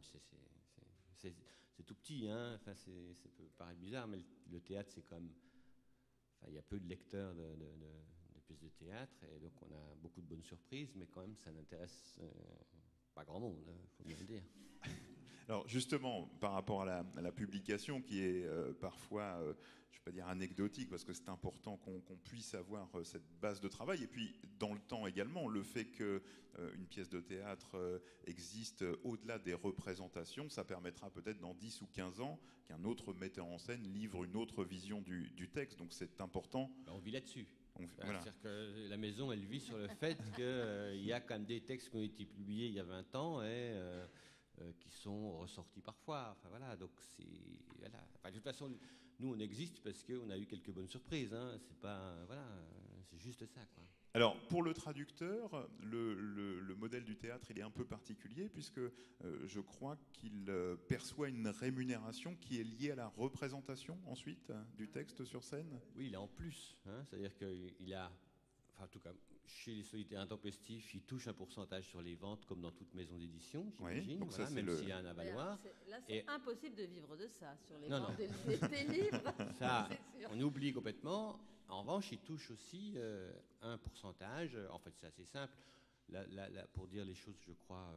c'est tout petit hein, enfin, ça peut paraître bizarre mais le, le théâtre c'est comme enfin, il y a peu de lecteurs de, de, de, de pièces de théâtre et donc on a beaucoup de bonnes surprises mais quand même ça n'intéresse euh, pas grand monde, il faut bien le dire. Alors justement, par rapport à la, à la publication qui est euh, parfois, euh, je ne vais pas dire anecdotique, parce que c'est important qu'on qu'on puisse avoir euh, cette base de travail, et puis dans le temps également, le fait qu'une euh, pièce de théâtre euh, existe au-delà des représentations, ça permettra peut-être dans dix ou quinze ans qu'un autre metteur en scène livre une autre vision du, du texte, donc c'est important. Ben, on vit là-dessus. Voilà. C'est-à-dire que la maison, elle vit sur le fait qu'il euh, y a quand même des textes qui ont été publiés il y a vingt ans, et... Euh, Euh, qui sont ressortis parfois. Enfin voilà, donc c'est voilà. Enfin, de toute façon, nous on existe parce qu'on a eu quelques bonnes surprises. Hein. C'est pas voilà, c'est juste ça quoi. Alors pour le traducteur, le, le, le modèle du théâtre il est un peu particulier puisque euh, je crois qu'il euh, perçoit une rémunération qui est liée à la représentation ensuite hein, du texte sur scène. Oui, il a en plus. Hein, c'est-à-dire qu'il a, enfin en tout cas. Chez les Solitaires Intempestifs, ils touchent un pourcentage sur les ventes, comme dans toute maison d'édition, j'imagine, oui, voilà, même le... s'il y a un avaloir. Là, c'est Et... impossible de vivre de ça, sur les non, ventes non. Des, des livres. Ça, on oublie complètement. En revanche, ils touchent aussi euh, un pourcentage. En fait, c'est assez simple. La, la, la, pour dire les choses, je crois,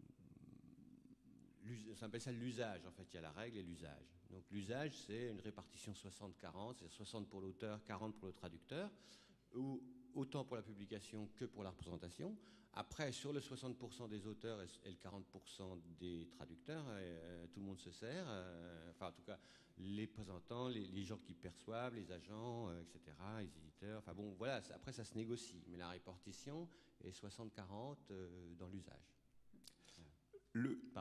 euh, ça s'appelle ça l'usage. En fait, il y a la règle et l'usage. Donc, l'usage, c'est une répartition soixante quarante, c'est soixante pour l'auteur, quarante pour le traducteur, ou autant pour la publication que pour la représentation. Après, sur le soixante pour cent des auteurs et le quarante pour cent des traducteurs, euh, tout le monde se sert. Euh, enfin, en tout cas, les présentants, les, les gens qui perçoivent, les agents, euh, et cetera, les éditeurs. Enfin bon, voilà, ça, après, ça se négocie. Mais la répartition est soixante quarante euh, dans l'usage. Le... Pardon ?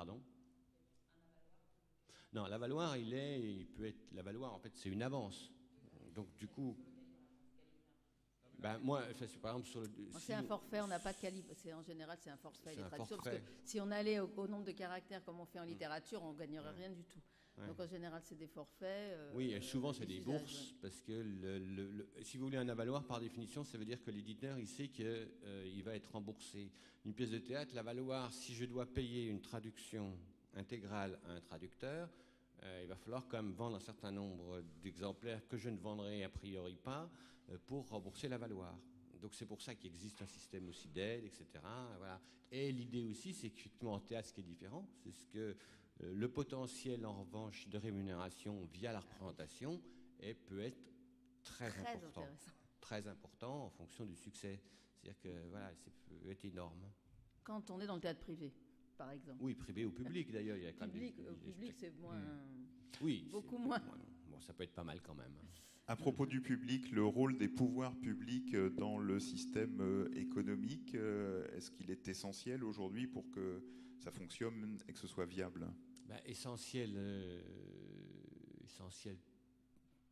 Non, l'avaloir, il est, il peut être, l'avaloir, en fait, c'est une avance. Donc, du coup... Ben, moi, par exemple, sur le. C'est si un forfait, on n'a pas de calibre. En général, c'est un forfait, les un traductions. Forfait. Parce que si on allait au, au nombre de caractères comme on fait en littérature, on ne gagnerait ouais. rien du tout. Ouais. Donc en général, c'est des forfaits. Euh, oui, et souvent, c'est des usages, bourses. ouais. Parce que le, le, le, si vous voulez un avaloir, par définition, ça veut dire que l'éditeur, il sait qu'il euh, va être remboursé. Une pièce de théâtre, l'avaloir, si je dois payer une traduction intégrale à un traducteur, euh, il va falloir quand même vendre un certain nombre d'exemplaires que je ne vendrai a priori pas euh, pour rembourser l'avaloir. Donc c'est pour ça qu'il existe un système aussi d'aide, et cetera. Voilà. Et l'idée aussi, c'est qu'effectivement en théâtre, ce qui est différent, c'est ce que euh, le potentiel en revanche de rémunération via la représentation et peut être très, très important, intéressant. très important en fonction du succès. C'est-à-dire que voilà, ça peut être énorme. Quand on est dans le théâtre privé, par exemple. Oui, privé ou public d'ailleurs. Il y a quand public, même des, au des, public, des... c'est moins. Mmh. Oui, beaucoup moins. moins. Bon, ça peut être pas mal quand même. À propos du public, le rôle des pouvoirs publics dans le système économique, est-ce qu'il est essentiel aujourd'hui pour que ça fonctionne et que ce soit viable ? Ben, essentiel, euh, essentiel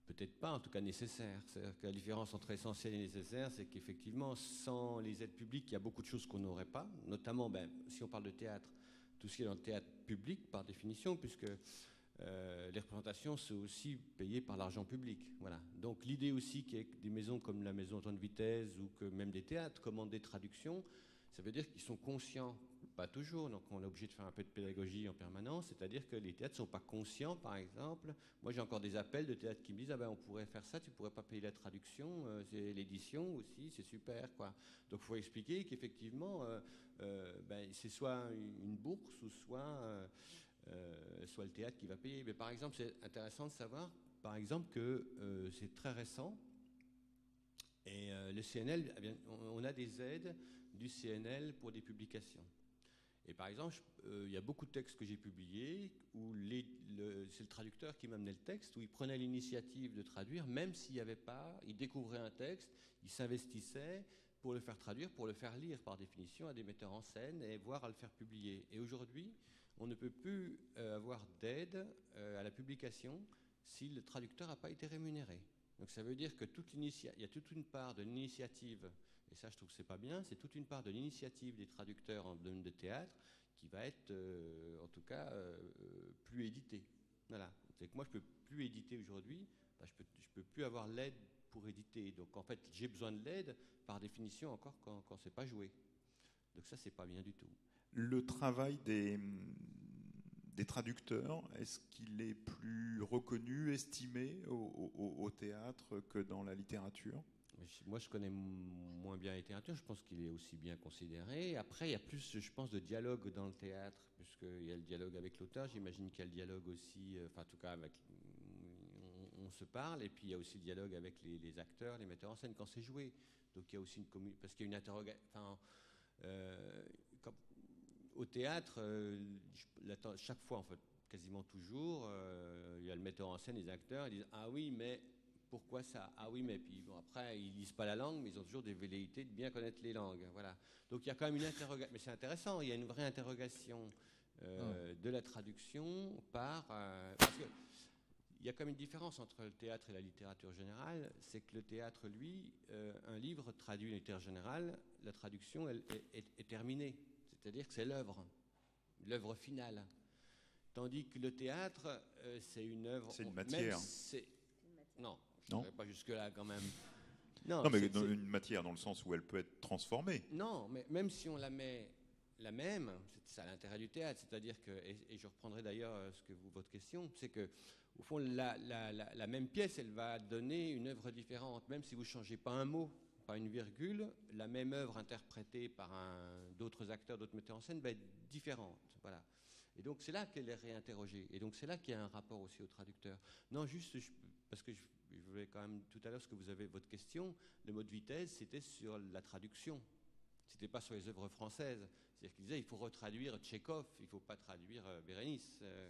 peut-être pas, en tout cas nécessaire. C'est-à-dire que la différence entre essentiel et nécessaire, c'est qu'effectivement, sans les aides publiques, il y a beaucoup de choses qu'on n'aurait pas, notamment, ben, si on parle de théâtre, tout ce qui est dans le théâtre public, par définition, puisque euh, les représentations sont aussi payées par l'argent public. Voilà. Donc l'idée aussi qu'il y ait des maisons comme la Maison Antoine Vitesse ou que même des théâtres commandent des traductions, ça veut dire qu'ils sont conscients, pas toujours, donc on est obligé de faire un peu de pédagogie en permanence, c'est-à-dire que les théâtres ne sont pas conscients, par exemple. Moi j'ai encore des appels de théâtres qui me disent « Ah ben on pourrait faire ça, tu ne pourrais pas payer la traduction, euh, c'est l'édition aussi, c'est super, quoi ». Donc il faut expliquer qu'effectivement, euh, euh, ben, c'est soit une bourse ou soit, euh, euh, soit le théâtre qui va payer. Mais par exemple, c'est intéressant de savoir, par exemple, que euh, c'est très récent, et euh, le C N L, eh bien, on, on a des aides du C N L pour des publications. Et par exemple, il euh, y a beaucoup de textes que j'ai publiés où les, le, c'est le traducteur qui m'amenait le texte, où il prenait l'initiative de traduire, même s'il n'y avait pas, il découvrait un texte, il s'investissait pour le faire traduire, pour le faire lire par définition à des metteurs en scène et voire à le faire publier. Et aujourd'hui, on ne peut plus euh, avoir d'aide euh, à la publication si le traducteur n'a pas été rémunéré. Donc ça veut dire que toute l'initia- il y a toute une part de l'initiative, et ça je trouve que c'est pas bien, c'est toute une part de l'initiative des traducteurs en domaine de théâtre qui va être, euh, en tout cas, euh, plus éditée. Voilà. C'est que moi je peux plus éditer aujourd'hui, ben, je peux, je peux plus avoir l'aide pour éditer. Donc en fait j'ai besoin de l'aide par définition encore quand, quand c'est pas joué. Donc ça c'est pas bien du tout. Le travail des, des traducteurs, est-ce qu'il est plus reconnu, estimé au, au, au théâtre que dans la littérature ? Moi, je connais moins bien la littérature, je pense qu'il est aussi bien considéré. Après, il y a plus, je pense, de dialogue dans le théâtre, puisqu'il y a le dialogue avec l'auteur, j'imagine qu'il y a le dialogue aussi, enfin, en tout cas, avec, on, on se parle, et puis il y a aussi le dialogue avec les, les acteurs, les metteurs en scène quand c'est joué. Donc, il y a aussi une communication, parce qu'il y a une interrogation, enfin, euh, quand, au théâtre, euh, chaque fois, en fait, quasiment toujours, euh, il y a le metteur en scène, les acteurs, ils disent « Ah oui, mais... » Pourquoi ça? Ah oui, mais puis bon, après, ils lisent pas la langue, mais ils ont toujours des velléités de bien connaître les langues. Voilà. Donc il y a quand même une interrogation. Mais c'est intéressant, il y a une vraie interrogation euh, de la traduction par. Euh, parce que il y a quand même une différence entre le théâtre et la littérature générale. C'est que le théâtre, lui, euh, un livre traduit une littérature générale, la traduction, elle, est, est, est terminée. C'est-à-dire que c'est l'œuvre, l'œuvre finale. Tandis que le théâtre, euh, c'est une œuvre. C'est une matière. C'est, non. Non. Pas jusque-là quand même. Non, non mais c'est, dans c'est... une matière dans le sens où elle peut être transformée. Non, mais même si on la met la même, c'est ça l'intérêt du théâtre, c'est-à-dire que, et, et je reprendrai d'ailleurs ce que vous, votre question, c'est que au fond la, la, la, la même pièce, elle va donner une œuvre différente, même si vous changez pas un mot, pas une virgule, la même œuvre interprétée par un, d'autres acteurs, d'autres metteurs en scène va être différente. Voilà. Et donc c'est là qu'elle est réinterrogée. Et donc c'est là qu'il y a un rapport aussi au traducteur. Non, juste je, parce que je, je voulais quand même tout à l'heure, parce que vous avez votre question, le mot de vitesse, c'était sur la traduction. C'était pas sur les œuvres françaises. C'est-à-dire qu'il disait il faut retraduire Tchekhov, il faut pas traduire euh, Bérénice. Euh...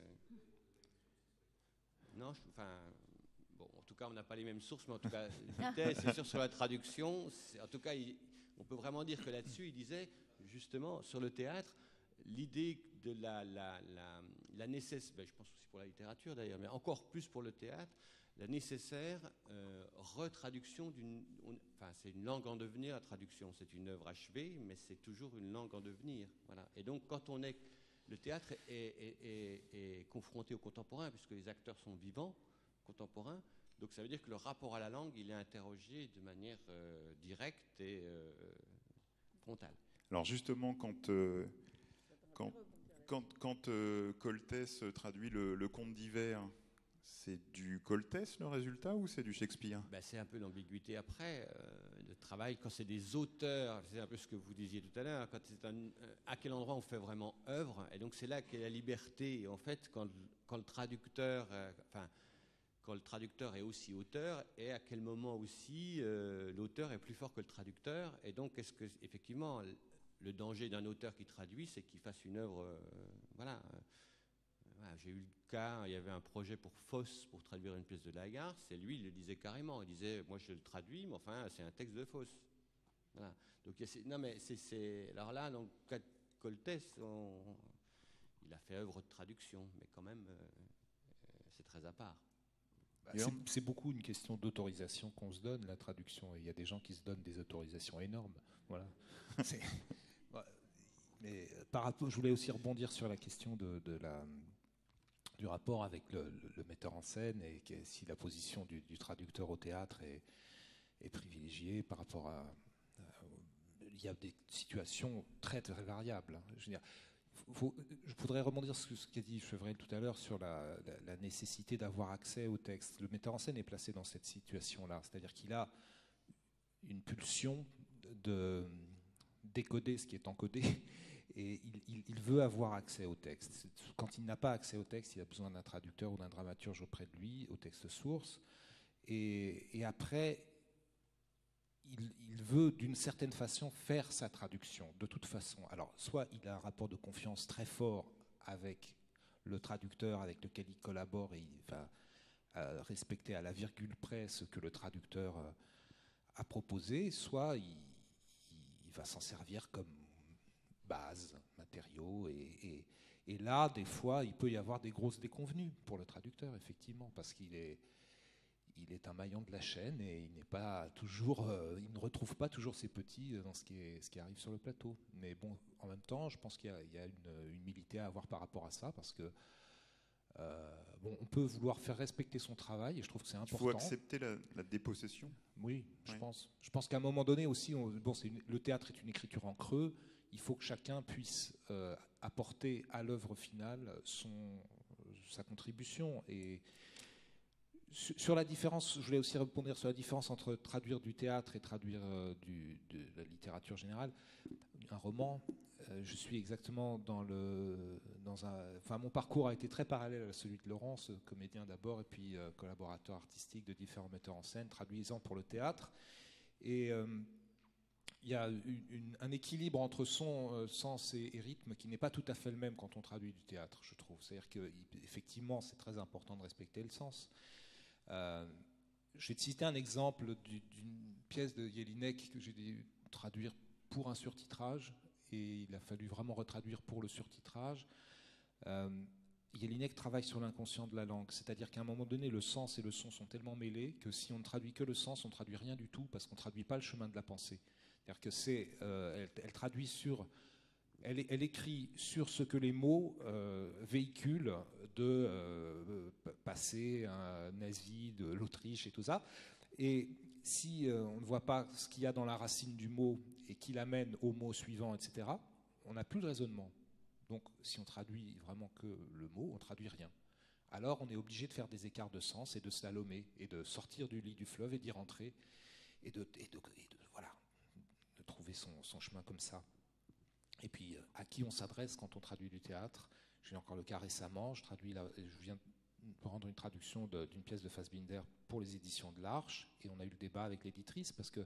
Non, je, enfin, bon, en tout cas, on n'a pas les mêmes sources, mais en tout cas, vitesse, c'est sûr sur la traduction. C'est, en tout cas, il, on peut vraiment dire que là-dessus, il disait justement sur le théâtre. L'idée de la, la, la, la nécessaire, ben je pense aussi pour la littérature d'ailleurs, mais encore plus pour le théâtre, la nécessaire euh, retraduction d'une... On, enfin, c'est une langue en devenir, la traduction. C'est une œuvre achevée, mais c'est toujours une langue en devenir. Voilà. Et donc, quand on est... Le théâtre est, est, est, est confronté au contemporain, puisque les acteurs sont vivants, contemporains. Donc, ça veut dire que le rapport à la langue, il est interrogé de manière euh, directe et euh, frontale. Alors, justement, quand... Euh... Quand, quand, quand euh, Coltès traduit le, le Conte d'hiver, c'est du Coltès le résultat ou c'est du Shakespeare ? Ben, c'est un peu l'ambiguïté après, euh, le travail, quand c'est des auteurs, c'est un peu ce que vous disiez tout à l'heure, quand c'est un, à quel endroit on fait vraiment œuvre, et donc c'est là qu'est la liberté. Et en fait, quand, quand le traducteur, euh, enfin, quand le traducteur est aussi auteur, et à quel moment aussi euh, l'auteur est plus fort que le traducteur, et donc est-ce que effectivement le danger d'un auteur qui traduit, c'est qu'il fasse une œuvre. Euh, voilà. Euh, voilà. J'ai eu le cas, il y avait un projet pour Faust pour traduire une pièce de Lagarde. C'est lui, il le disait carrément. Il disait, moi je le traduis, mais enfin c'est un texte de Faust. Voilà. Donc c'est, non mais c'est, c'est alors là, donc Coltès, on, il a fait œuvre de traduction, mais quand même euh, c'est très à part. Bah, c'est, c'est beaucoup une question d'autorisation qu'on se donne, la traduction. Et il y a des gens qui se donnent des autorisations énormes. Voilà. C'est, ouais, mais par rapport, je voulais aussi rebondir sur la question de, de la, du rapport avec le, le, le metteur en scène et que, si la position du, du traducteur au théâtre est, est privilégiée par rapport à, à... Il y a des situations très, très variables. Hein. Je veux dire, Faut, je voudrais rebondir sur ce qu'a dit Chevrel tout à l'heure sur la, la, la nécessité d'avoir accès au texte. Le metteur en scène est placé dans cette situation-là, c'est-à-dire qu'il a une pulsion de décoder ce qui est encodé et il, il, il veut avoir accès au texte. Quand il n'a pas accès au texte, il a besoin d'un traducteur ou d'un dramaturge auprès de lui, au texte source. Et, et après, Il, il veut d'une certaine façon faire sa traduction, de toute façon. Alors, soit il a un rapport de confiance très fort avec le traducteur avec lequel il collabore et il va euh, respecter à la virgule près ce que le traducteur euh, a proposé, soit il, il va s'en servir comme base, matériau. Et, et, et là, des fois, il peut y avoir des grosses déconvenues pour le traducteur, effectivement, parce qu'il est... Il est un maillon de la chaîne et il n'est pas toujours, euh, il ne retrouve pas toujours ses petits dans ce qui, est, ce qui arrive sur le plateau. Mais bon, en même temps, je pense qu'il y a, il y a une humilité à avoir par rapport à ça, parce que euh, bon, on peut vouloir faire respecter son travail et je trouve que c'est important. Il faut accepter la, la dépossession. Oui, je oui. pense. Je pense qu'à un moment donné aussi, on, bon, c'est une, le théâtre est une écriture en creux. Il faut que chacun puisse euh, apporter à l'œuvre finale son, sa contribution. Et sur la différence, je voulais aussi répondre sur la différence entre traduire du théâtre et traduire euh, du, de la littérature générale. Un roman, euh, je suis exactement dans le, dans un, enfin mon parcours a été très parallèle à celui de Laurence, comédien d'abord et puis euh, collaborateur artistique de différents metteurs en scène, traduisant pour le théâtre. Et euh, il y a une, une, un équilibre entre son, euh, sens et, et rythme qui n'est pas tout à fait le même quand on traduit du théâtre, je trouve. C'est-à-dire qu'effectivement, c'est très important de respecter le sens. Euh, je vais te citer un exemple du, d'une pièce de Jelinek que j'ai dû traduire pour un surtitrage et il a fallu vraiment retraduire pour le surtitrage. Euh, Jelinek travaille sur l'inconscient de la langue, c'est-à-dire qu'à un moment donné, le sens et le son sont tellement mêlés que si on ne traduit que le sens, on ne traduit rien du tout parce qu'on ne traduit pas le chemin de la pensée. C'est-à-dire que c'est, euh, elle, elle traduit sur... Elle, elle écrit sur ce que les mots euh, véhiculent de euh, passé, un nazi, de l'Autriche et tout ça. Et si euh, on ne voit pas ce qu'il y a dans la racine du mot et qui l'amène au mot suivant, et cetera, on n'a plus de raisonnement. Donc si on traduit vraiment que le mot, on ne traduit rien. Alors on est obligé de faire des écarts de sens et de slalomer et de sortir du lit du fleuve et d'y rentrer et de, et de, et de, voilà, de trouver son, son chemin comme ça. Et puis, à qui on s'adresse quand on traduit du théâtre? J'ai eu encore le cas récemment, je, traduis la, je viens de rendre une traduction de, d'une pièce de Fassbinder pour les éditions de l'Arche, et on a eu le débat avec l'éditrice, parce que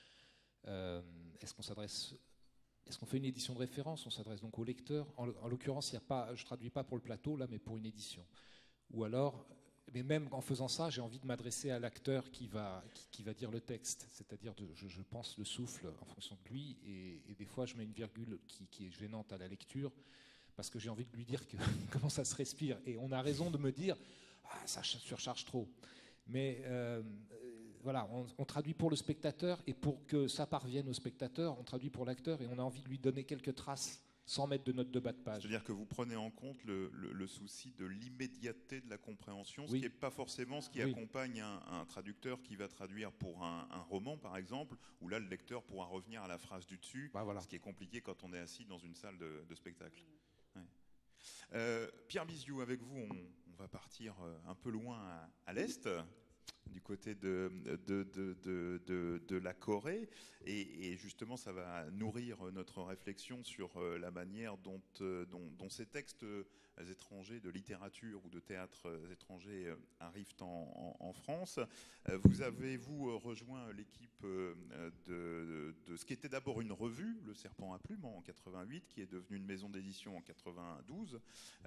euh, est-ce qu'on s'adresse, est-ce qu'on fait une édition de référence? On s'adresse donc au lecteur. En, en l'occurrence, il y a pas, je ne traduis pas pour le plateau, là, mais pour une édition. Ou alors... Mais même en faisant ça, j'ai envie de m'adresser à l'acteur qui va, qui, qui va dire le texte. C'est-à-dire, de, je, je pense le souffle en fonction de lui. Et, et des fois, je mets une virgule qui, qui est gênante à la lecture parce que j'ai envie de lui dire que, comment ça se respire. Et on a raison de me dire, ah, ça surcharge trop. Mais euh, voilà, on, on traduit pour le spectateur. Et pour que ça parvienne au spectateur, on traduit pour l'acteur. Et on a envie de lui donner quelques traces sans mettre de notes de bas de page. C'est-à-dire que vous prenez en compte le, le, le souci de l'immédiateté de la compréhension, ce oui. qui n'est pas forcément ce qui oui. accompagne un, un traducteur qui va traduire pour un, un roman, par exemple, où là, le lecteur pourra revenir à la phrase du dessus, bah, voilà. ce qui est compliqué quand on est assis dans une salle de, de spectacle. Ouais. Euh, Pierre Biziou, avec vous, on, on va partir un peu loin à, à l'est, du côté de, de, de, de, de, de la Corée, et, et justement ça va nourrir notre réflexion sur la manière dont, dont, dont ces textes étrangers de littérature ou de théâtre étrangers arrivent en, en, en France. Vous avez, vous, rejoint l'équipe de, de, de ce qui était d'abord une revue, Le Serpent à Plumes, en quatre-vingt-huit, qui est devenue une maison d'édition en quatre-vingt-douze,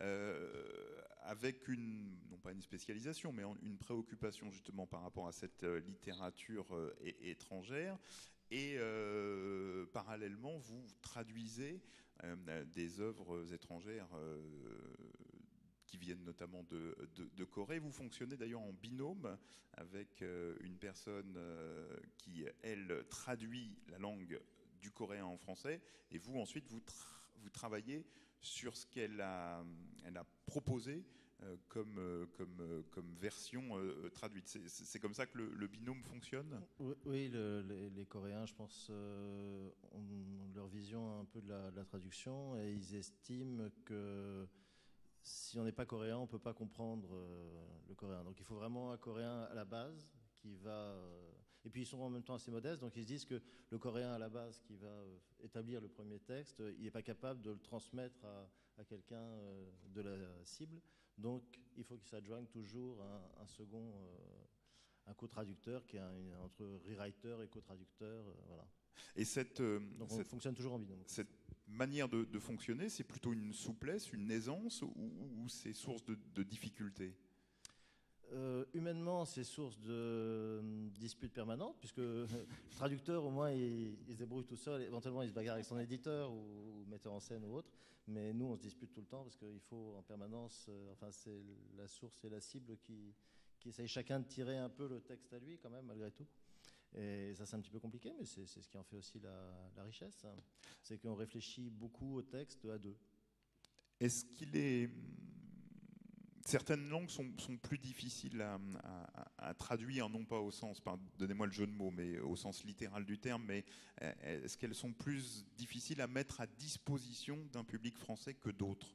euh, avec une, non pas une spécialisation, mais une préoccupation justement par rapport à cette littérature étrangère. Et euh, parallèlement, vous traduisez euh, des œuvres étrangères euh, qui viennent notamment de, de, de Corée. Vous fonctionnez d'ailleurs en binôme avec euh, une personne euh, qui, elle, traduit la langue du coréen en français, et vous, ensuite, vous, tra vous travaillez sur ce qu'elle a, elle a proposé euh, comme, euh, comme, euh, comme version euh, traduite. C'est comme ça que le, le binôme fonctionne? Oui, oui le, les, les Coréens, je pense, euh, ont leur vision un peu de la, de la traduction, et ils estiment que si on n'est pas coréen, on ne peut pas comprendre euh, le coréen. Donc il faut vraiment un coréen à la base qui va... Euh, et puis ils sont en même temps assez modestes, donc ils se disent que le coréen à la base qui va euh, établir le premier texte, il n'est pas capable de le transmettre à, à quelqu'un euh, de la cible. Donc il faut qu'il s'adjoigne toujours un, un second, euh, un co-traducteur qui est un, une, entre rewriter et co-traducteur. Euh, voilà. Et cette, euh, donc cette, on fonctionne toujours en binôme. Cette manière de, de fonctionner, c'est plutôt une souplesse, une aisance, ou, ou c'est source de, de difficultés? Euh, humainement, c'est source de euh, disputes permanentes, puisque le traducteur, au moins, il, il se débrouille tout seul. Éventuellement, il se bagarre avec son éditeur ou, ou metteur en scène ou autre. Mais nous, on se dispute tout le temps, parce qu'il faut en permanence... Euh, enfin, c'est la source et la cible qui, qui essayent chacun de tirer un peu le texte à lui, quand même, malgré tout. Et ça, c'est un petit peu compliqué, mais c'est ce qui en fait aussi la, la richesse. Hein. C'est qu'on réfléchit beaucoup au texte à deux. Est-ce qu'il est... Certaines langues sont, sont plus difficiles à, à, à traduire, non pas au sens, donnez-moi le jeu de mots, mais au sens littéral du terme, mais est-ce qu'elles sont plus difficiles à mettre à disposition d'un public français que d'autres?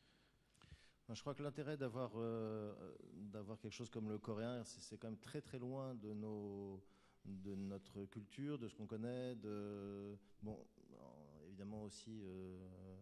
Je crois que l'intérêt d'avoir euh, d'avoir quelque chose comme le coréen, c'est quand même très très loin de, nos, de notre culture, de ce qu'on connaît, de, bon, évidemment aussi... Euh,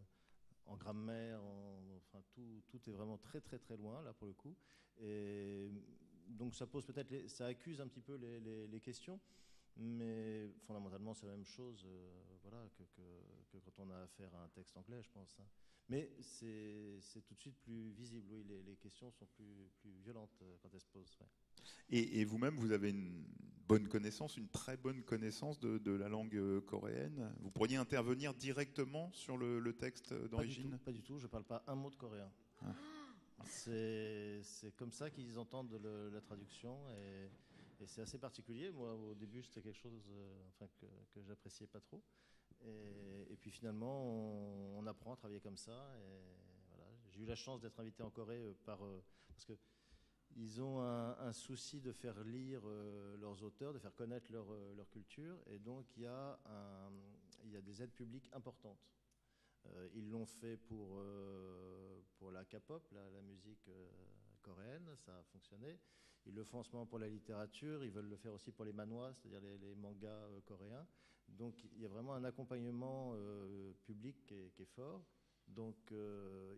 en grammaire, en, enfin tout, tout est vraiment très très très loin là pour le coup. Et donc ça pose peut-être, ça accuse un petit peu les, les, les questions, mais fondamentalement c'est la même chose, euh, voilà, que, que, que quand on a affaire à un texte anglais, je pense. Hein. Mais c'est tout de suite plus visible, oui, les, les questions sont plus, plus violentes quand elles se posent. Ouais. Et, et vous-même, vous avez une bonne connaissance, une très bonne connaissance de, de la langue coréenne. Vous pourriez intervenir directement sur le, le texte d'origine? Pas, pas du tout, je ne parle pas un mot de coréen. Ah. C'est comme ça qu'ils entendent le, la traduction, et, et c'est assez particulier. Moi, au début, c'était quelque chose euh, enfin, que, que j'appréciais pas trop. Et, et puis finalement, on, on apprend à travailler comme ça. Et voilà. J'ai eu la chance d'être invité en Corée par... Euh, parce que ils ont un, un souci de faire lire euh, leurs auteurs, de faire connaître leur, euh, leur culture, et donc il y a, un, il y a des aides publiques importantes. Euh, ils l'ont fait pour, euh, pour la K-pop, la, la musique euh, coréenne, ça a fonctionné. Ils le font en ce moment pour la littérature, ils veulent le faire aussi pour les manhwas, c'est-à-dire les, les mangas euh, coréens. Donc il y a vraiment un accompagnement euh, public qui est, qui est fort. Donc euh,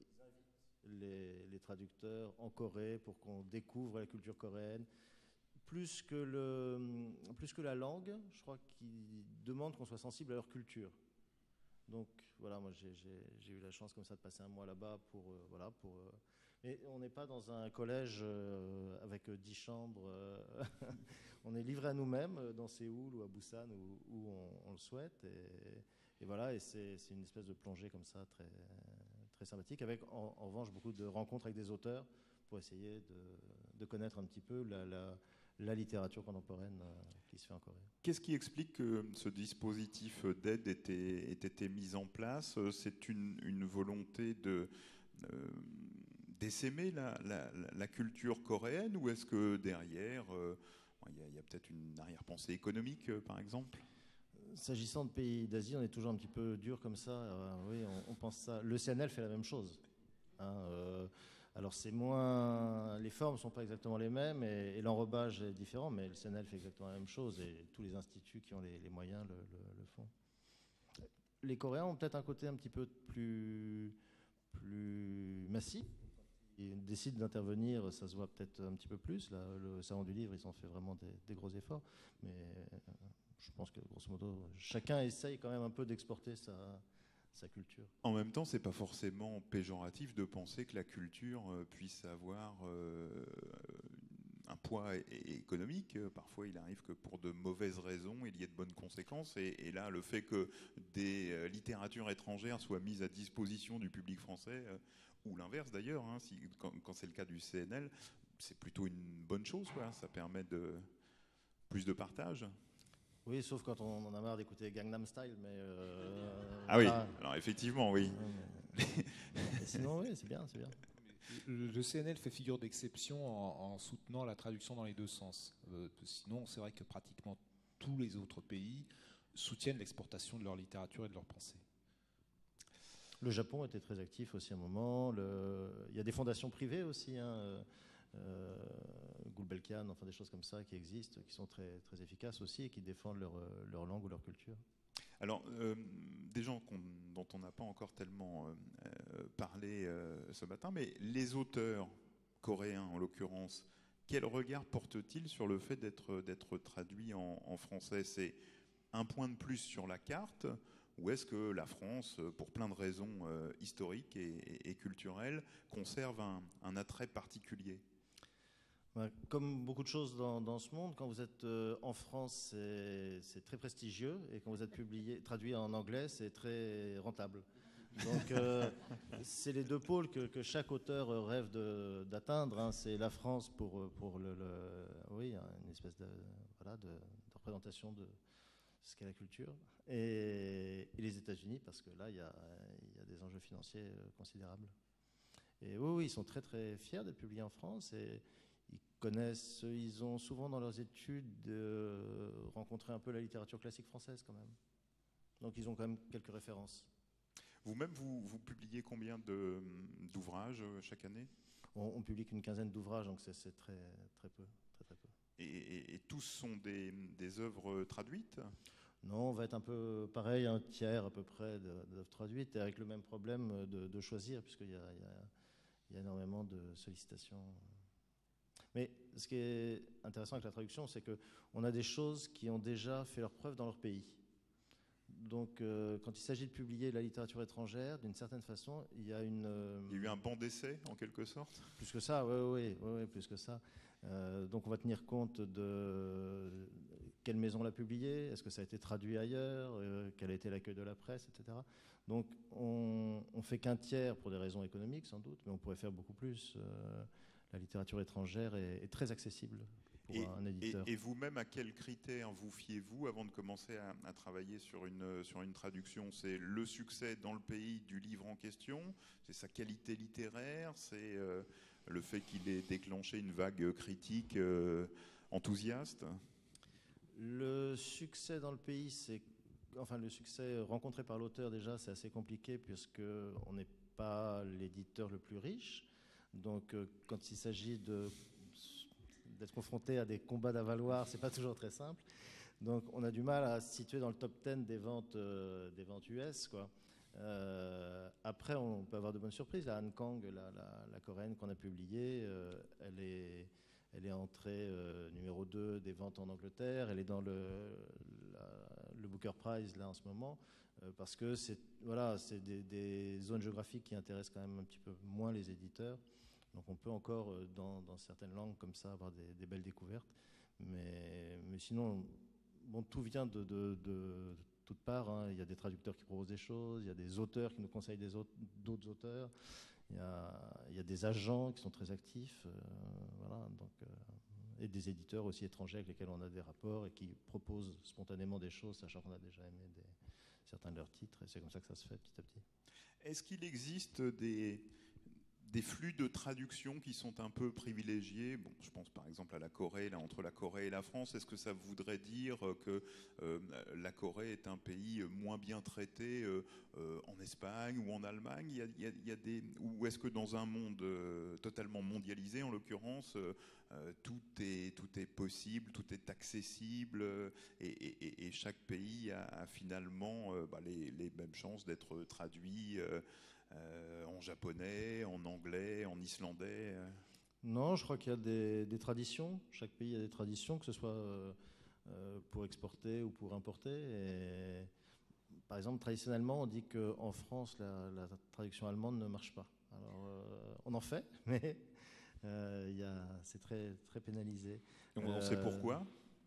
Les, les traducteurs en Corée pour qu'on découvre la culture coréenne. Plus que, le, plus que la langue, je crois qu'ils demandent qu'on soit sensible à leur culture. Donc voilà, moi j'ai eu la chance comme ça de passer un mois là-bas pour... Euh, voilà, pour euh, mais on n'est pas dans un collège euh, avec dix chambres. Euh, on est livré à nous-mêmes dans Séoul ou à Busan où, où on, on le souhaite. Et, et voilà, et c'est une espèce de plongée comme ça très... très sympathique, avec en, en revanche beaucoup de rencontres avec des auteurs pour essayer de, de connaître un petit peu la, la, la littérature contemporaine euh, qui se fait en Corée. Qu'est-ce qui explique que ce dispositif d'aide ait, ait été mis en place? C'est une, une volonté de euh, d'essaimer la, la, la culture coréenne, ou est-ce que derrière, euh, il y a, a peut-être une arrière-pensée économique, euh, par exemple? S'agissant de pays d'Asie, on est toujours un petit peu dur comme ça. Euh, oui, on, on pense ça. Le C N L fait la même chose. Hein, euh, alors c'est moins, les formes sont pas exactement les mêmes et, et l'enrobage est différent, mais le C N L fait exactement la même chose et tous les instituts qui ont les, les moyens le, le, le font. Les Coréens ont peut-être un côté un petit peu plus, plus massif. Ils décident d'intervenir, ça se voit peut-être un petit peu plus. Là, le salon du livre, ils ont fait vraiment des, des gros efforts, mais euh, je pense que, grosso modo, chacun essaye quand même un peu d'exporter sa, sa culture. En même temps, c'est pas forcément péjoratif de penser que la culture euh, puisse avoir euh, un poids é- é- économique. Parfois, il arrive que pour de mauvaises raisons, il y ait de bonnes conséquences. Et, et là, le fait que des euh, littératures étrangères soient mises à disposition du public français, euh, ou l'inverse d'ailleurs, hein, si, quand, quand c'est le cas du C N L, c'est plutôt une bonne chose, quoi. Ça permet de plus de partage. Oui, sauf quand on en a marre d'écouter Gangnam Style, mais... euh, Ah oui, voilà. alors effectivement, oui. Mais sinon, oui, c'est bien, c'est bien. Le, le C N L fait figure d'exception en, en soutenant la traduction dans les deux sens. Euh, sinon, c'est vrai que pratiquement tous les autres pays soutiennent l'exportation de leur littérature et de leur pensée. Le Japon était très actif aussi à un moment. Le... Il y a des fondations privées aussi, hein, euh, Gulbenkian, enfin des choses comme ça qui existent, qui sont très, très efficaces aussi et qui défendent leur, leur langue ou leur culture. Alors, euh, des gens qu'on- dont on n'a pas encore tellement euh, parlé euh, ce matin, mais les auteurs coréens en l'occurrence, quel regard portent-ils sur le fait d'être d'être traduits en, en français? C'est un point de plus sur la carte, ou est-ce que la France, pour plein de raisons euh, historiques et, et- et culturelles, conserve un, un attrait particulier? Ouais, comme beaucoup de choses dans, dans ce monde, quand vous êtes euh, en France, c'est c'est très prestigieux, et quand vous êtes publié, traduit en anglais, c'est très rentable. Donc, euh, c'est les deux pôles que, que chaque auteur rêve de- d'atteindre, hein. C'est la France pour, pour le, le- oui, une espèce de, voilà, de, de représentation de ce qu'est la culture, et, et les États-Unis, parce que là, il y a, il y a des enjeux financiers euh, considérables. Et oui, oui, ils sont très très fiers d'être publiés en France, et ils connaissent, ils ont souvent dans leurs études euh, rencontré un peu la littérature classique française quand même. Donc ils ont quand même quelques références. Vous-même, vous, vous publiez combien de- d'ouvrages euh, chaque année? On, on publie qu'une quinzaine d'ouvrages, donc c'est c'est très, très peu. Très, très peu. Et, et- et tous sont des, des œuvres traduites? Non, on va être un peu pareil, un tiers à peu près de- d'œuvres traduites, et avec le même problème de, de choisir, puisqu'il y a, il y, a, il y a énormément de sollicitations. Mais ce qui est intéressant avec la traduction, c'est qu'on a des choses qui ont déjà fait leur preuve dans leur pays. Donc, euh, quand il s'agit de publier la littérature étrangère, d'une certaine façon, il y a une... euh, Il y a eu un banc d'essai, en quelque sorte? Plus que ça, oui, oui, oui, plus que ça. Euh, donc, on va tenir compte de quelle maison l'a publié, est-ce que ça a été traduit ailleurs, euh, quel a été l'accueil de la presse, et cetera. Donc, on ne fait qu'un tiers pour des raisons économiques, sans doute, mais on pourrait faire beaucoup plus. Euh, la littérature étrangère est, est très accessible pour Et, un et- éditeur. et vous-même, à quels critères vous fiez-vous avant de commencer à, à travailler sur une, sur une traduction? C'est le succès dans le pays du livre en question? C'est sa qualité littéraire? C'est euh, le fait qu'il ait déclenché une vague critique euh, enthousiaste? Le succès dans le pays, c'est... Enfin, le succès rencontré par l'auteur, déjà, c'est assez compliqué, puisqu'on n'est pas l'éditeur le plus riche. Donc, euh, quand il s'agit de... d'être confronté à des combats d'avaloir, c'est pas toujours très simple. Donc on a du mal à se situer dans le top dix des ventes, euh, des ventes U S, quoi. Euh, après, on peut avoir de bonnes surprises. La Han Kang, la, la, la coréenne qu'on a publiée, euh, elle est, elle est entrée euh, numéro deux des ventes en Angleterre. Elle est dans le, la, le Booker Prize là en ce moment, euh, parce que c'est voilà, c'est des, des zones géographiques qui intéressent quand même un petit peu moins les éditeurs. Donc on peut encore, dans, dans certaines langues comme ça, avoir des, des belles découvertes. Mais, mais sinon, bon, tout vient de, de, de toutes parts, hein. Il y a des traducteurs qui proposent des choses, il y a des auteurs qui nous conseillent des autres, d'autres auteurs, il y, a, il y a des agents qui sont très actifs, euh, voilà, donc, euh, et des éditeurs aussi étrangers avec lesquels on a des rapports et qui proposent spontanément des choses, sachant qu'on a déjà aimé des, certains de leurs titres, et c'est comme ça que ça se fait petit à petit. Est-ce qu'il existe des... des flux de traduction qui sont un peu privilégiés? Bon, je pense par exemple à la Corée, là, entre la Corée et la France. Est-ce que ça voudrait dire que euh, la Corée est un pays moins bien traité euh, euh, en Espagne ou en Allemagne? Il y a, il y a, il y a des... Ou est-ce que dans un monde euh, totalement mondialisé, en l'occurrence, euh, tout est, tout est possible, tout est accessible, euh, et, et, et chaque pays a, a finalement euh, bah, les, les mêmes chances d'être traduit euh, Euh, en japonais, en anglais, en islandais? Non, je crois qu'il y a des, des traditions. Chaque pays a des traditions, que ce soit euh, pour exporter ou pour importer. Et, par exemple, traditionnellement, on dit qu'en France, la, la traduction allemande ne marche pas. Alors, euh, on en fait, mais Euh, il y a- c'est très, très pénalisé. On, on sait pourquoi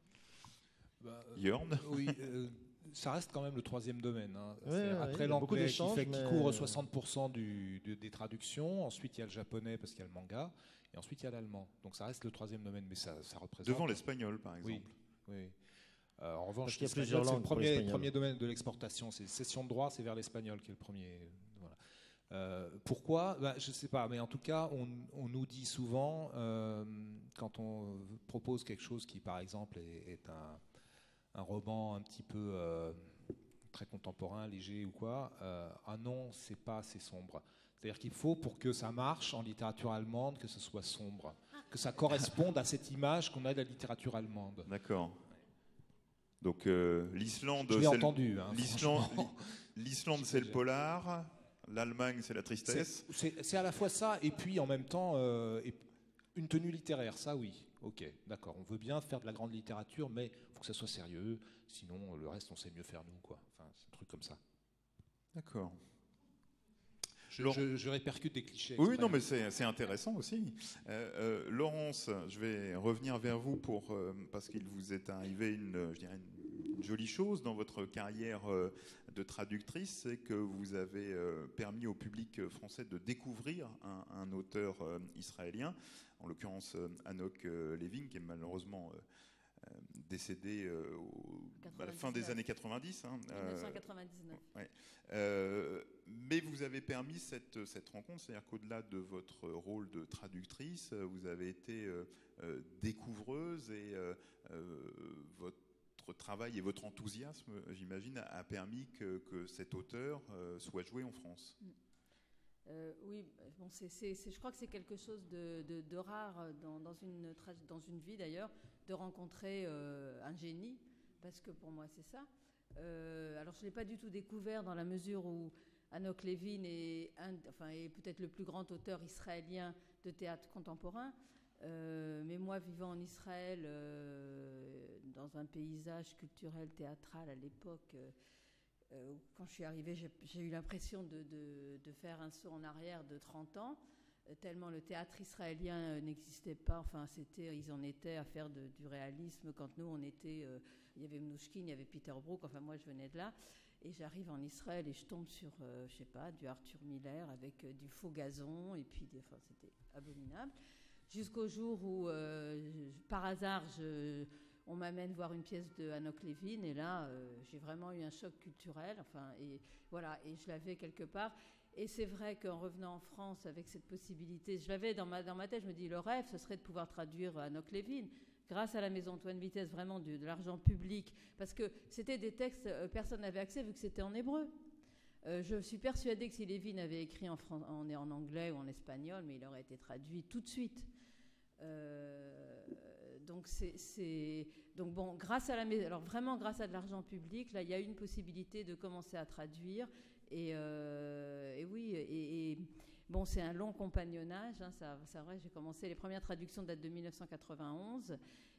Bah, euh, Jörn Oui, euh, ça reste quand même le troisième domaine. Hein. Ouais, C'est ouais, après il y a beaucoup l'anglais qui, d'échanges, fait, qui mais- couvre soixante pour cent du, du- des traductions. Ensuite, il y a le japonais parce qu'il y a le manga. Et ensuite, il y a l'allemand. Donc ça reste le troisième domaine, mais ça, ça représente... Devant l'espagnol, par exemple. Oui, oui. Euh, en revanche, Parce qu'il y a l'espagnol, plusieurs c'est le langues pour premier, l'espagnol. premier domaine de l'exportation. C'est cession de droit, c'est vers l'espagnol qui est le premier. Voilà. Euh, pourquoi ben, je ne sais pas, mais en tout cas, on, on nous dit souvent, euh, quand on propose quelque chose qui, par exemple, est, est un, un roman un petit peu euh, très contemporain, léger ou quoi, euh, ah non, c'est pas assez sombre. C'est-à-dire qu'il faut, pour que ça marche en littérature allemande, que ce soit sombre, que ça corresponde à cette image qu'on a de la littérature allemande. D'accord. Donc euh, l'Islande, Je l'ai c'est entendu, le, hein, l'Islande, franchement. l'Islande, c'est le polar. L'Allemagne, c'est la tristesse. C'est, c'est, c'est à la fois ça, et puis en même temps, euh, et une tenue littéraire, ça oui, ok, d'accord. On veut bien faire de la grande littérature, mais il faut que ça soit sérieux, sinon le reste, on sait mieux faire nous, quoi. Enfin, c'est un truc comme ça. D'accord. Je, Laurent- je, je répercute des clichés. Oui, exprès. non, mais c'est, c'est intéressant aussi. Euh, euh, Laurence, je vais revenir vers vous pour, euh, parce qu'il vous est arrivé une, je dirais une, une jolie chose dans votre carrière euh, de traductrice, c'est que vous avez euh, permis au public français de découvrir un, un auteur euh, israélien, en l'occurrence euh, Hanok euh, Levin, qui est malheureusement euh, euh, décédé euh, au- à la fin des années quatre-vingt-dix. Hein, mille neuf cent quatre-vingt-dix-neuf. euh, ouais. Euh, mais vous avez permis cette, cette rencontre, c'est-à-dire qu'au-delà de votre rôle de traductrice, vous avez été euh, euh, découvreuse et euh, euh, votre travail et votre enthousiasme, j'imagine, a permis que, que cet auteur euh, soit joué en France. Euh, oui, bon, c'est, c'est, c'est, je crois que c'est quelque chose de, de, de rare dans, dans, une, dans une vie d'ailleurs, de rencontrer euh, un génie, parce que pour moi c'est ça. Euh, alors je ne l'ai pas du tout découvert dans la mesure où Hanok Levin est, un, enfin, est peut-être le plus grand auteur israélien de théâtre contemporain. Euh, mais moi, vivant en Israël, euh, dans un paysage culturel théâtral à l'époque, euh, euh, quand je suis arrivée, j'ai, j'ai eu l'impression de, de, de faire un saut en arrière de trente ans, euh, tellement le théâtre israélien euh, n'existait pas. Enfin, c'était, ils en étaient à faire de, du réalisme quand nous, on était... Euh, il y avait Mnouchkine, il y avait Peter Brook, enfin moi, je venais de là. Et j'arrive en Israël et je tombe sur, euh, je sais pas, du Arthur Miller avec euh, du faux gazon, et puis, des, enfin, c'était abominable. Jusqu'au jour où, euh, je, par hasard, je, on m'amène voir une pièce de Hanok Levin, et là, euh, j'ai vraiment eu un choc culturel. Enfin, et voilà, et je l'avais quelque part. Et c'est vrai qu'en revenant en France avec cette possibilité, je l'avais dans ma, dans ma tête, je me dis, le rêve, ce serait de pouvoir traduire Hanok Levin, grâce à la Maison Antoine Vitesse, vraiment de, de l'argent public, parce que c'était des textes, euh, personne n'avait accès vu que c'était en hébreu. Euh, je suis persuadée que si Levin avait écrit en, fran- en, en anglais ou en espagnol, mais il aurait été traduit tout de suite. Euh, donc, c'est, c'est, donc bon, grâce à la maison, alors vraiment grâce à de l'argent public, là, il y a eu une possibilité de commencer à traduire. Et, euh, et oui, et, et bon, c'est un long compagnonnage. Hein, ça, c'est vrai, j'ai commencé, les premières traductions datent de mille neuf cent quatre-vingt-onze.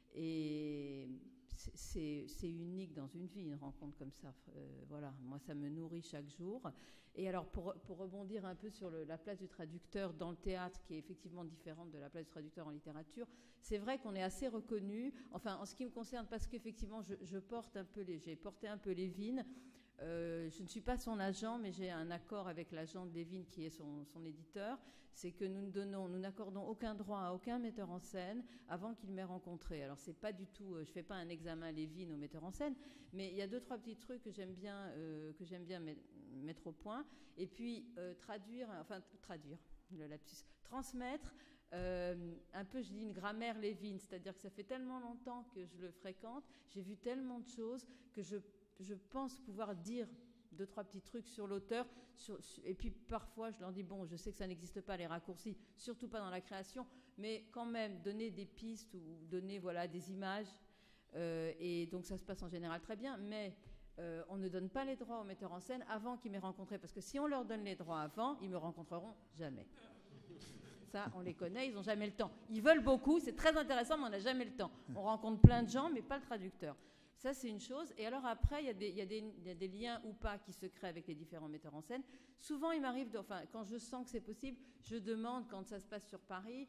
Et c'est, c'est, c'est unique dans une vie, une rencontre comme ça. Euh, voilà, moi, ça me nourrit chaque jour. Et alors, pour, pour rebondir un peu sur le, la place du traducteur dans le théâtre, qui est effectivement différente de la place du traducteur en littérature, c'est vrai qu'on est assez reconnu, enfin, en ce qui me concerne, parce qu'effectivement, je, je porte un peu les, j'ai porté un peu Levin. Euh, je ne suis pas son agent, mais j'ai un accord avec l'agent de Levin qui est son, son éditeur. C'est que nous ne donnons, nous n'accordons aucun droit à aucun metteur en scène avant qu'il m'ait rencontré. Alors c'est pas du tout, je fais pas un examen Levin au metteur en scène, mais il y a deux trois petits trucs que j'aime bien, euh, que j'aime bien met, mettre au point. Et puis euh, traduire, enfin traduire, le lapsus, transmettre. Euh, un peu, je dis une grammaire Levin, c'est-à-dire que ça fait tellement longtemps que je le fréquente, j'ai vu tellement de choses que je je pense pouvoir dire deux, trois petits trucs sur l'auteur. Sur, sur, et puis parfois, je leur dis, bon, je sais que ça n'existe pas, les raccourcis, surtout pas dans la création, mais quand même, donner des pistes ou donner voilà, des images. Euh, et donc, ça se passe en général très bien, mais euh, on ne donne pas les droits aux metteurs en scène avant qu'ils m'aient rencontré, parce que si on leur donne les droits avant, ils me rencontreront jamais. Ça, on les connaît, ils n'ont jamais le temps. Ils veulent beaucoup, c'est très intéressant, mais on n'a jamais le temps. On rencontre plein de gens, mais pas le traducteur. Ça, c'est une chose. Et alors après, il y a des, il y a des, il y a des liens ou pas qui se créent avec les différents metteurs en scène. Souvent, il m'arrive, de, enfin, quand je sens que c'est possible, je demande, quand ça se passe sur Paris,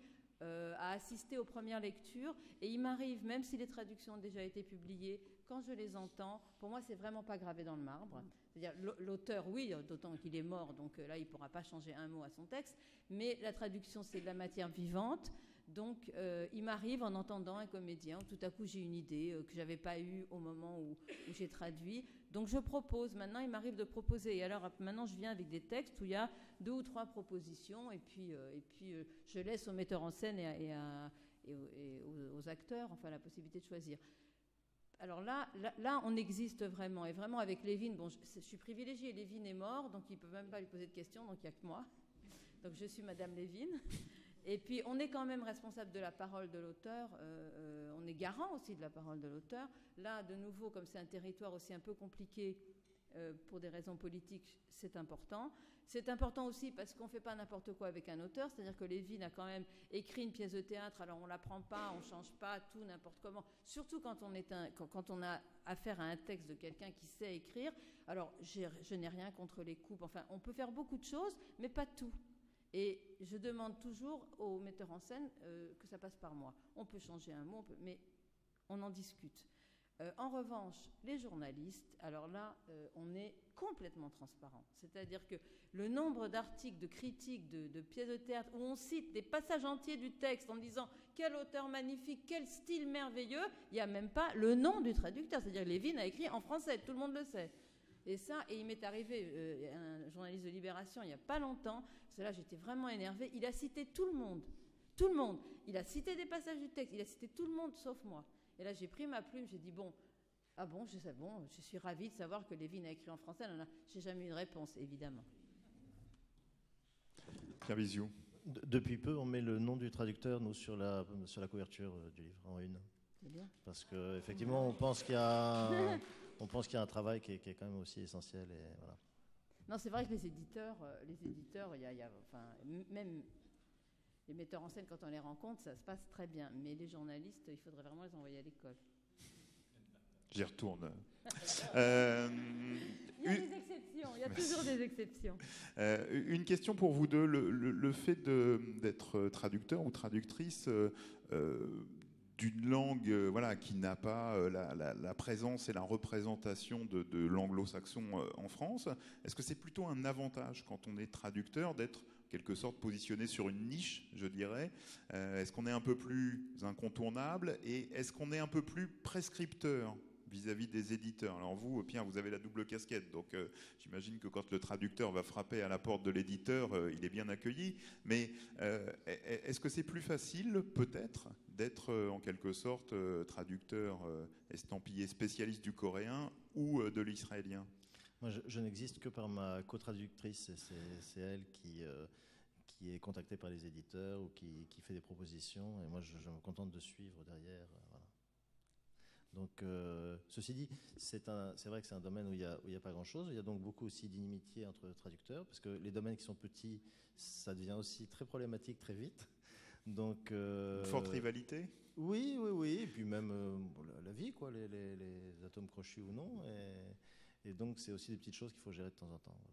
euh, à assister aux premières lectures. Et il m'arrive, même si les traductions ont déjà été publiées, quand je les entends, pour moi, c'est vraiment pas gravé dans le marbre. C'est-à-dire, l'auteur, oui, d'autant qu'il est mort, donc là, il ne pourra pas changer un mot à son texte, mais la traduction, c'est de la matière vivante. Donc, euh, il m'arrive, en entendant un comédien, tout à coup, j'ai une idée euh, que je n'avais pas eue au moment où, où j'ai traduit. Donc, je propose. Maintenant, il m'arrive de proposer. Et alors, maintenant, je viens avec des textes où il y a deux ou trois propositions. Et puis, euh, et puis euh, je laisse au metteur en scène et, à, et, à, et, et aux, aux acteurs, enfin, la possibilité de choisir. Alors là, là, là, on existe vraiment. Et vraiment, avec Lévin, bon, je, je suis privilégiée. Lévin est mort, donc il ne peut même pas lui poser de questions, donc il n'y a que moi. Donc, je suis Madame Lévin. Et puis, on est quand même responsable de la parole de l'auteur, euh, euh, on est garant aussi de la parole de l'auteur. Là, de nouveau, comme c'est un territoire aussi un peu compliqué euh, pour des raisons politiques, c'est important. C'est important aussi parce qu'on ne fait pas n'importe quoi avec un auteur, c'est-à-dire que Lévin a quand même écrit une pièce de théâtre, alors on ne la prend pas, on ne change pas tout n'importe comment, surtout quand on, est un, quand, quand on a affaire à un texte de quelqu'un qui sait écrire. Alors, je n'ai rien contre les coupes, enfin, on peut faire beaucoup de choses, mais pas tout. Et je demande toujours aux metteurs en scène euh, que ça passe par moi. On peut changer un mot, on peut, mais on en discute. Euh, en revanche, les journalistes, alors là, euh, on est complètement transparent. C'est-à-dire que le nombre d'articles, de critiques, de, de pièces de théâtre, où on cite des passages entiers du texte en disant « quel auteur magnifique, quel style merveilleux », il n'y a même pas le nom du traducteur. C'est-à-dire que Lévin a écrit en français, tout le monde le sait. Et ça, et il m'est arrivé, euh, un journaliste de Libération, il n'y a pas longtemps, parce que là, j'étais vraiment énervée, il a cité tout le monde, tout le monde. Il a cité des passages du texte, il a cité tout le monde, sauf moi. Et là, j'ai pris ma plume, j'ai dit, bon, ah bon, je sais, bon, je suis ravie de savoir que Lévin a écrit en français. Non, non, j'ai jamais eu de réponse, évidemment. Pierre Biziou. De, depuis peu, on met le nom du traducteur, nous, sur la, sur la couverture du livre, en une. C'est bien. Parce qu'effectivement, on pense qu'il y a... On pense qu'il y a un travail qui est, qui est quand même aussi essentiel. Et voilà. Non, c'est vrai que les éditeurs, euh, les éditeurs, il y a, il y a, enfin, même les metteurs en scène, quand on les rencontre, ça se passe très bien. Mais les journalistes, il faudrait vraiment les envoyer à l'école. J'y retourne. euh, il y a des exceptions, il y a Merci. toujours des exceptions. Euh, une question pour vous deux. Le, le, le fait d'être traducteur ou traductrice, euh, euh, d'une langue euh, voilà, qui n'a pas euh, la, la, la présence et la représentation de, de l'anglo-saxon euh, en France, est-ce que c'est plutôt un avantage quand on est traducteur d'être en quelque sorte positionné sur une niche, je dirais euh, Est-ce qu'on est un peu plus incontournable et est-ce qu'on est un peu plus prescripteur vis-à-vis des éditeurs? Alors vous, Pierre, vous avez la double casquette, donc euh, j'imagine que quand le traducteur va frapper à la porte de l'éditeur, euh, il est bien accueilli, mais euh, est-ce que c'est plus facile, peut-être, d'être euh, en quelque sorte euh, traducteur euh, estampillé spécialiste du coréen ou euh, de l'israélien? Moi, je, je n'existe que par ma co-traductrice, c'est elle qui, euh, qui est contactée par les éditeurs ou qui, qui fait des propositions, et moi, je, je me contente de suivre derrière, euh, voilà. Donc, euh, ceci dit, c'est vrai que c'est un domaine où il n'y a, a pas grand-chose. Il y a donc beaucoup aussi d'inimitié entre traducteurs, parce que les domaines qui sont petits, ça devient aussi très problématique très vite. Donc, euh, Une forte rivalité? Oui, oui, oui. Et puis même euh, la, la vie, quoi, les, les, les atomes crochus ou non. Et, et donc, c'est aussi des petites choses qu'il faut gérer de temps en temps.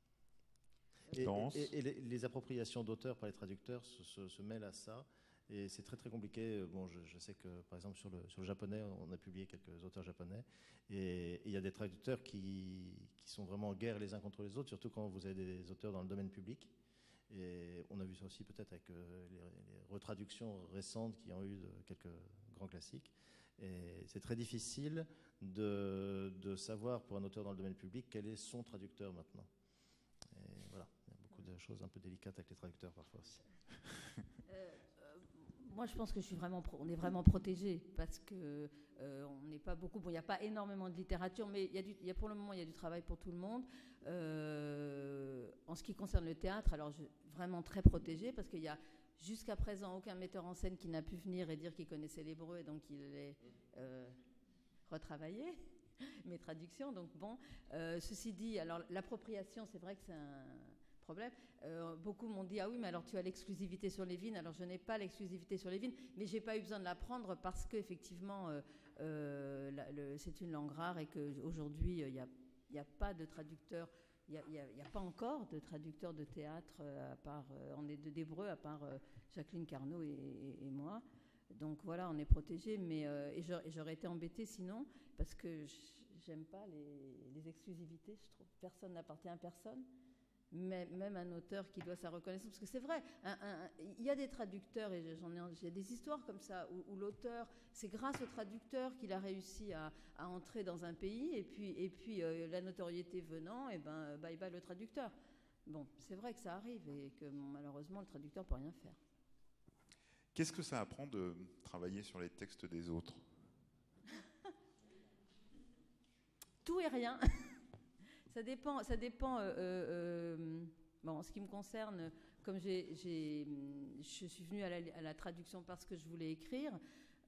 Voilà. Et, et, et les, les appropriations d'auteurs par les traducteurs se, se, se mêlent à ça. Et c'est très très compliqué. Bon, je, je sais que par exemple sur le, sur le japonais, on a publié quelques auteurs japonais, et il y a des traducteurs qui, qui sont vraiment en guerre les uns contre les autres, surtout quand vous avez des auteurs dans le domaine public. Et on a vu ça aussi peut-être avec euh, les, les retraductions récentes qui ont eu de quelques grands classiques. Et c'est très difficile de, de savoir pour un auteur dans le domaine public quel est son traducteur maintenant. Et voilà, il y a beaucoup de choses un peu délicates avec les traducteurs parfois aussi. euh, Moi, je pense que je suis vraiment, on est vraiment protégé parce que euh, on n'est pas beaucoup. Bon, il n'y a pas énormément de littérature, mais il y a, du, il y a pour le moment, il y a du travail pour tout le monde. Euh, en ce qui concerne le théâtre, alors je, vraiment très protégé parce qu'il y a jusqu'à présent aucun metteur en scène qui n'a pu venir et dire qu'il connaissait l'hébreu et donc il allait euh, retravailler mes traductions. Donc bon, euh, ceci dit, alors l'appropriation, c'est vrai que c'est un problème. Euh, beaucoup m'ont dit, ah oui, mais alors tu as l'exclusivité sur Lévin. Alors je n'ai pas l'exclusivité sur Lévin, mais j'ai pas eu besoin de la prendre parce qu'effectivement, euh, euh, c'est une langue rare et qu'aujourd'hui, il n'y a, y a pas de traducteur il n'y a, a, a pas encore de traducteurs de théâtre, à part, on est de d'hébreu, à part Jacqueline Carnot et, et, et moi. Donc voilà, on est protégés, mais euh, et j'aurais été embêtée sinon, parce que j'aime pas les, les exclusivités, je trouve. Personne n'appartient à personne, mais, même un auteur qui doit sa reconnaissance. Parce que c'est vrai, il y a des traducteurs, et j'en ai, j'ai des histoires comme ça, où, où l'auteur, c'est grâce au traducteur qu'il a réussi à, à entrer dans un pays, et puis, et puis euh, la notoriété venant, et ben bye bye le traducteur. Bon, c'est vrai que ça arrive, et que malheureusement, le traducteur ne peut rien faire. Qu'est-ce que ça apprend de travailler sur les textes des autres? Tout et rien. Ça dépend. Ça dépend euh, euh, bon, en ce qui me concerne, comme j'ai, j'ai, je suis venue à la, à la traduction parce que je voulais écrire,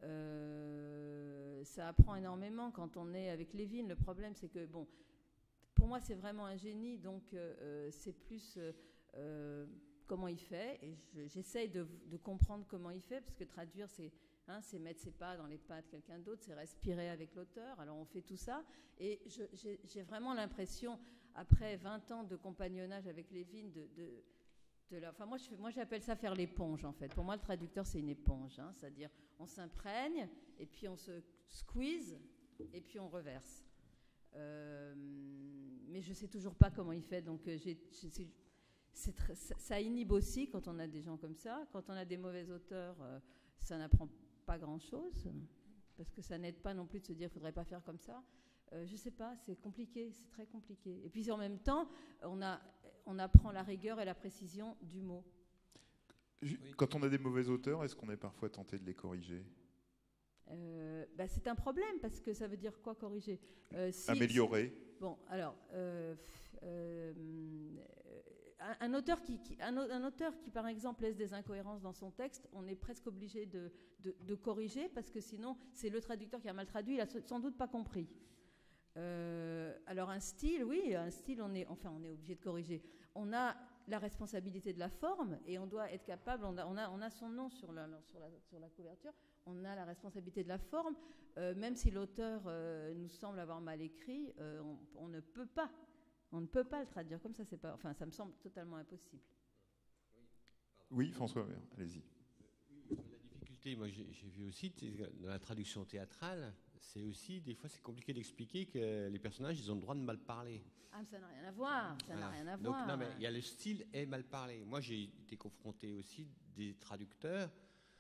euh, ça apprend énormément quand on est avec Lévin. Le problème, c'est que, bon, pour moi, c'est vraiment un génie, donc euh, c'est plus... Euh, comment il fait, et je, j'essaye de, de comprendre comment il fait, parce que traduire, c'est, hein, c'est mettre ses pas dans les pas de quelqu'un d'autre, c'est respirer avec l'auteur, alors on fait tout ça, et je, j'ai, j'ai vraiment l'impression, après vingt ans de compagnonnage avec Lévin, de, de, de la, enfin moi, je, moi j'appelle ça faire l'éponge, en fait. Pour moi, le traducteur, c'est une éponge, hein, c'est-à-dire on s'imprègne, et puis on se squeeze, et puis on reverse. Euh, mais je ne sais toujours pas comment il fait, donc j'ai... j'ai C'est très, ça inhibe aussi quand on a des gens comme ça. Quand on a des mauvais auteurs, euh, ça n'apprend pas grand-chose, parce que ça n'aide pas non plus de se dire qu'il ne faudrait pas faire comme ça. Euh, je ne sais pas, c'est compliqué, c'est très compliqué. Et puis en même temps, on, a, on apprend la rigueur et la précision du mot. Quand on a des mauvais auteurs, est-ce qu'on est parfois tenté de les corriger ? euh, bah c'est un problème, parce que ça veut dire quoi, corriger ? euh, si, Améliorer. Si, bon, alors... Euh, euh, Un auteur, qui, qui, un, un auteur qui, par exemple, laisse des incohérences dans son texte, on est presque obligé de, de, de corriger, parce que sinon, c'est le traducteur qui a mal traduit, il n'a sans doute pas compris. Euh, alors, un style, oui, un style, on est, enfin, on est obligé de corriger. On a la responsabilité de la forme, et on doit être capable, on a, on a, on a son nom sur la, sur, la, sur la couverture, on a la responsabilité de la forme, euh, même si l'auteur euh, nous semble avoir mal écrit, euh, on, on ne peut pas. On ne peut pas le traduire comme ça, c'est pas, enfin, ça me semble totalement impossible. Oui, François, allez-y. La difficulté, moi j'ai, j'ai vu aussi, dans la traduction théâtrale, c'est aussi, des fois c'est compliqué d'expliquer que les personnages, ils ont le droit de mal parler. Ah, mais ça n'a rien à voir, ça voilà. n'a rien à Donc, voir. Non, mais il y a le style est mal parlé. Moi j'ai été confronté aussi des traducteurs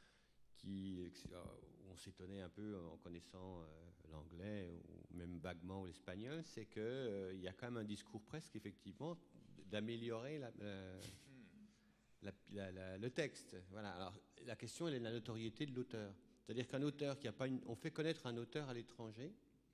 qui, on s'étonnait un peu en connaissant euh, l'anglais ou même vaguement l'espagnol, c'est qu'il euh, y a quand même un discours presque effectivement d'améliorer la, la, la, la, la, le texte. Voilà. Alors la question elle est de la notoriété de l'auteur. C'est-à-dire qu'un auteur qui a pas une, on fait connaître un auteur à l'étranger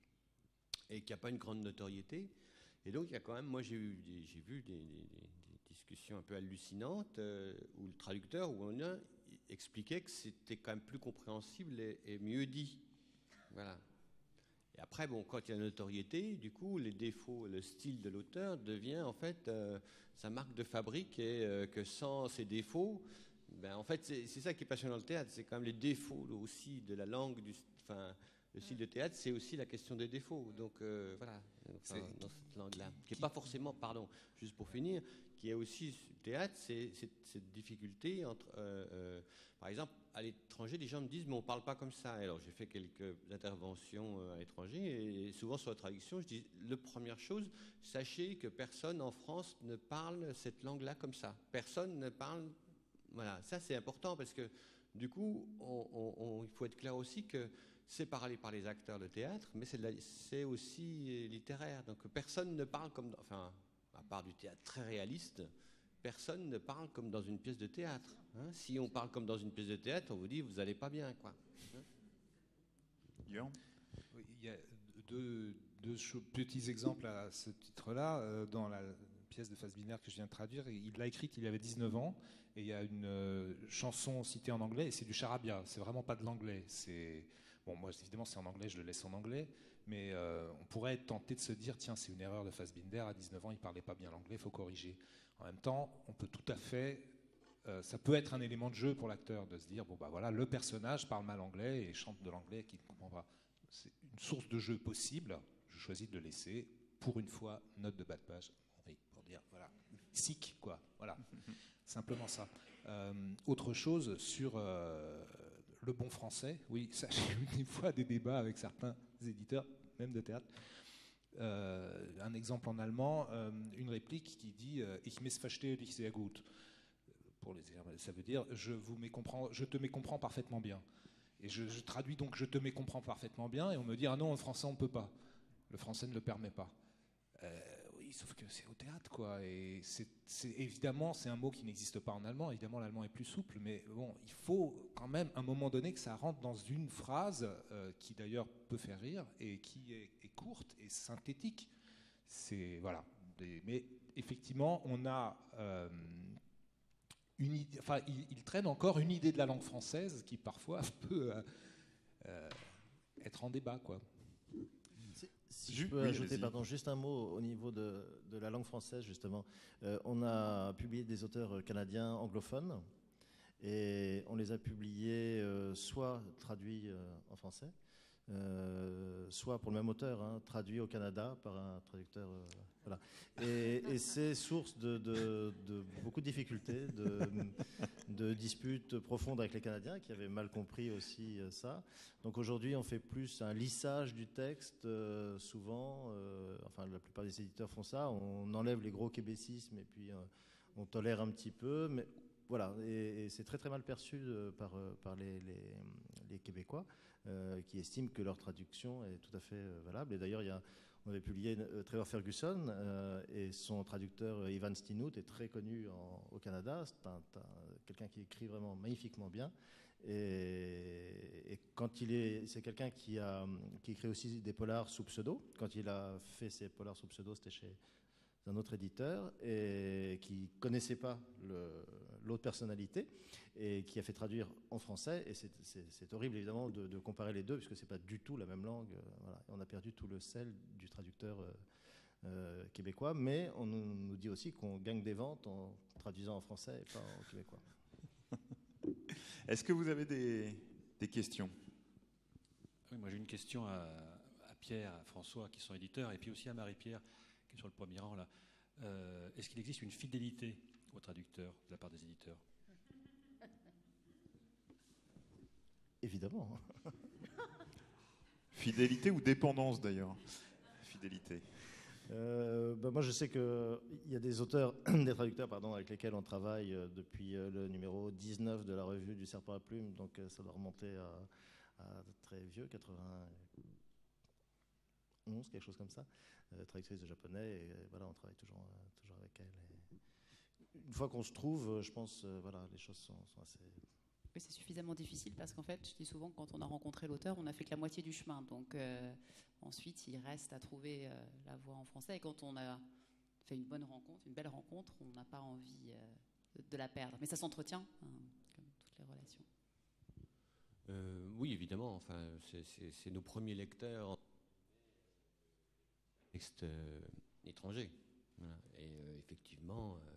et qui n'a pas une grande notoriété, et donc il y a quand même, moi j'ai, eu des, j'ai vu des, des, des discussions un peu hallucinantes euh, où le traducteur, où on a expliquait que c'était quand même plus compréhensible et, et mieux dit. Voilà. Et après, bon, quand il y a la notoriété, du coup, les défauts, le style de l'auteur devient en fait euh, sa marque de fabrique, et euh, que sans ces défauts, ben, en fait, c'est, c'est ça qui est passionnant dans le théâtre, c'est quand même les défauts aussi de la langue, du, enfin, le style de théâtre, c'est aussi la question des défauts. Donc euh, voilà, enfin, dans cette langue-là, qui n'est pas forcément, pardon, juste pour finir, qui est aussi le théâtre, c'est, c'est cette difficulté entre, euh, euh, par exemple, à l'étranger, les gens me disent, mais on ne parle pas comme ça. Alors j'ai fait quelques interventions à l'étranger, et souvent sur la traduction, je dis, la première chose, sachez que personne en France ne parle cette langue-là comme ça. Personne ne parle, voilà, ça c'est important, parce que du coup, on, on, on, il faut être clair aussi que c'est parlé par les acteurs de théâtre, mais c'est, la, c'est aussi littéraire. Donc personne ne parle comme, enfin, à part du théâtre très réaliste, personne ne parle comme dans une pièce de théâtre. Hein. Si on parle comme dans une pièce de théâtre, on vous dit, vous n'allez pas bien, quoi. Hein. Guillaume ? Oui, il y a deux, deux cho- petits exemples à ce titre-là. Euh, dans la pièce de Fassbinder que je viens de traduire, il l'a écrite, il avait dix-neuf ans, et il y a une euh, chanson citée en anglais, et c'est du charabia, c'est vraiment pas de l'anglais. C'est... Bon, moi, évidemment, c'est en anglais, je le laisse en anglais, mais euh, on pourrait être tenté de se dire, tiens, c'est une erreur de Fassbinder, à dix-neuf ans, il parlait pas bien l'anglais, il faut corriger. En même temps, on peut tout à fait... Euh, ça peut être un élément de jeu pour l'acteur, de se dire, bon, bah voilà, le personnage parle mal anglais et chante de l'anglais qu'il ne comprend pas. C'est une source de jeu possible, je choisis de le laisser. Pour une fois, note de bas de page. Oui, bon. dire, voilà, sick, quoi, voilà, simplement ça. Euh, autre chose sur euh, le bon français, oui, ça, j'ai eu des fois des débats avec certains éditeurs, même de théâtre. Euh, un exemple en allemand, euh, une réplique qui dit euh, Ich missverstehe dich sehr gut. Pour les, ça veut dire je, vous mécomprends, je te mécomprends parfaitement bien. Et je, je traduis donc je te mécomprends parfaitement bien, et on me dit ah non, en français on ne peut pas. Le français ne le permet pas. Euh, oui, sauf que c'est au théâtre, quoi. Et c'est, c'est, évidemment, c'est un mot qui n'existe pas en allemand. Évidemment, l'allemand est plus souple, mais bon, il faut quand même, à un moment donné, que ça rentre dans une phrase euh, qui d'ailleurs peut faire rire et qui est, est courte et synthétique. C'est voilà. Et, mais effectivement, on a euh, une idée. Enfin, il, il traîne encore une idée de la langue française qui parfois peut euh, euh, être en débat, quoi. Si je peux oui, ajouter pardon, juste un mot au niveau de, de la langue française, justement. Euh, on a publié des auteurs canadiens anglophones et on les a publiés euh, soit traduits euh, en français, euh, soit pour le même auteur, hein, traduits au Canada par un traducteur. Euh, voilà. Et, et c'est source de, de, de beaucoup de difficultés, de, de disputes profondes avec les Canadiens qui avaient mal compris aussi euh, ça. Donc aujourd'hui, on fait plus un lissage du texte, euh, souvent, euh, enfin la plupart des éditeurs font ça, on enlève les gros québécismes et puis euh, on tolère un petit peu, mais voilà, et, et c'est très très mal perçu euh, par, par les, les, les Québécois euh, qui estiment que leur traduction est tout à fait euh, valable. Et d'ailleurs, il y a, on avait publié euh, Trevor Ferguson euh, et son traducteur euh, Ivan Stinout est très connu en, au Canada, c'est un, un, quelqu'un qui écrit vraiment magnifiquement bien. Et, et quand il est, c'est quelqu'un qui a, qui écrit aussi des polars sous pseudo. Quand il a fait ses polars sous pseudo, c'était chez un autre éditeur et qui connaissait pas le, l'autre personnalité et qui a fait traduire en français. Et c'est, c'est, c'est horrible évidemment de, de comparer les deux puisque c'est pas du tout la même langue. Voilà. On a perdu tout le sel du traducteur euh, euh, québécois, mais on nous, nous dit aussi qu'on gagne des ventes en traduisant en français et pas en québécois. Est-ce que vous avez des, des questions ? Oui, moi j'ai une question à, à Pierre, à François, qui sont éditeurs, et puis aussi à Marie-Pierre, qui est sur le premier rang là. Euh, est-ce qu'il existe une fidélité aux traducteurs de la part des éditeurs ? Évidemment. Fidélité ou dépendance d'ailleurs ? Fidélité. Euh, ben moi, je sais qu'il y a des auteurs, des traducteurs, pardon, avec lesquels on travaille depuis le numéro dix-neuf de la revue du Serpent à Plume, donc ça doit remonter à, à très vieux, quatre-vingt-onze, quelque chose comme ça, euh, traductrice de japonais, et voilà, on travaille toujours, euh, toujours avec elle. Et une fois qu'on se trouve, je pense, euh, voilà, les choses sont, sont assez... Oui, c'est suffisamment difficile parce qu'en fait, je dis souvent que quand on a rencontré l'auteur, on n'a fait que la moitié du chemin. Donc euh, ensuite, il reste à trouver euh, la voix en français. Et quand on a fait une bonne rencontre, une belle rencontre, on n'a pas envie euh, de, de la perdre. Mais ça s'entretient, hein, comme toutes les relations. Euh, oui, évidemment. Enfin, c'est, c'est, c'est nos premiers lecteurs textes euh, étrangers. Voilà. Et euh, effectivement... Euh,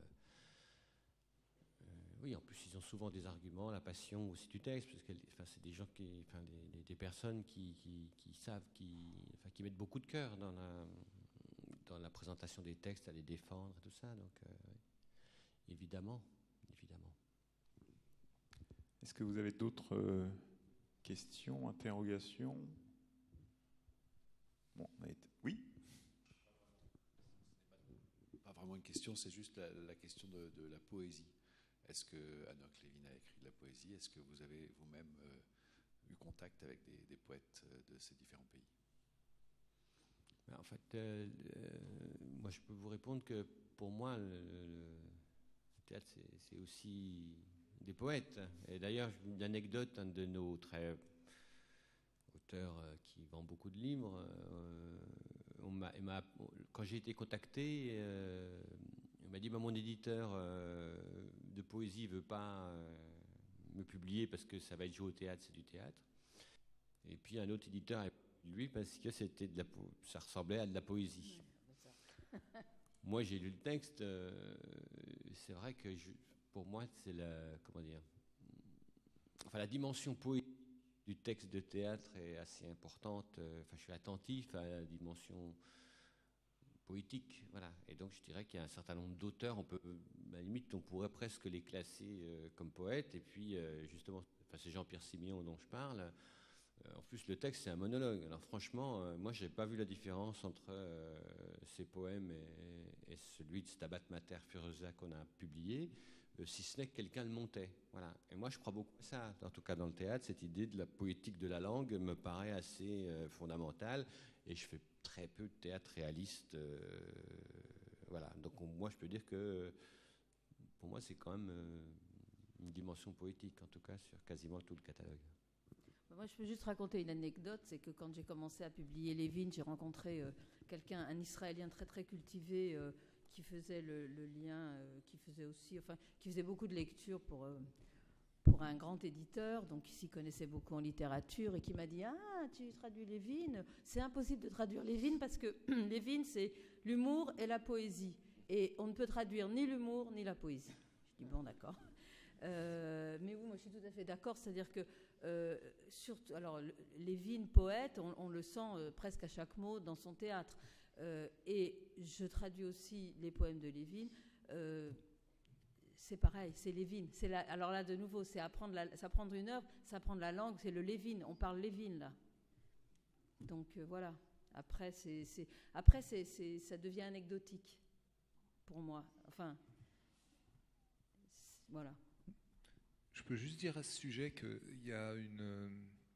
Oui, en plus, ils ont souvent des arguments, la passion aussi du texte, parce que enfin, c'est des gens qui, enfin, des, des personnes qui, qui, qui savent, qui, enfin, qui mettent beaucoup de cœur dans la, dans la présentation des textes, à les défendre et tout ça. Donc, euh, évidemment, évidemment. Est-ce que vous avez d'autres euh, questions, interrogations ? Bon, on a été... Oui ? Pas vraiment une question, c'est juste la, la question de, de la poésie. Est-ce que Anok Levin a écrit de la poésie ? Est-ce que vous avez vous-même euh, eu contact avec des, des poètes de ces différents pays ? En fait, euh, euh, moi je peux vous répondre que pour moi, le, le théâtre c'est, c'est aussi des poètes. Et d'ailleurs, une anecdote, un de nos très auteurs euh, qui vend beaucoup de livres, euh, on m'a, m'a, quand j'ai été contacté, euh, il m'a dit bah, mon éditeur euh, de poésie ne veut pas euh, me publier parce que ça va être joué au théâtre, c'est du théâtre. Et puis un autre éditeur, lui, parce que c'était de la po- ça ressemblait à de la poésie. Oui, moi, j'ai lu le texte. Euh, c'est vrai que je, pour moi, c'est la comment dire, enfin la dimension poétique du texte de théâtre est assez importante. Enfin, je suis attentif à la dimension poétique, voilà. Et donc je dirais qu'il y a un certain nombre d'auteurs, on peut, à la limite, on pourrait presque les classer euh, comme poètes. Et puis euh, justement, enfin, c'est Jean-Pierre Siméon dont je parle. Euh, en plus, le texte c'est un monologue. Alors franchement, euh, moi j'ai pas vu la différence entre euh, ces poèmes et, et celui de Stabat Mater Furiosa qu'on a publié, euh, si ce n'est que quelqu'un le montait. Voilà. Et moi je crois beaucoup à ça. En tout cas dans le théâtre, cette idée de la poétique de la langue me paraît assez euh, fondamentale. Et je fais très peu de théâtre réaliste. Euh, voilà. Donc on, moi, je peux dire que pour moi, c'est quand même euh, une dimension poétique, en tout cas, sur quasiment tout le catalogue. Moi, je peux juste raconter une anecdote. C'est que quand j'ai commencé à publier Lévin, j'ai rencontré euh, quelqu'un, un Israélien très très cultivé, euh, qui faisait le, le lien, euh, qui faisait aussi, enfin, qui faisait beaucoup de lectures pour... Euh, pour un grand éditeur, donc qui s'y connaissait beaucoup en littérature, et qui m'a dit « Ah, tu traduis Lévin ? C'est impossible de traduire Lévin parce que Lévin, c'est l'humour et la poésie. Et on ne peut traduire ni l'humour ni la poésie. » Je dis « Bon, d'accord. Euh, » Mais oui, moi, je suis tout à fait d'accord. C'est-à-dire que, euh, surtout, alors, Lévin, poète, on, on le sent euh, presque à chaque mot dans son théâtre. Euh, et je traduis aussi les poèmes de Lévin. Euh, C'est pareil, c'est Lévin. C'est la, alors là, de nouveau, c'est apprendre, la, c'est apprendre une œuvre, c'est apprendre la langue, c'est le Lévin. On parle Lévin, là. Donc, euh, voilà. Après, c'est, c'est, après c'est, c'est, ça devient anecdotique, pour moi. Enfin, voilà. Je peux juste dire à ce sujet qu'il y a une...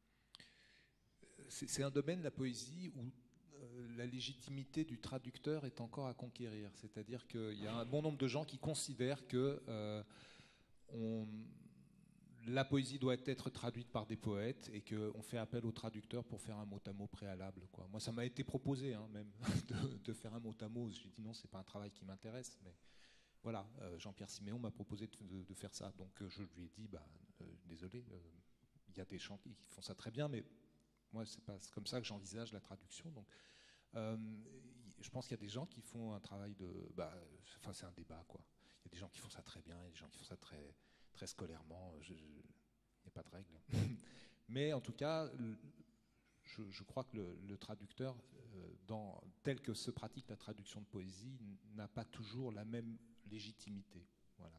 C'est, c'est un domaine, la poésie, où la légitimité du traducteur est encore à conquérir. C'est-à-dire qu'il y a un bon nombre de gens qui considèrent que euh, on, la poésie doit être traduite par des poètes et qu'on fait appel au traducteur pour faire un mot-à-mot préalable, quoi. Moi, ça m'a été proposé, hein, même, de, de faire un mot-à-mot. J'ai dit non, c'est pas un travail qui m'intéresse, mais voilà, euh, Jean-Pierre Siméon m'a proposé de, de, de faire ça. Donc, euh, je lui ai dit, bah, euh, désolé, il euh, y a des gens qui font ça très bien, mais moi, c'est pas c'est comme ça que j'envisage la traduction. Donc, euh, je pense qu'il y a des gens qui font un travail de... Bah, enfin, c'est un débat, quoi. Il y a des gens qui font ça très bien, il y a des gens qui font ça très, très scolairement. Je, je, il n'y a pas de règle. Mais en tout cas, je, je crois que le, le traducteur, euh, dans, tel que se pratique la traduction de poésie, n'a pas toujours la même légitimité. Voilà.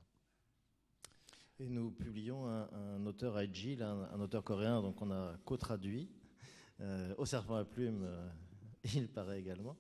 Et nous publions un, un auteur Aijil, un, un auteur coréen, donc on a co-traduit euh, au Serpent à plumes. Euh, il paraît également.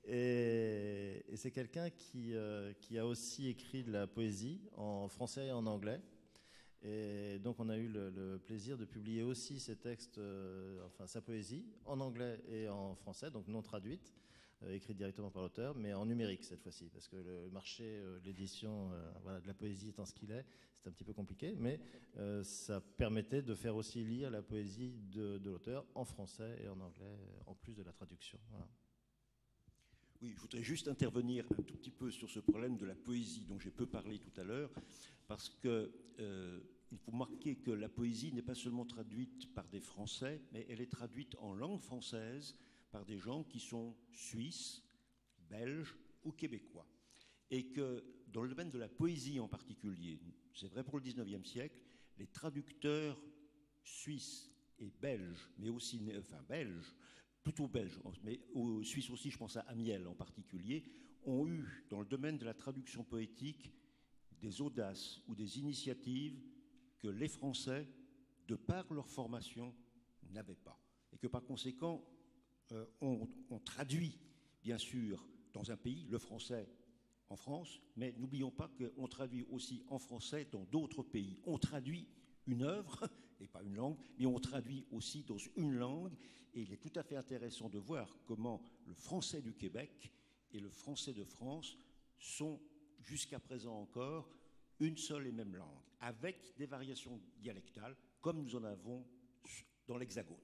Et, et c'est quelqu'un qui, euh, qui a aussi écrit de la poésie en français et en anglais. Et donc on a eu le, le plaisir de publier aussi ses textes, euh, enfin sa poésie, en anglais et en français, donc non traduite, euh, écrite directement par l'auteur, mais en numérique cette fois-ci, parce que le marché euh, de l'édition euh, voilà, de la poésie étant ce qu'il est, c'est un petit peu compliqué, mais euh, ça permettait de faire aussi lire la poésie de, de l'auteur en français et en anglais, en plus de la traduction. Voilà. Oui, je voudrais juste intervenir un tout petit peu sur ce problème de la poésie dont j'ai peu parlé tout à l'heure, parce que euh, il faut marquer que la poésie n'est pas seulement traduite par des Français, mais elle est traduite en langue française par des gens qui sont suisses, belges ou québécois. Et que dans le domaine de la poésie en particulier, c'est vrai pour le dix-neuvième siècle, les traducteurs suisses et belges, mais aussi, enfin belges, plutôt belges, mais aux Suisses aussi, je pense à Amiel en particulier, ont eu dans le domaine de la traduction poétique des audaces ou des initiatives que les Français, de par leur formation, n'avaient pas. Et que par conséquent, euh, on, on traduit, bien sûr, dans un pays, le français en France, mais n'oublions pas qu'on traduit aussi en français dans d'autres pays. On traduit une œuvre, et pas une langue, mais on traduit aussi dans une langue, et il est tout à fait intéressant de voir comment le français du Québec et le français de France sont, jusqu'à présent encore, une seule et même langue, avec des variations dialectales, comme nous en avons dans l'Hexagone.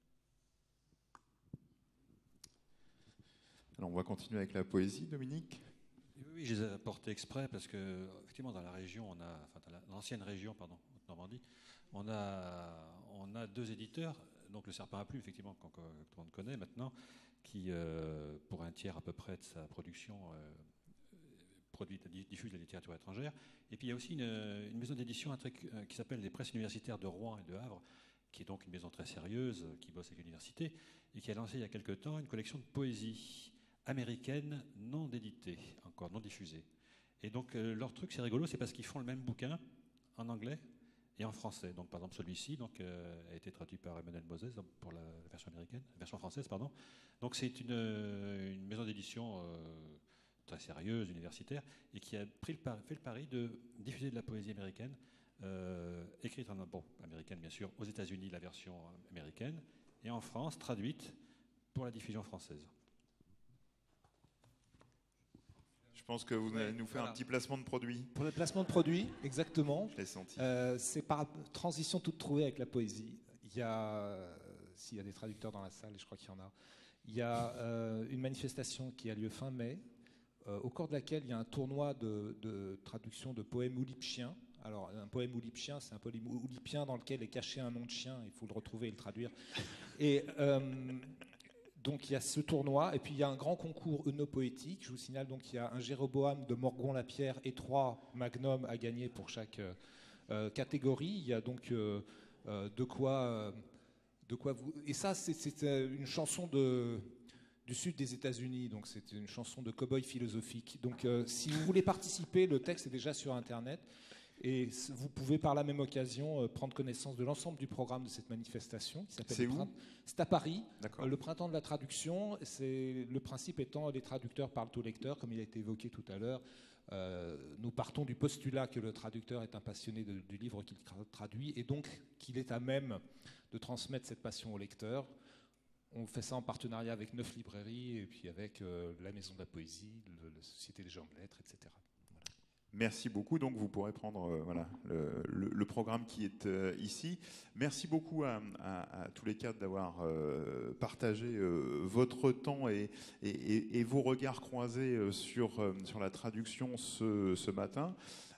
Alors on va continuer avec la poésie, Dominique. Oui, je les ai apportés exprès parce que, effectivement, dans la région, on a, enfin, dans l'ancienne région, pardon, Normandie, on a, on a deux éditeurs, donc le Serpent à plumes, effectivement, que tout le monde connaît maintenant, qui, euh, pour un tiers à peu près de sa production, euh, produit, diffuse la littérature étrangère. Et puis il y a aussi une, une maison d'édition qui s'appelle les Presses universitaires de Rouen et de Havre, qui est donc une maison très sérieuse, qui bosse avec l'université, et qui a lancé il y a quelque temps une collection de poésie. américaines non éditées, encore non diffusées. Et donc euh, leur truc, c'est rigolo, c'est parce qu'ils font le même bouquin en anglais et en français. Donc par exemple celui-ci donc, euh, a été traduit par Emmanuel Moses pour la version américaine, version française, pardon. Donc c'est une, une maison d'édition euh, très sérieuse, universitaire, et qui a pris le pari, fait le pari de diffuser de la poésie américaine, euh, écrite en bon, américaine bien sûr, aux États-Unis la version américaine, et en France traduite pour la diffusion française. Je pense que vous allez nous faire voilà. un petit placement de produit. Pour le placement de produit, exactement. Je l'ai senti. Euh, c'est par transition toute trouvée avec la poésie. Il y a, s'il y a des traducteurs dans la salle, et je crois qu'il y en a, il y a euh, une manifestation qui a lieu fin mai, euh, au cours de laquelle il y a un tournoi de, de traduction de poèmes oulipchiens. Alors, un poème oulipchien, c'est un poème oulipien dans lequel est caché un nom de chien. Il faut le retrouver et le traduire. Et euh, donc, il y a ce tournoi. Et puis, il y a un grand concours eunopoétique. Je vous signale donc qu'il y a un Jéroboam de Morgon-la-Pierre et trois magnums à gagner pour chaque euh, catégorie. Il y a donc euh, euh, de quoi... Euh, de quoi vous... Et ça, c'est, c'est une chanson de... du sud des États-Unis, donc c'est une chanson de cow-boy philosophique. Donc euh, si vous voulez participer, le texte est déjà sur Internet. Et vous pouvez par la même occasion euh, prendre connaissance de l'ensemble du programme de cette manifestation. Qui s'appelle c'est où ? C'est à Paris. D'accord. Euh, le printemps de la traduction, c'est, le principe étant les traducteurs parlent au lecteur, comme il a été évoqué tout à l'heure. Euh, nous partons du postulat que le traducteur est un passionné de, du livre qu'il traduit et donc qu'il est à même de transmettre cette passion au lecteur. On fait ça en partenariat avec neuf librairies et puis avec euh, la Maison de la Poésie, le, la Société des gens de lettres, et cetera. Voilà. Merci beaucoup. Donc vous pourrez prendre euh, voilà, le, le, le programme qui est euh, ici. Merci beaucoup à, à, à tous les quatre d'avoir euh, partagé euh, votre temps et, et, et, et vos regards croisés euh, sur, euh, sur la traduction ce, ce matin.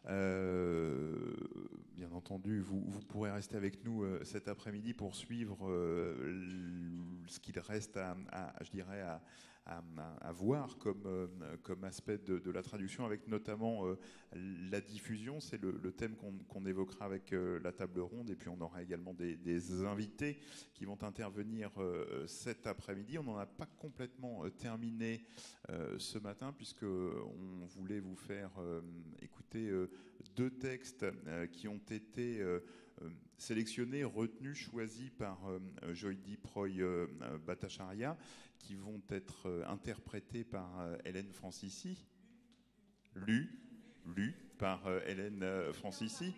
Euh, bien entendu, vous, vous pourrez rester avec nous euh, cet après-midi pour suivre euh, ce qu'il reste à, à, je dirais, à, à, à voir comme, euh, comme aspect de, de la traduction, avec notamment euh, la diffusion. C'est le, le thème qu'on, qu'on évoquera avec euh, la table ronde, et puis on aura également des, des invités qui vont intervenir euh, cet après-midi. On n'en a pas complètement euh, terminé euh, ce matin, puisque on voulait vous faire euh, écouter euh, deux textes euh, qui ont été euh, sélectionnés, retenus, choisis par euh, Joydeep Roy euh, Bhattacharya, qui vont être euh, interprétés par euh, Hélène Francisci, lus, lus par euh, Hélène euh, Francisci.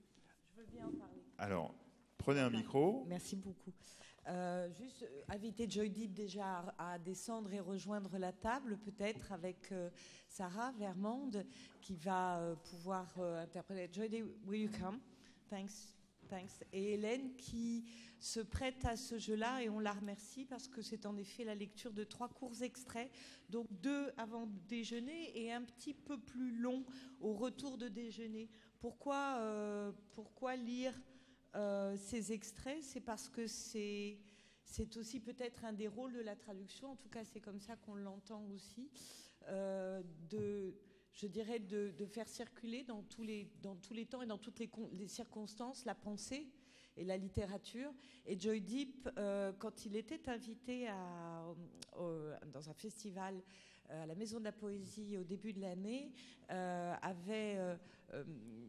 Je veux bien en parler. Alors, prenez un micro. Merci beaucoup. Euh, juste euh, inviter Joydeep déjà à, à descendre et rejoindre la table, peut-être avec euh, Sarah Vermonde, qui va euh, pouvoir euh, interpréter. Joydeep, will you come? Thanks. Thanks. Et Hélène qui se prête à ce jeu-là, et on la remercie parce que c'est en effet la lecture de trois courts extraits, donc deux avant déjeuner et un petit peu plus long au retour de déjeuner. Pourquoi, euh, pourquoi lire Euh, ces extraits? C'est parce que c'est, c'est aussi peut-être un des rôles de la traduction, en tout cas c'est comme ça qu'on l'entend aussi, euh, de, je dirais de, de faire circuler dans tous, les, dans tous les temps et dans toutes les, les circonstances la pensée et la littérature. Et Joydeep, euh, quand il était invité à, euh, dans un festival à la Maison de la Poésie au début de l'année, euh, avait euh, euh,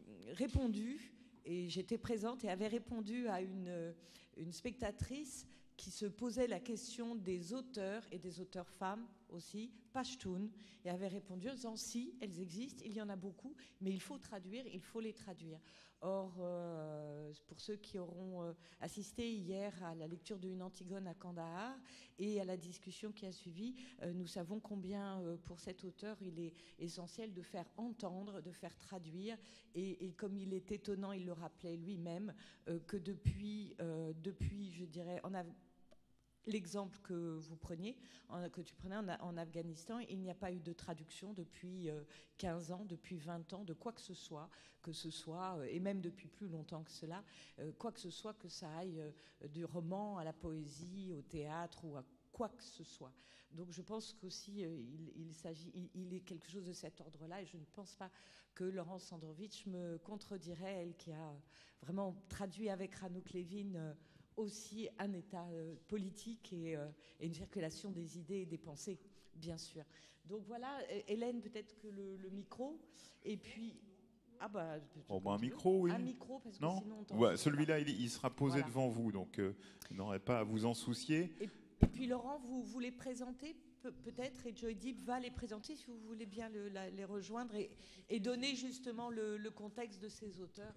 répondu, et j'étais présente, et avait répondu à une, une spectatrice qui se posait la question des auteurs, et des auteurs femmes aussi, Pashtun, et avait répondu en disant si, elles existent, il y en a beaucoup, mais il faut traduire, il faut les traduire. Or, euh, pour ceux qui auront euh, assisté hier à la lecture de Une Antigone à Kandahar et à la discussion qui a suivi, euh, nous savons combien euh, pour cet auteur il est essentiel de faire entendre, de faire traduire, et, et comme il est étonnant, il le rappelait lui-même, euh, que depuis, euh, depuis, je dirais, en Af- l'exemple que vous preniez, en, que tu prenais en, en Afghanistan, il n'y a pas eu de traduction depuis euh, quinze ans, depuis vingt ans, de quoi que ce soit, que ce soit, euh, et même depuis plus longtemps que cela, euh, quoi que ce soit, que ça aille euh, du roman à la poésie, au théâtre ou à quoi que ce soit. Donc je pense qu'aussi euh, il, il s'agit, il, il est quelque chose de cet ordre-là, et je ne pense pas que Laurence Sandrovitch me contredirait, elle qui a vraiment traduit avec Ranuk Levin euh, aussi un état euh, politique et, euh, et une circulation des idées et des pensées bien sûr. Donc voilà, Hélène, peut-être que le, le micro, et puis... Ah bah, oh, bah un micro, oui. Un micro, parce que non sinon on ouais, celui-là, il, il sera posé voilà. devant vous, donc euh, vous n'aurez pas à vous en soucier. Et, et puis Laurent, vous voulez présenter pe- peut-être, et Joy Deep va les présenter, si vous voulez bien le, la, les rejoindre, et, et donner justement le, le contexte de ces auteurs.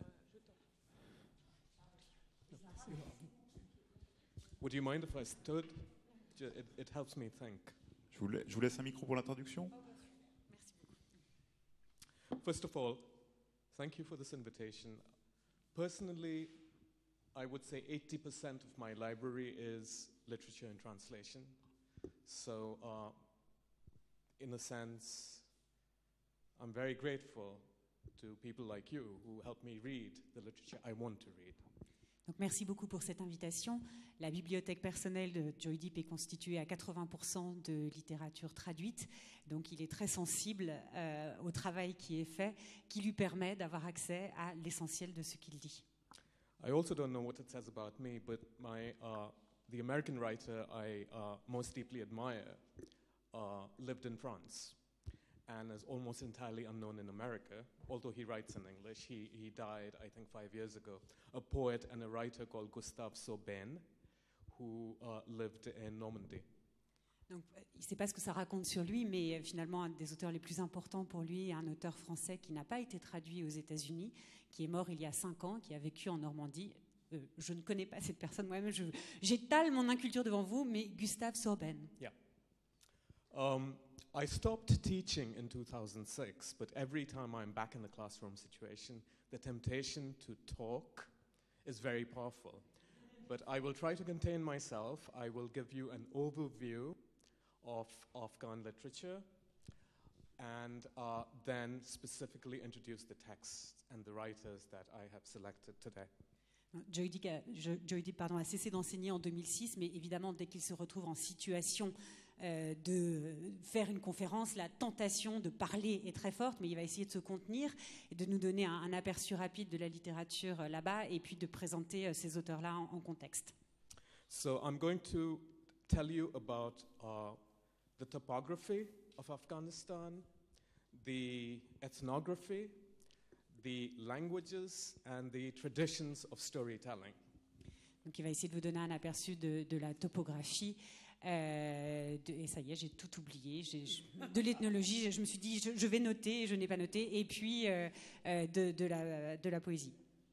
Would you mind if I stood? It, it helps me think. Je vous, la- je vous laisse un micro pour l'introduction. First of all, thank you for this invitation. Personally, I would say eighty percent of my library is literature and translation. So, uh, in a sense, I'm very grateful to people like you who help me read the literature I want to read. Donc merci beaucoup pour cette invitation. La bibliothèque personnelle de Joy Deep est constituée à quatre-vingts pour cent de littérature traduite, donc il est très sensible euh, au travail qui est fait, qui lui permet d'avoir accès à l'essentiel de ce qu'il dit. I also don't know what it says about me, but my, uh, the American writer I uh, most deeply admire uh, lived in France and is almost entirely unknown in America, although he writes in English. He, he died, I think, five years ago. A poet and a writer called Gustave Sauben, who uh, lived in Normandy. Donc, il ne sait pas ce que ça raconte sur lui, mais finalement, un des auteurs les plus importants pour lui est un auteur français qui n'a pas été traduit aux États-Unis, qui est mort il y a cinq ans, qui a vécu en Normandie. Euh, je ne connais pas cette personne moi-même, je, j'étale mon inculture devant vous, mais Gustave Sauben. Yeah. Um, I stopped teaching in two thousand six, but every time I'm back in the classroom situation, the temptation to talk is very powerful. But I will try to contain myself. I will give you an overview of Afghan literature and uh, then specifically introduce the texts and the writers that I have selected today. Joy Deep a, Joy Deep, pardon, a cessé d'enseigner en deux mille six, mais évidemment, dès qu'il se retrouve en situation euh, de faire une conférence, la tentation de parler est très forte, mais il va essayer de se contenir et de nous donner un, un aperçu rapide de la littérature euh, là-bas et puis de présenter euh, ces auteurs-là en, en contexte. So I'm going to tell you about uh, the topography of Afghanistan, the ethnography, the languages and the traditions of storytelling. Donc il va essayer de vous donner un aperçu de, de la topographie. Euh, de, et ça y est, j'ai tout oublié. J'ai, je, de l'ethnologie, je, je me suis dit, je, je vais noter, je n'ai pas noté. Et puis euh, euh, de, de, la, de la poésie.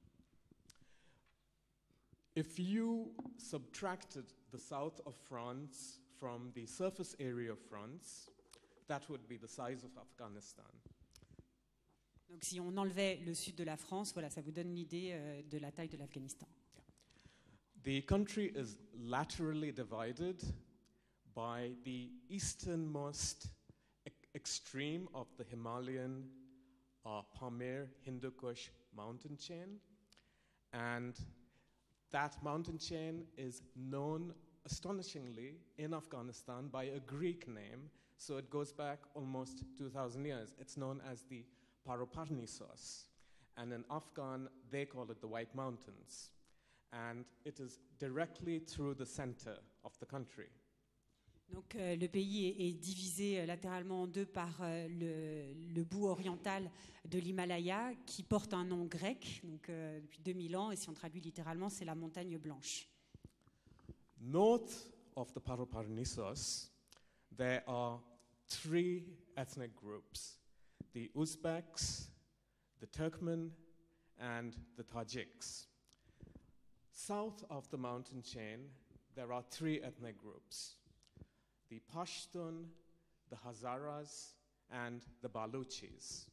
If you subtracted the south of France from the surface area of France, that would be the size of Afghanistan. Donc si on enlevait le sud de la France, voilà, ça vous donne l'idée euh, de la taille de l'Afghanistan. The country is laterally divided by the easternmost e- extreme of the Himalayan uh, Pamir Hindu Kush mountain chain, and that mountain chain is known astonishingly in Afghanistan by a Greek name, so it goes back almost two thousand years. It's known as the Paraparnisos, and in Afghan they call it the White Mountains, and it is directly through the center of the country. Donc euh, le pays est, est divisé euh, latéralement en deux par euh, le, le bout oriental de l'Himalaya qui porte un nom grec, donc euh, depuis deux mille ans, et si on traduit littéralement, c'est la montagne blanche. North of the Paraparnisos, there are three ethnic groups: the Uzbeks, the Turkmen, and the Tajiks. South of the mountain chain, there are three ethnic groups: the Pashtun, the Hazaras, and the Baluchis.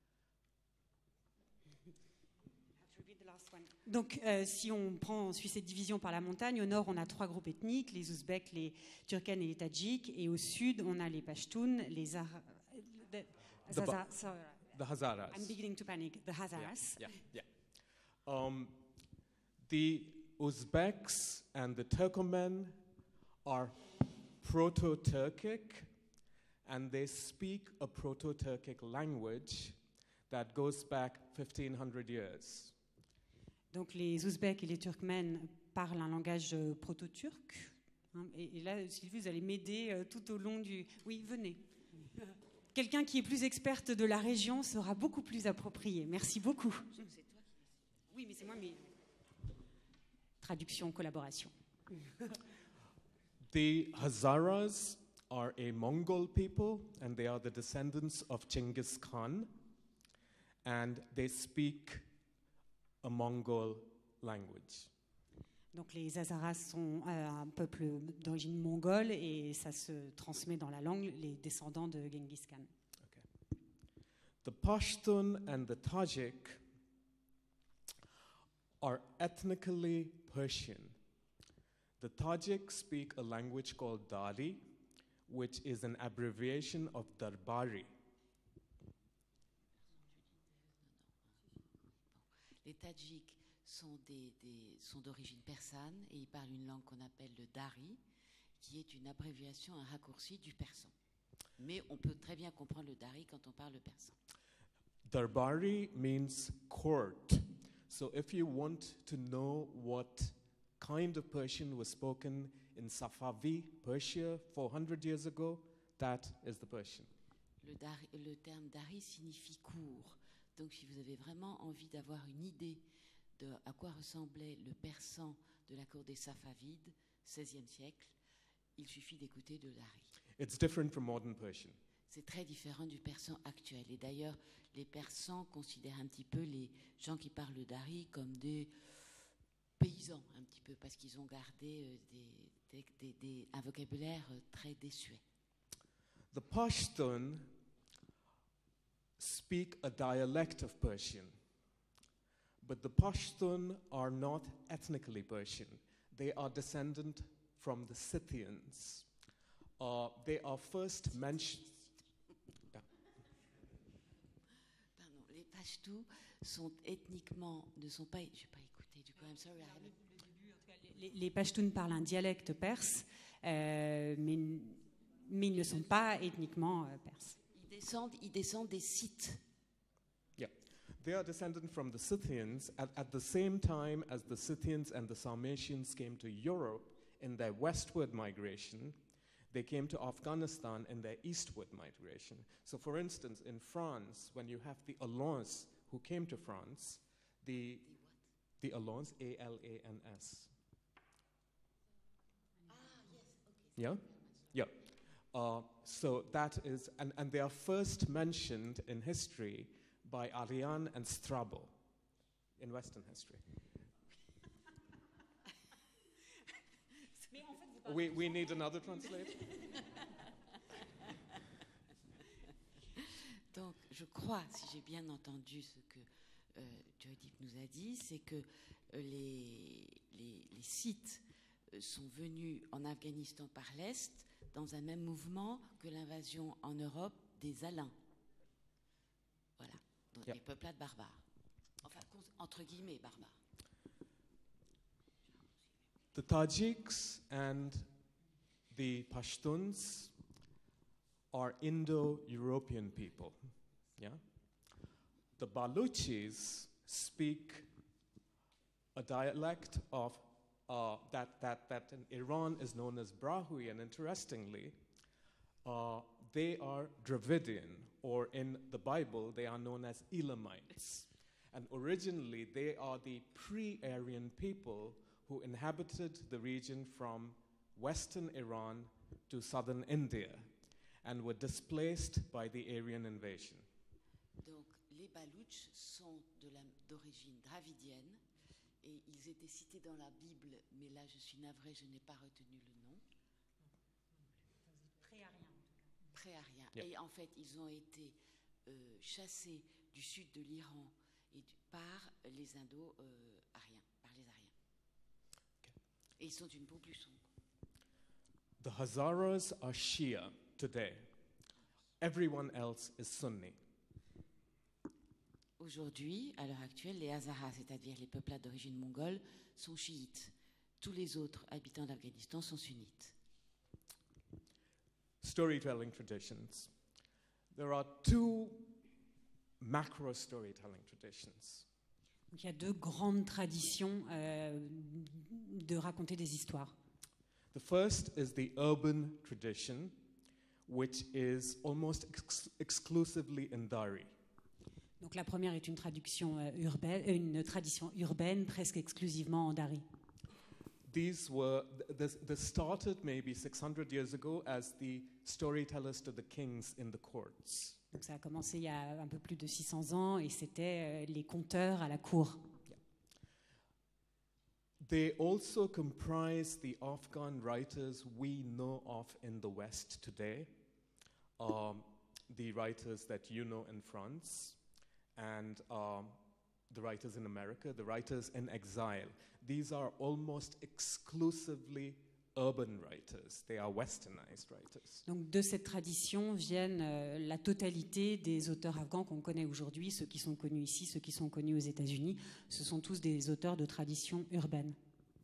Donc, euh, si on prend, on suit cette division par la montagne, au nord, on a trois groupes ethniques, les Ouzbeks, les Turkmènes et les Tadjiks, et au sud, on a les Pashtuns, les Ar... The, The, ba- Zaza, sorry. the Hazaras. I'm beginning to panic. The Hazaras. Yeah, yeah, yeah. Um, the Uzbeks and the Turkmen are Proto-Turkic, and they speak a Proto-Turkic language that goes back fifteen hundred years. Donc, les Ouzbeks et les Turkmènes parlent un langage euh, proto-turc Hein, et, et là, Sylvie, vous allez m'aider euh, tout au long du... Oui, venez. Quelqu'un qui est plus experte de la région sera beaucoup plus approprié. Merci beaucoup. Oui, mais c'est moi, mais... Traduction, collaboration. The Hazaras are a Mongol people, and they are the descendants of Genghis Khan, and they speak a Mongol language. Donc les Hazaras sont euh, un peuple d'origine mongole et ça se transmet dans la langue, les descendants de Genghis Khan. Okay. The Pashtun and the Tajik are ethnically Persian. The Tajik speak a language called Dari, which is an abbreviation of Darbari. Les Tadjiks sont, des, des, sont d'origine persane et ils parlent une langue qu'on appelle le Dari, qui est une abréviation, un raccourci du persan. Mais on peut très bien comprendre le Dari quand on parle le persan. Darbari means court. So if you want to know what kind of Persian was spoken in Safavi, Persia, four hundred years ago, that is the Persian. Le, dari, le terme Dari signifie court. Donc si vous avez vraiment envie d'avoir une idée de à quoi ressemblait le persan de la cour des Safavides, seizième siècle, il suffit d'écouter le Dari. It's different from modern Persian. C'est très différent du persan actuel. Et d'ailleurs, les persans considèrent un petit peu les gens qui parlent le Dari comme des paysans, un petit peu, parce qu'ils ont gardé des, des, des, des, un vocabulaire très désuet. The Pashtun speak a dialect of Persian, but the Pashtun are not ethnically Persian. They are descendant from the Scythians. Uh, they are first mentioned... Pardon, les Pashtus sont ethniquement, ne sont pas... Je n'ai pas écouté, du coup, I'm sorry. I haven't... Les, les Pashtuns parlent un dialecte perse, euh, mais, mais ils ne sont pas ethniquement euh, perses. Ils descendent, ils descendent des Scythes. Yeah, they are descended from the Scythians at, at the same time as the Scythians and the Sarmatians came to Europe in their westward migration. They came to Afghanistan in their eastward migration. So, for instance, in France, when you have the Alans who came to France, the the Alans, A L A N S. Ah, yes, okay. Yeah, yeah. Uh, so that is, and, and they are first mentioned in history by Arrian and Strabo in Western history. we, we need another translator. Donc, je crois, si j'ai bien entendu ce que euh, Joydeep nous a dit, c'est que euh, les, les, les Scythes euh, sont venus en Afghanistan par l'Est dans un même mouvement que l'invasion en Europe des Alains. Voilà, donc Yeah. les peuplades barbares. Enfin, entre guillemets, barbares. The Tajiks and the Pashtuns are Indo-European people. Yeah? The Baluchis speak a dialect of uh, that, that, that in Iran is known as Brahui, and interestingly, uh, they are Dravidian, or in the Bible, they are known as Elamites. And originally, they are the pre-Aryan people who inhabited the region from western Iran to southern India and were displaced by the Aryan invasion. Donc, les Balouches sont de la, d'origine dravidienne et ils étaient cités dans la Bible, mais là, je suis navrée, je n'ai pas retenu le nom. Pré-Ariens. Pré-Ariens. Yeah. Et en fait, ils ont été euh, chassés du sud de l'Iran et du, par les Indo-Ariens, par les Ariens. Okay. Et ils sont d'une peau plus sombre. The Hazaras are Shia today. Everyone else is Sunni. Aujourd'hui, à l'heure actuelle, les Hazaras, c'est-à-dire les peuplades d'origine mongole, sont chiites. Tous les autres habitants d'Afghanistan sont sunnites. Storytelling traditions. There are two macro storytelling traditions. Donc, il y a deux grandes traditions euh, de raconter des histoires. The first is the urban tradition, which is almost ex exclusively in Dari. Donc la première est une traduction euh, urbaine, une tradition urbaine presque exclusivement en Dari. These were, this, this started maybe six hundred years ago as the storytellers to the kings in the courts. Donc ça a commencé il y a un peu plus de six cents ans et c'était euh, les conteurs à la cour. Yeah. They also comprise the Afghan writers we know of in the West today, um, the writers that you know in France, and um, the writers in America, the writers in exile. These are almost exclusively urban writers. They are westernized writers. Donc de cette tradition viennent euh, la totalité des auteurs afghans qu'on connaît aujourd'hui, ceux qui sont connus ici, ceux qui sont connus aux États-Unis. Ce sont tous des auteurs de tradition urbaine.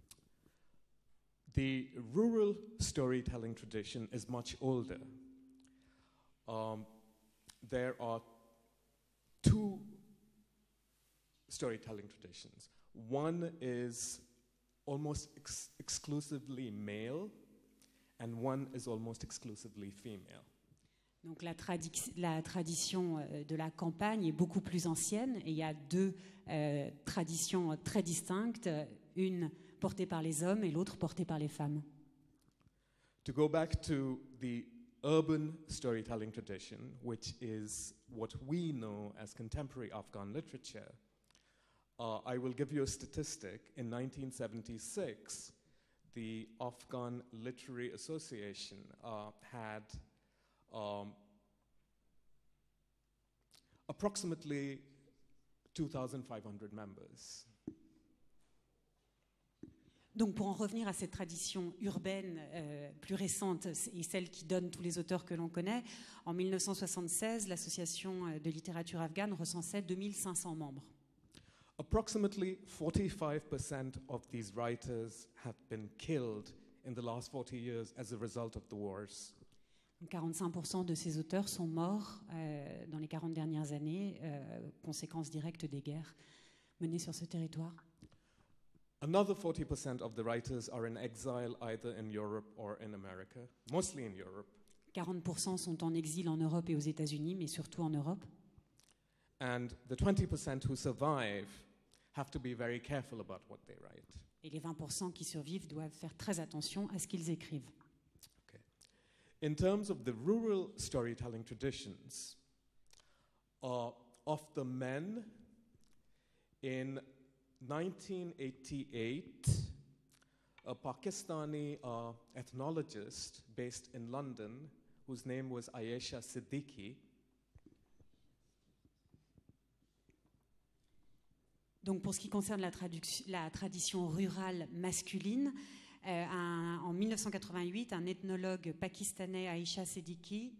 The rural storytelling tradition is much older. Um, there are two storytelling traditions. One is almost ex exclusively male, and one is almost exclusively female. Donc la, tradi la tradition euh, de la campagne est beaucoup plus ancienne et il y a deux euh, traditions très distinctes, une portée par les hommes et l'autre portée par les femmes. To go back to the urban storytelling tradition, which is what we know as contemporary Afghan literature, uh, I will give you a statistic. In nineteen seventy-six, the Afghan Literary Association uh, had um, approximately two thousand five hundred members. Donc pour en revenir à cette tradition urbaine euh, plus récente et celle qui donne tous les auteurs que l'on connaît, en mille neuf cent soixante-seize, l'association de littérature afghane recensait deux mille cinq cents membres. Approximately forty-five percent of these writers have been killed in the last forty years as a result of the wars. quarante-cinq pour cent de ces auteurs sont morts euh, dans les quarante dernières années, euh, conséquence directe des guerres menées sur ce territoire. Another forty percent of the writers are in exile either in Europe or in America, mostly in Europe. quarante pour cent sont en exil en Europe et aux États-Unis, mais surtout en Europe. And the twenty percent who survive have to be very careful about what they write. Et les vingt pour cent qui survivent doivent faire très attention à ce qu'ils écrivent. Okay. In terms of the rural storytelling traditions, uh, of the men in nineteen eighty-eight, a Pakistani uh, ethnologist based in London, whose name was Ayesha Siddiqui. Donc pour ce qui concerne la, la tradition rurale masculine, euh, un, en mille neuf cent quatre-vingt-huit, un ethnologue pakistanais, Ayesha Siddiqui,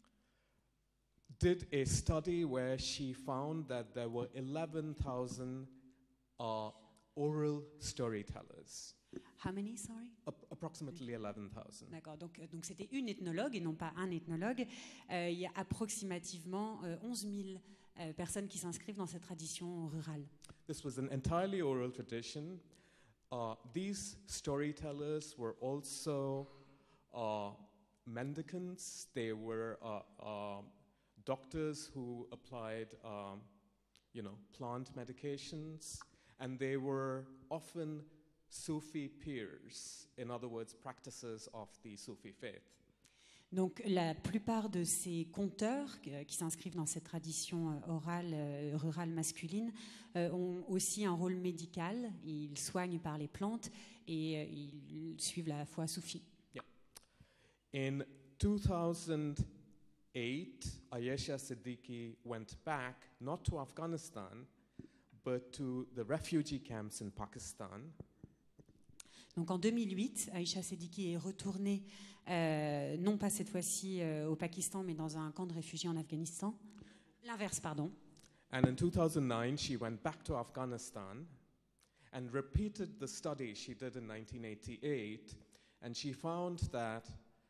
did a study where she found that there were eleven thousand Uh, oral storytellers. How many, sorry? A approximately eleven thousand. D'accord, donc donc c'était une ethnologue et non pas un ethnologue. Euh, il y a approximativement euh, onze mille euh, personnes qui s'inscrivent dans cette tradition rurale. This was an entirely oral tradition. Uh, these storytellers were also uh, mendicants. They were uh, uh, doctors who applied, um, you know, plant medications. And they were often Sufi peers, in other words, practices of the Sufi faith. Donc la plupart de ces conteurs euh, qui s'inscrivent dans cette tradition euh, orale euh, rurale masculine euh, ont aussi un rôle médical. Ils soignent par les plantes et euh, ils suivent la foi soufie. Yeah. In two thousand eight, Ayesha Siddiqui went back, not to Afghanistan, but to the refugee camps in Pakistan. Donc en deux mille huit, Ayesha Siddiqui est retournée, euh, non pas cette fois-ci euh, au Pakistan, mais dans un camp de réfugiés en Afghanistan. L'inverse, pardon. And in two thousand nine, she went back to Afghanistan and repeated the study she did in nineteen eighty-eight, and she found that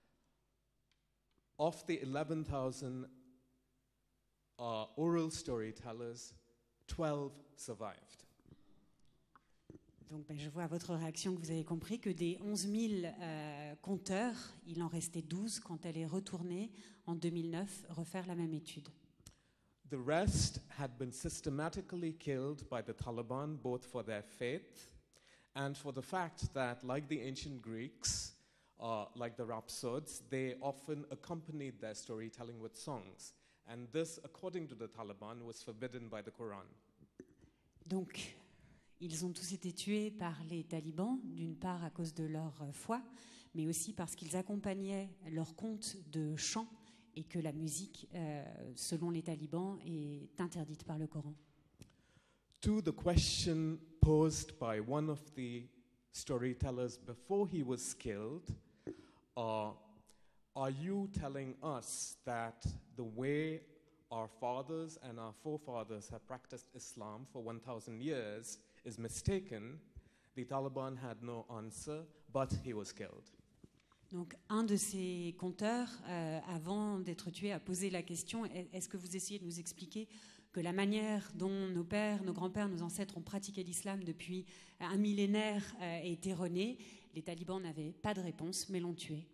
of the eleven thousand uh, oral storytellers, twelve survived. Donc, ben, je vois à votre réaction que vous avez compris que des onze mille euh, compteurs, il en restait douze quand elle est retournée en deux mille neuf refaire la même étude. The rest had been systematically killed by the Taliban, both for their faith and for the fact that, like the ancient Greeks, uh, like the rhapsodes, they often accompanied their storytelling with songs. And this, according to the Taliban, was forbidden by the Quran. Donc, ils ont tous été tués par les talibans, d'une part à cause de leur foi, mais aussi parce qu'ils accompagnaient leurs contes de chants et que la musique, euh, selon les talibans, est interdite par le Coran. To the question posed by one of the storytellers before he was killed, uh, are you telling us that the way our fathers and our forefathers have practiced Islam for one thousand years is mistaken? The Taliban had no answer, but he was killed. Donc, un de ces conteurs, euh, avant d'être tué, a posé la question, est-ce que vous essayez de nous expliquer que la manière dont nos pères, nos grands-pères, nos ancêtres ont pratiqué l'islam depuis un millénaire euh, est erronée? Les talibans n'avaient pas de réponse, mais l'ont tué.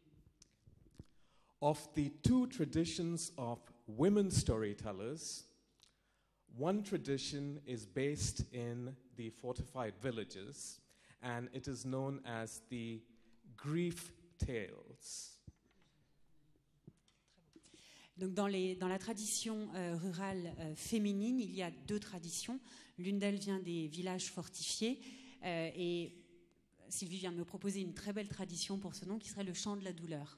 Of the two traditions of women storytellers, one tradition is based in the fortified villages, and it is known as the grief tales. Donc dans, les, dans la tradition euh, rurale euh, féminine, il y a deux traditions. L'une d'elles vient des villages fortifiés, euh, et Sylvie vient de me proposer une très belle tradition pour ce nom, qui serait le chant de la douleur.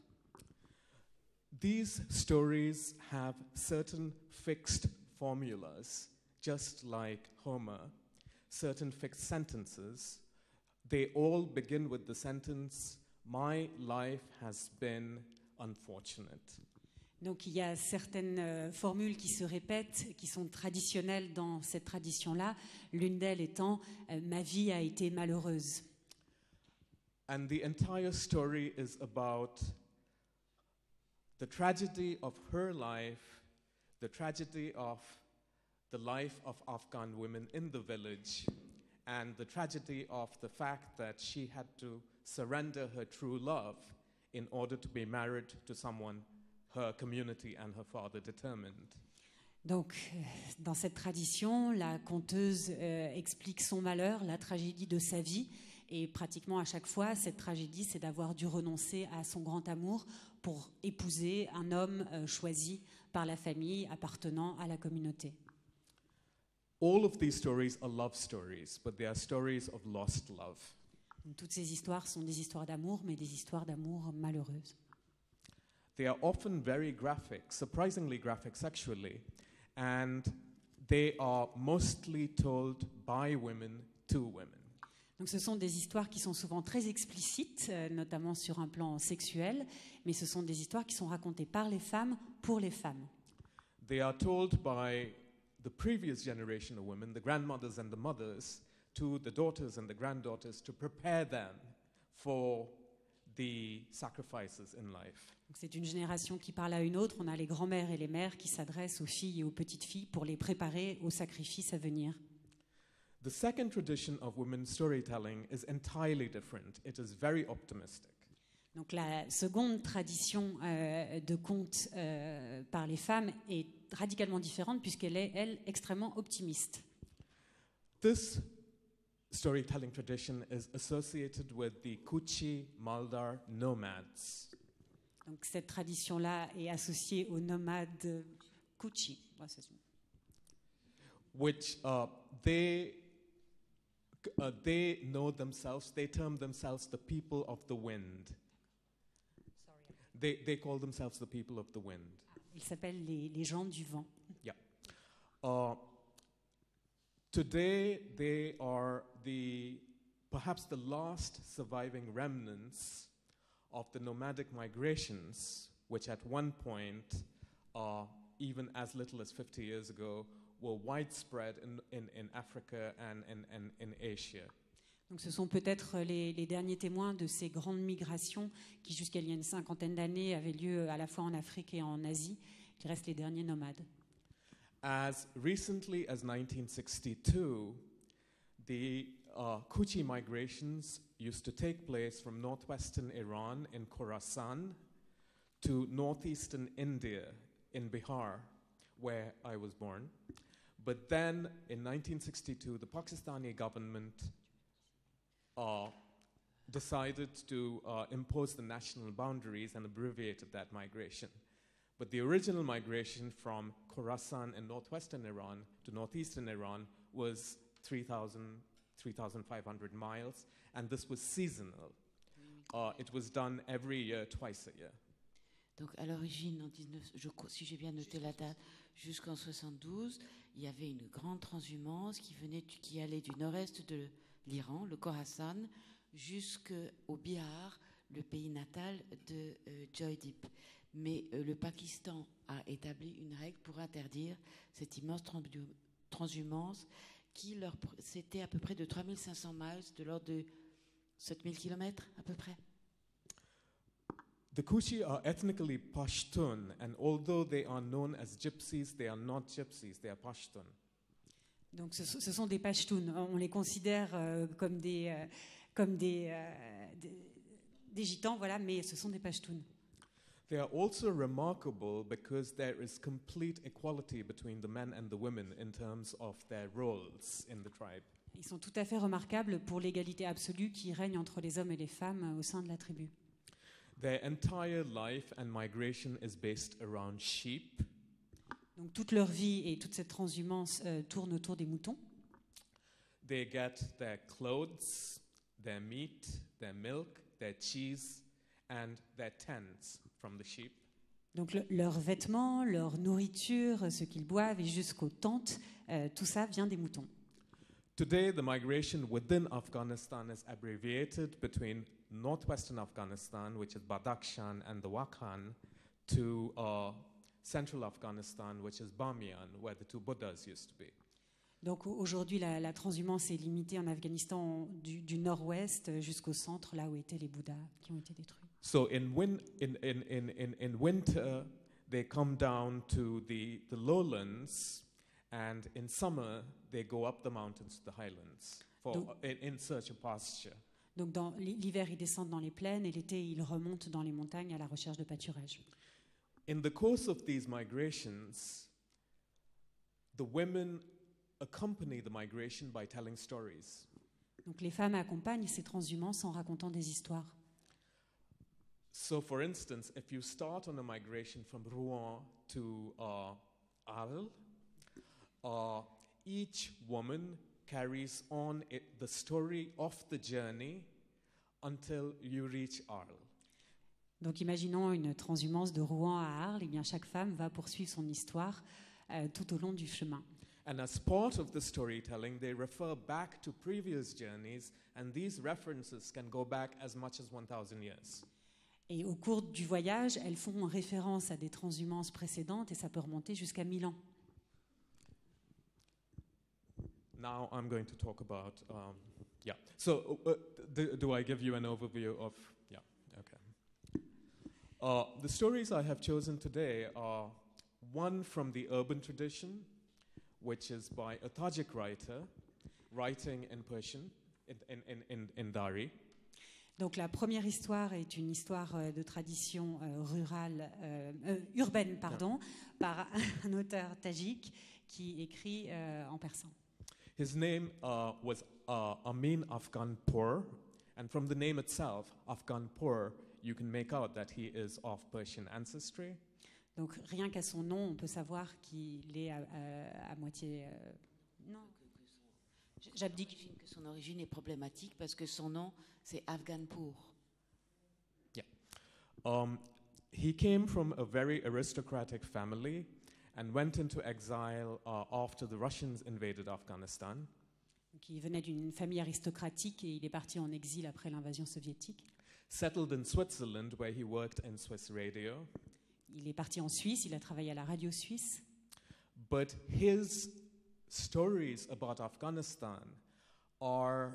These stories have certain fixed formulas, just like Homer, certain fixed sentences. They all begin with the sentence, "My life has been unfortunate." Donc il y a certaines euh, formules qui se répètent, qui sont traditionnelles dans cette tradition-là, l'une d'elles étant euh, « Ma vie a été malheureuse ». And the entire story is about the tragedy of her life, the tragedy of the life of Afghan women in the village, and the tragedy of the fact that she had to surrender her true love in order to be married to someone her community and her father determined. Donc, dans cette tradition, la conteuse euh, explique son malheur, la tragédie de sa vie, et pratiquement à chaque fois, cette tragédie, c'est d'avoir dû renoncer à son grand amour pour épouser un homme euh, choisi par la famille appartenant à la communauté. All of these stories are love stories, but they are stories of lost love. Toutes ces histoires sont des histoires d'amour, mais des histoires d'amour malheureuses. They are often very graphic, surprisingly graphic sexually, and they are mostly told by women to women. Donc ce sont des histoires qui sont souvent très explicites, euh, notamment sur un plan sexuel, mais ce sont des histoires qui sont racontées par les femmes pour les femmes. They are told by the previous generation of women, the grandmothers and the mothers, to the daughters and the granddaughters to prepare them for the sacrifices in life. Donc c'est une génération qui parle à une autre. On a les grands-mères et les mères qui s'adressent aux filles et aux petites filles pour les préparer aux sacrifices à venir. The second tradition of women's storytelling is entirely different. It is very optimistic. Donc la seconde tradition euh, de conte euh, par les femmes est radicalement différente puisqu'elle est, elle, extrêmement optimiste. This storytelling tradition is associated with the Kuchi Maldar nomads. Donc cette tradition-là est associée aux nomades Kuchi, which uh, they uh, they know themselves. They term themselves the people of the wind. Sorry. They they call themselves the people of the wind. Ils s'appellent les, les gens du vent. Yeah. Uh, today they are the perhaps the last surviving remnants of the nomadic migrations, which at one point, uh, even as little as fifty years ago, were widespread in, in, in Africa and in, in, in Asia. Donc ce sont peut-être les, les derniers témoins de ces grandes migrations qui, jusqu'à il y a une cinquantaine d'années, avaient lieu à la fois en Afrique et en Asie, qui restent les derniers nomades. As recently as nineteen sixty-two, the uh, Kuchi migrations used to take place from northwestern Iran in Khorasan to northeastern India in Bihar, where I was born. But then in nineteen sixty-two, the Pakistani government uh, decided to uh, impose the national boundaries and abbreviated that migration. But the original migration from Khorasan in northwestern Iran to northeastern Iran was three thousand, three thousand five hundred miles, and this was seasonal. Uh, it was done every year, twice a year. Donc à l'origine, en dix-neuf, je, si j'ai bien noté la date, jusqu'en soixante-douze, il y avait une grande transhumance qui, venait, qui allait du nord-est de l'Iran, le Khorasan, jusqu'au Bihar, le pays natal de euh, Joydeep. Mais euh, le Pakistan a établi une règle pour interdire cette immense transhumance qui leur, c'était à peu près de trois mille cinq cents miles, de l'ordre de sept mille kilomètres à peu près. The Kuchi are ethnically Pashtun, and although they are known as gypsies, they are not gypsies, they are Pashtun. Donc ce, ce sont des Pashtuns. On les considère euh, comme des euh, comme des, euh, des des gitans, voilà, mais ce sont des Pashtuns. They are also remarkable because there is complete equality between the men and the women in terms of their roles in the tribe. Ils sont tout à fait remarquables pour l'égalité absolue qui règne entre les hommes et les femmes au sein de la tribu. Their entire life and migration is based around sheep. Donc toute leur vie et toute cette transhumance euh, tourne autour des moutons. They get their clothes, their meat, their milk, their cheese, and their tents from the sheep. Donc le, leurs vêtements, leur nourriture, ce qu'ils boivent et jusqu'aux tentes, euh, tout ça vient des moutons. Today, the migration within Afghanistan is abbreviated between northwestern Afghanistan, which is Badakhshan, and the Wakhan, to uh, central Afghanistan, which is Bamiyan, where the two Buddhas used to be. Donc aujourd'hui, la, la transhumance est limitée en Afghanistan du, du nord-ouest jusqu'au centre, là où étaient les Bouddhas qui ont été détruits. So in, win, in, in, in, in, in winter, they come down to the, the lowlands, and in summer, they go up the mountains to the highlands for, Donc, in, in search of pasture. Donc dans l'hiver, ils descendent dans les plaines et l'été, ils remontent dans les montagnes à la recherche de pâturage. In the course of these migrations, the women accompany the migration by telling stories. Donc les femmes accompagnent ces transhumances en racontant des histoires. So for instance, if you start on a migration from Rouen to uh, Arles, uh, each woman carries on it, the story of the journey until you reach Arles. Donc imaginons une transhumance de Rouen à Arles, et bien chaque femme va poursuivre son histoire euh, tout au long du chemin. And as part of the storytelling, they refer back to previous journeys, and these references can go back as much as one thousand years. Et au cours du voyage, elles font référence à des transhumances précédentes, et ça peut remonter jusqu'à mille ans. Now I'm going to talk about, um, yeah. So uh, do, do I give you an overview of, yeah, okay. Uh, the stories I have chosen today are one from the urban tradition, which is by a Tajik writer, writing in Persian, in, in, in, in Dari. Donc la première histoire est une histoire euh, de tradition euh, rurale, euh, euh, urbaine, pardon, par un auteur tadjik qui écrit euh, en persan. His name uh, was uh, Amin Afghanpur, and from the name itself, Afghanpur, you can make out that he is of Persian ancestry. Donc rien qu'à son nom, on peut savoir qu'il est à, à, à moitié... Euh, non, j'abdique. Que son origine est problématique parce que son nom, c'est Afghanpur. Yeah. Um, he came from a very aristocratic family and went into exile uh, after the Russians invaded Afghanistan. Donc, il venait d'une famille aristocratique et il est parti en exil après l'invasion soviétique. Settled in Switzerland, where he worked in Swiss radio. Il est parti en Suisse, il a travaillé à la radio suisse. But his stories about Afghanistan are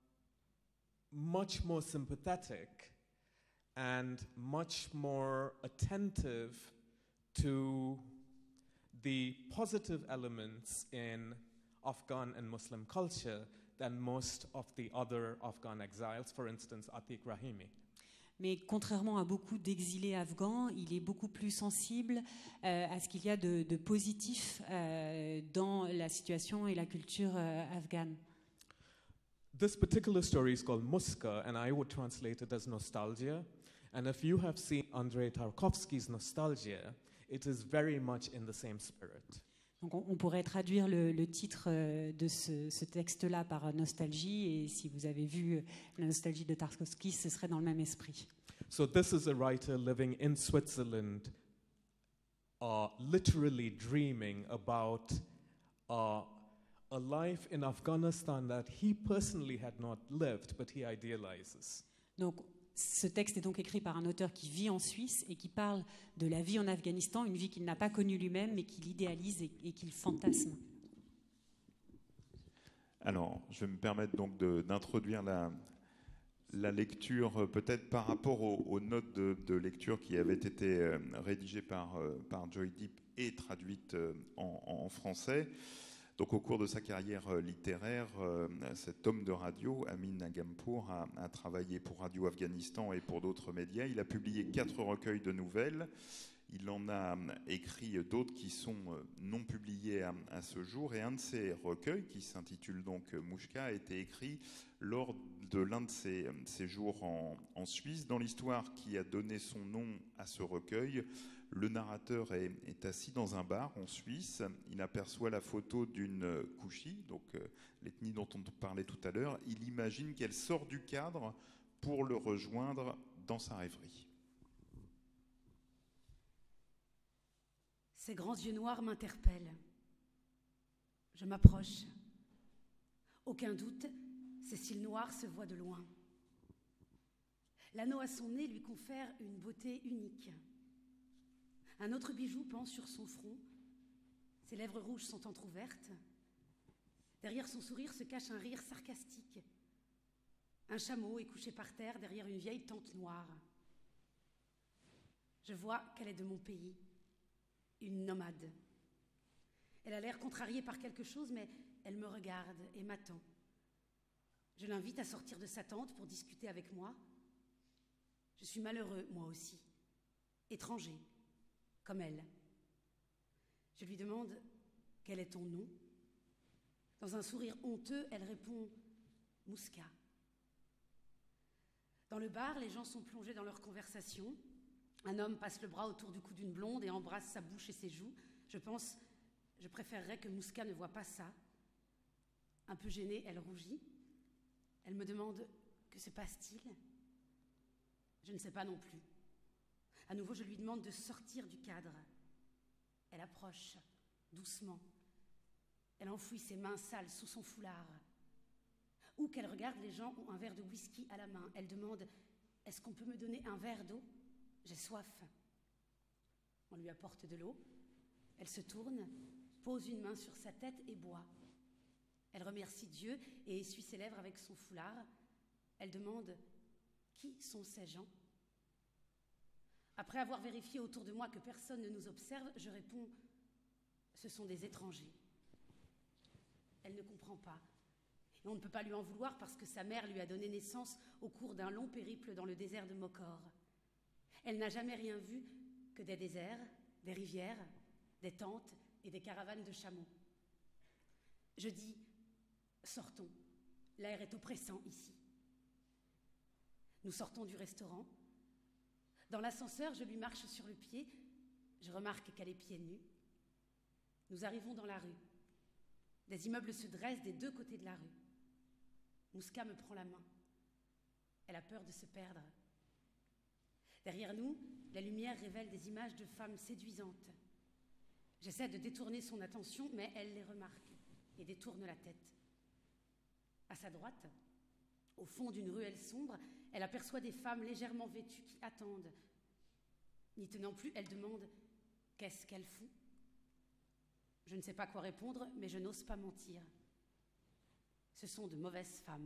much more sympathetic and much more attentive to the positive elements in Afghan and Muslim culture than most of the other Afghan exiles, for instance, Atiq Rahimi. Mais contrairement à beaucoup d'exilés afghans, il est beaucoup plus sensible euh, à ce qu'il y a de, de positif euh, dans la situation et la culture euh, afghane. This particular story is called Muska, and I would translate it as nostalgia. And if you have seen Andrei Tarkovsky's Nostalgia, it is very much in the same spirit. Donc on, on pourrait traduire le, le titre de ce, ce texte-là par nostalgie, et si vous avez vu la nostalgie de Tarkovsky, ce serait dans le même esprit. So this is a writer living in Switzerland, uh, literally dreaming about uh, a life in Afghanistan that he personally had not lived, but he idealizes. Donc ce texte est donc écrit par un auteur qui vit en Suisse et qui parle de la vie en Afghanistan, une vie qu'il n'a pas connue lui-même, mais qu'il idéalise et, et qu'il fantasme. Alors, je vais me permettre donc de, d'introduire la, la lecture, peut-être par rapport aux, aux notes de, de lecture qui avaient été euh, rédigées par, euh, par Joy Deep et traduites euh, en, en français. Donc, au cours de sa carrière littéraire, euh, cet homme de radio, Amin Nagampour, a, a travaillé pour Radio Afghanistan et pour d'autres médias. Il a publié quatre recueils de nouvelles. Il en a écrit d'autres qui sont non publiés à, à ce jour. Et un de ces recueils, qui s'intitule donc Mouchka, a été écrit lors de l'un de ses séjours en, en Suisse. Dans l'histoire qui a donné son nom à ce recueil, le narrateur est, est assis dans un bar en Suisse. Il aperçoit la photo d'une Kouchi, donc euh, l'ethnie dont on parlait tout à l'heure. Il imagine qu'elle sort du cadre pour le rejoindre dans sa rêverie. Ces grands yeux noirs m'interpellent. Je m'approche. Aucun doute, ces cils noirs se voient de loin. L'anneau à son nez lui confère une beauté unique. Un autre bijou pend sur son front. Ses lèvres rouges sont entr'ouvertes. Derrière son sourire se cache un rire sarcastique. Un chameau est couché par terre derrière une vieille tente noire. Je vois qu'elle est de mon pays, une nomade. Elle a l'air contrariée par quelque chose, mais elle me regarde et m'attend. Je l'invite à sortir de sa tente pour discuter avec moi. Je suis malheureux, moi aussi, étranger, comme elle. Je lui demande « Quel est ton nom ?» Dans un sourire honteux, elle répond « Mouska ». Dans le bar, les gens sont plongés dans leur conversation. Un homme passe le bras autour du cou d'une blonde et embrasse sa bouche et ses joues. Je pense, je préférerais que Mouska ne voie pas ça. Un peu gênée, elle rougit. Elle me demande « Que se passe-t-il » Je ne sais pas non plus. À nouveau, je lui demande de sortir du cadre. Elle approche, doucement. Elle enfouit ses mains sales sous son foulard. Ou qu'elle regarde, les gens ont un verre de whisky à la main. Elle demande « Est-ce qu'on peut me donner un verre d'eau ? J'ai soif. » On lui apporte de l'eau. Elle se tourne, pose une main sur sa tête et boit. Elle remercie Dieu et essuie ses lèvres avec son foulard. Elle demande « Qui sont ces gens ?» Après avoir vérifié autour de moi que personne ne nous observe, je réponds « Ce sont des étrangers. » Elle ne comprend pas. Et on ne peut pas lui en vouloir parce que sa mère lui a donné naissance au cours d'un long périple dans le désert de Mokor. Elle n'a jamais rien vu que des déserts, des rivières, des tentes et des caravanes de chameaux. Je dis « Sortons, l'air est oppressant ici. » Nous sortons du restaurant. Dans l'ascenseur, je lui marche sur le pied. Je remarque qu'elle est pieds nus. Nous arrivons dans la rue. Des immeubles se dressent des deux côtés de la rue. Mouska me prend la main. Elle a peur de se perdre. Derrière nous, la lumière révèle des images de femmes séduisantes. J'essaie de détourner son attention, mais elle les remarque et détourne la tête. À sa droite, au fond d'une ruelle sombre, elle aperçoit des femmes légèrement vêtues qui attendent. N'y tenant plus, elle demande « Qu'est-ce qu'elles font ?» Je ne sais pas quoi répondre, mais je n'ose pas mentir. Ce sont de mauvaises femmes.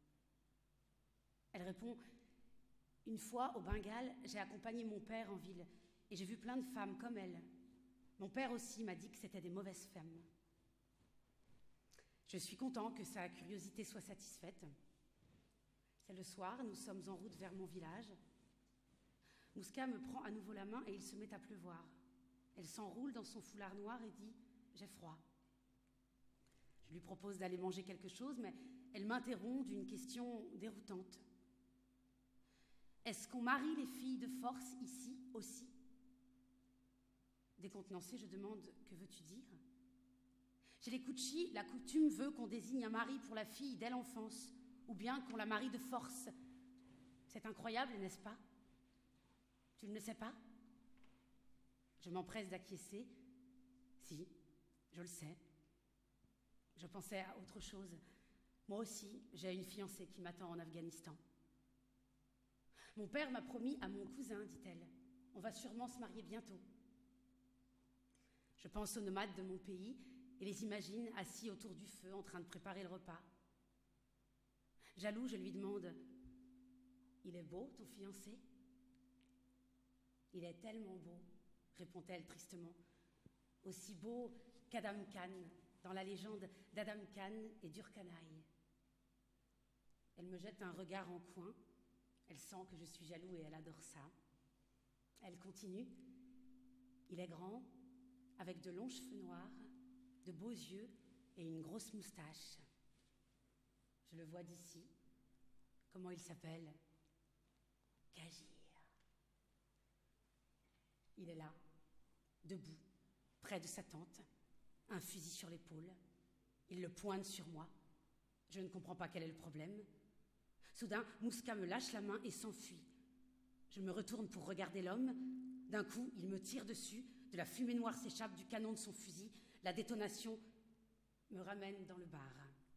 Elle répond « Une fois, au Bengale, j'ai accompagné mon père en ville et j'ai vu plein de femmes comme elle. Mon père aussi m'a dit que c'était des mauvaises femmes. » Je suis content que sa curiosité soit satisfaite. C'est le soir, nous sommes en route vers mon village. Mouska me prend à nouveau la main et il se met à pleuvoir. Elle s'enroule dans son foulard noir et dit « J'ai froid ». Je lui propose d'aller manger quelque chose, mais elle m'interrompt d'une question déroutante. Est-ce qu'on marie les filles de force ici aussi? Décontenancée, je demande « Que veux-tu dire ?» Chez les Kouchi, la coutume veut qu'on désigne un mari pour la fille dès l'enfance, ou bien qu'on la marie de force. C'est incroyable, n'est-ce pas? Tu ne le sais pas? Je m'empresse d'acquiescer. Si, je le sais. Je pensais à autre chose. Moi aussi, j'ai une fiancée qui m'attend en Afghanistan. Mon père m'a promis à mon cousin, dit-elle. On va sûrement se marier bientôt. Je pense aux nomades de mon pays et les imagine assis autour du feu en train de préparer le repas. Jaloux, je lui demande « Il est beau, ton fiancé ?»« Il est tellement beau, » répond-elle tristement. « Aussi beau qu'Adam Khan, dans la légende d'Adam Khan et d'Urkanaï. » Elle me jette un regard en coin. Elle sent que je suis jaloux et elle adore ça. Elle continue. « Il est grand, avec de longs cheveux noirs, de beaux yeux et une grosse moustache. Je le vois d'ici. Comment il s'appelle? Kajir. Il est là, debout, près de sa tente, un fusil sur l'épaule. Il le pointe sur moi. Je ne comprends pas quel est le problème. Soudain, Mouska me lâche la main et s'enfuit. Je me retourne pour regarder l'homme. D'un coup, il me tire dessus. De la fumée noire s'échappe du canon de son fusil. La détonation me ramène dans le bar.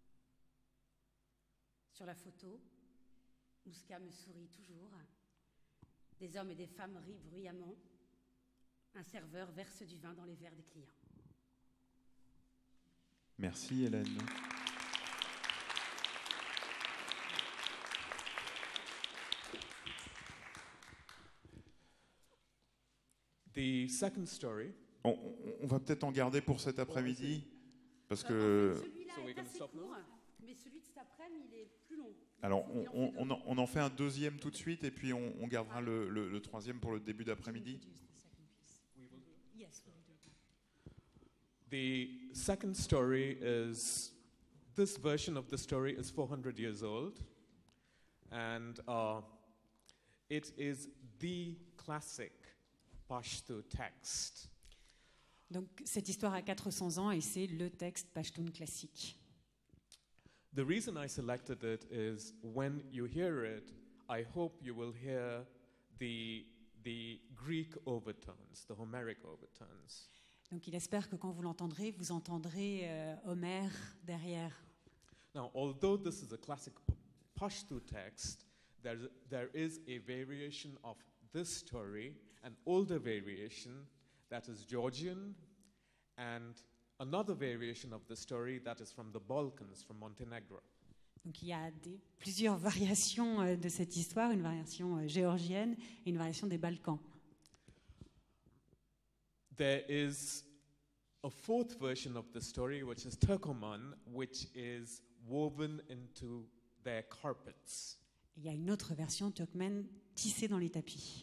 Sur la photo, Mouska me sourit toujours. Des hommes et des femmes rient bruyamment. Un serveur verse du vin dans les verres des clients. Merci Hélène. The second story. On, on, on va peut-être en garder pour cet après-midi, parce que. Celui-là est assez court, mais celui de cet après-midi, il est plus long. Alors, on, on, on, en, on en fait un deuxième tout de suite, et puis on, on gardera le, le, le troisième pour le début d'après-midi. The second story is, this version of the story is four hundred years old, and uh, it is the classic Pashto text. Donc cette histoire a quatre cents ans et c'est le texte pashtun classique. The reason I selected it is when you hear it, I hope you will hear the, the Greek overtones, the Homeric overtones. Donc il espère que quand vous l'entendrez, vous entendrez euh, Homère derrière. Now, although this is a classic Pashto text, there, there is a variation of this story, an older variation that is Georgian, and another variation of the story that is from the Balkans, from Montenegro. Donc il y a des, plusieurs variations euh, de cette histoire, une variation euh, géorgienne et une variation des Balkans. There is a fourth version of the story, which is Turkoman, which is woven into their carpets. Il y a une autre version turkmène tissée dans les tapis.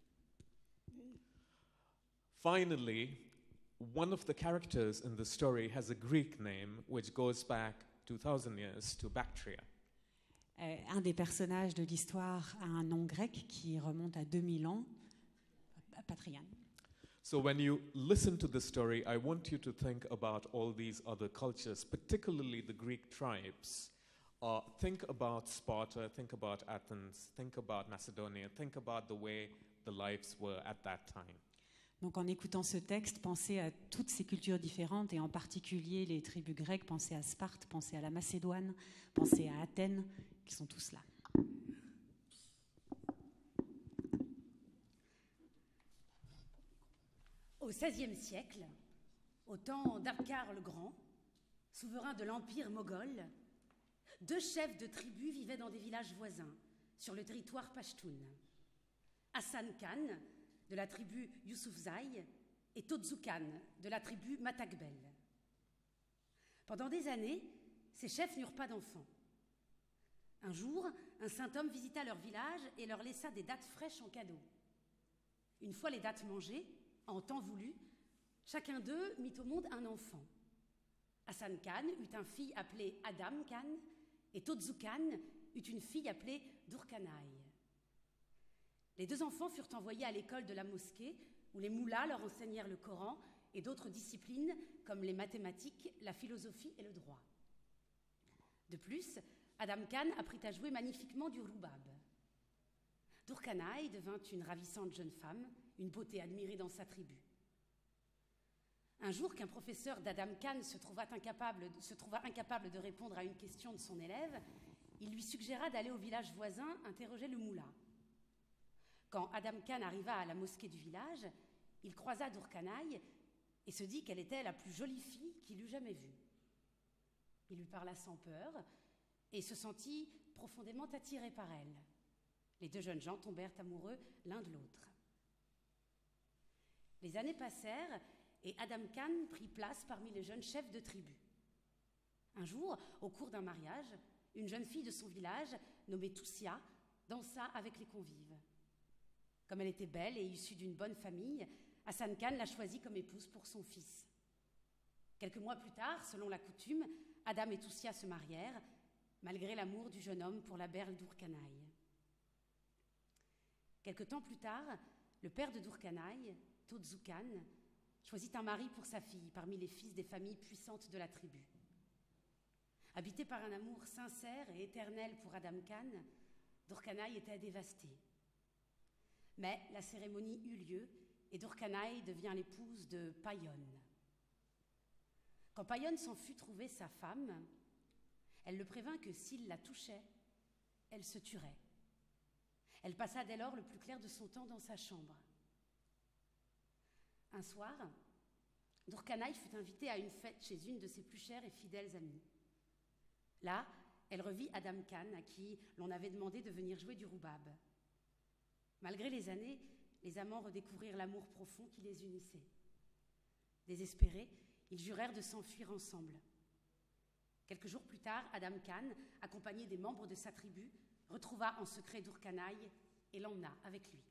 Finally, one of the characters in the story has a Greek name which goes back two thousand years to Bactria. Euh, un des personnages de l'histoire a un nom grec qui remonte à deux mille ans, Patrian. So when you listen to the story, I want you to think about all these other cultures, particularly the Greek tribes. Uh, think about Sparta, think about Athens, think about Macedonia, think about the way the lives were at that time. Donc en écoutant ce texte, pensez à toutes ces cultures différentes et en particulier les tribus grecques, pensez à Sparte, pensez à la Macédoine, pensez à Athènes, qui sont tous là. Au seizième siècle, au temps d'Abkar le Grand, souverain de l'empire moghol, deux chefs de tribus vivaient dans des villages voisins, sur le territoire pashtoun. Hassan Khan, de la tribu Yusufzai, et Tozou Khan, de la tribu Matakbel. Pendant des années, ces chefs n'eurent pas d'enfants. Un jour, un saint homme visita leur village et leur laissa des dattes fraîches en cadeau. Une fois les dattes mangées, en temps voulu, chacun d'eux mit au monde un enfant. Hassan Khan eut un fils appelé Adam Khan et Todzu Khan eut une fille appelée Durkanaï. Les deux enfants furent envoyés à l'école de la mosquée où les moullas leur enseignèrent le Coran et d'autres disciplines comme les mathématiques, la philosophie et le droit. De plus, Adam Khan apprit à jouer magnifiquement du rubab. Durkanaï devint une ravissante jeune femme, une beauté admirée dans sa tribu. Un jour qu'un professeur d'Adam Khan se trouva incapable, se trouva incapable de répondre à une question de son élève, il lui suggéra d'aller au village voisin interroger le moullah. Quand Adam Khan arriva à la mosquée du village, il croisa Durkanaï et se dit qu'elle était la plus jolie fille qu'il eût jamais vue. Il lui parla sans peur et se sentit profondément attiré par elle. Les deux jeunes gens tombèrent amoureux l'un de l'autre. Les années passèrent et Adam Khan prit place parmi les jeunes chefs de tribu. Un jour, au cours d'un mariage, une jeune fille de son village, nommée Toussia, dansa avec les convives. Comme elle était belle et issue d'une bonne famille, Hassan Khan la choisit comme épouse pour son fils. Quelques mois plus tard, selon la coutume, Adam et Toussia se marièrent, malgré l'amour du jeune homme pour la belle Durkanaï. Quelque temps plus tard, le père de Durkanaï, Todzu Khan, choisit un mari pour sa fille parmi les fils des familles puissantes de la tribu. Habité par un amour sincère et éternel pour Adam Khan, Durkanaï était dévastée. Mais la cérémonie eut lieu et Durkanaï devient l'épouse de Payon. Quand Payon s'en fut trouver sa femme, elle le prévint que s'il la touchait, elle se tuerait. Elle passa dès lors le plus clair de son temps dans sa chambre. Un soir, Durkanaï fut invitée à une fête chez une de ses plus chères et fidèles amies. Là, elle revit Adam Khan, à qui l'on avait demandé de venir jouer du rubab. Malgré les années, les amants redécouvrirent l'amour profond qui les unissait. Désespérés, ils jurèrent de s'enfuir ensemble. Quelques jours plus tard, Adam Khan, accompagné des membres de sa tribu, retrouva en secret Durkanaï et l'emmena avec lui.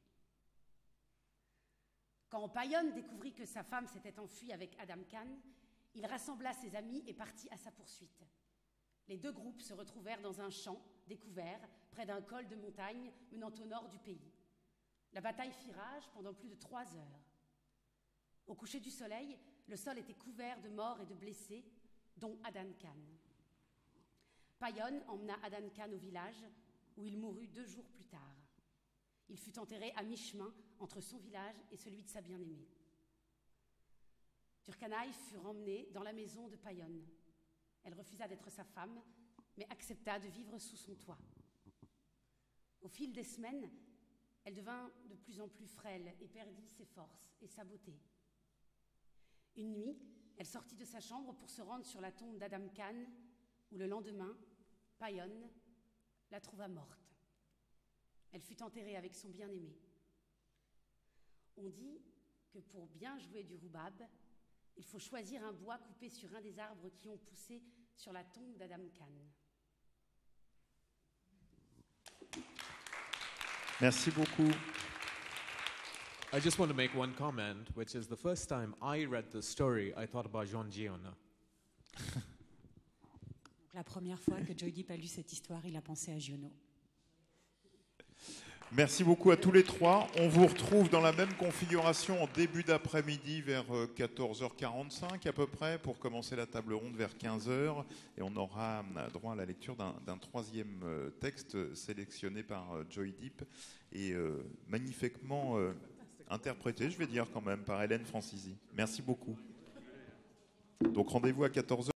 Quand Payon découvrit que sa femme s'était enfuie avec Adam Khan, il rassembla ses amis et partit à sa poursuite. Les deux groupes se retrouvèrent dans un champ découvert près d'un col de montagne menant au nord du pays. La bataille fit rage pendant plus de trois heures. Au coucher du soleil, le sol était couvert de morts et de blessés, dont Adam Khan. Payon emmena Adam Khan au village, où il mourut deux jours plus tard. Il fut enterré à mi-chemin entre son village et celui de sa bien-aimée. Durkanaï fut emmenée dans la maison de Payon. Elle refusa d'être sa femme, mais accepta de vivre sous son toit. Au fil des semaines, elle devint de plus en plus frêle et perdit ses forces et sa beauté. Une nuit, elle sortit de sa chambre pour se rendre sur la tombe d'Adam Khan, où le lendemain, Payon la trouva morte. Elle fut enterrée avec son bien-aimé. On dit que pour bien jouer du rubab, il faut choisir un bois coupé sur un des arbres qui ont poussé sur la tombe d'Adam Khan. Merci beaucoup. I just want to make one comment, which is the first time I read the story, I thought about Jean Giona. La première fois que Joydeep a lu cette histoire, il a pensé à Giono. Merci beaucoup à tous les trois. On vous retrouve dans la même configuration en début d'après-midi vers quatorze heures quarante-cinq à peu près pour commencer la table ronde vers quinze heures. Et on aura droit à la lecture d'un, d'un troisième texte sélectionné par Joydeep et euh, magnifiquement euh, interprété, je vais dire quand même, par Hélène Francisi. Merci beaucoup. Donc rendez-vous à quatorze heures.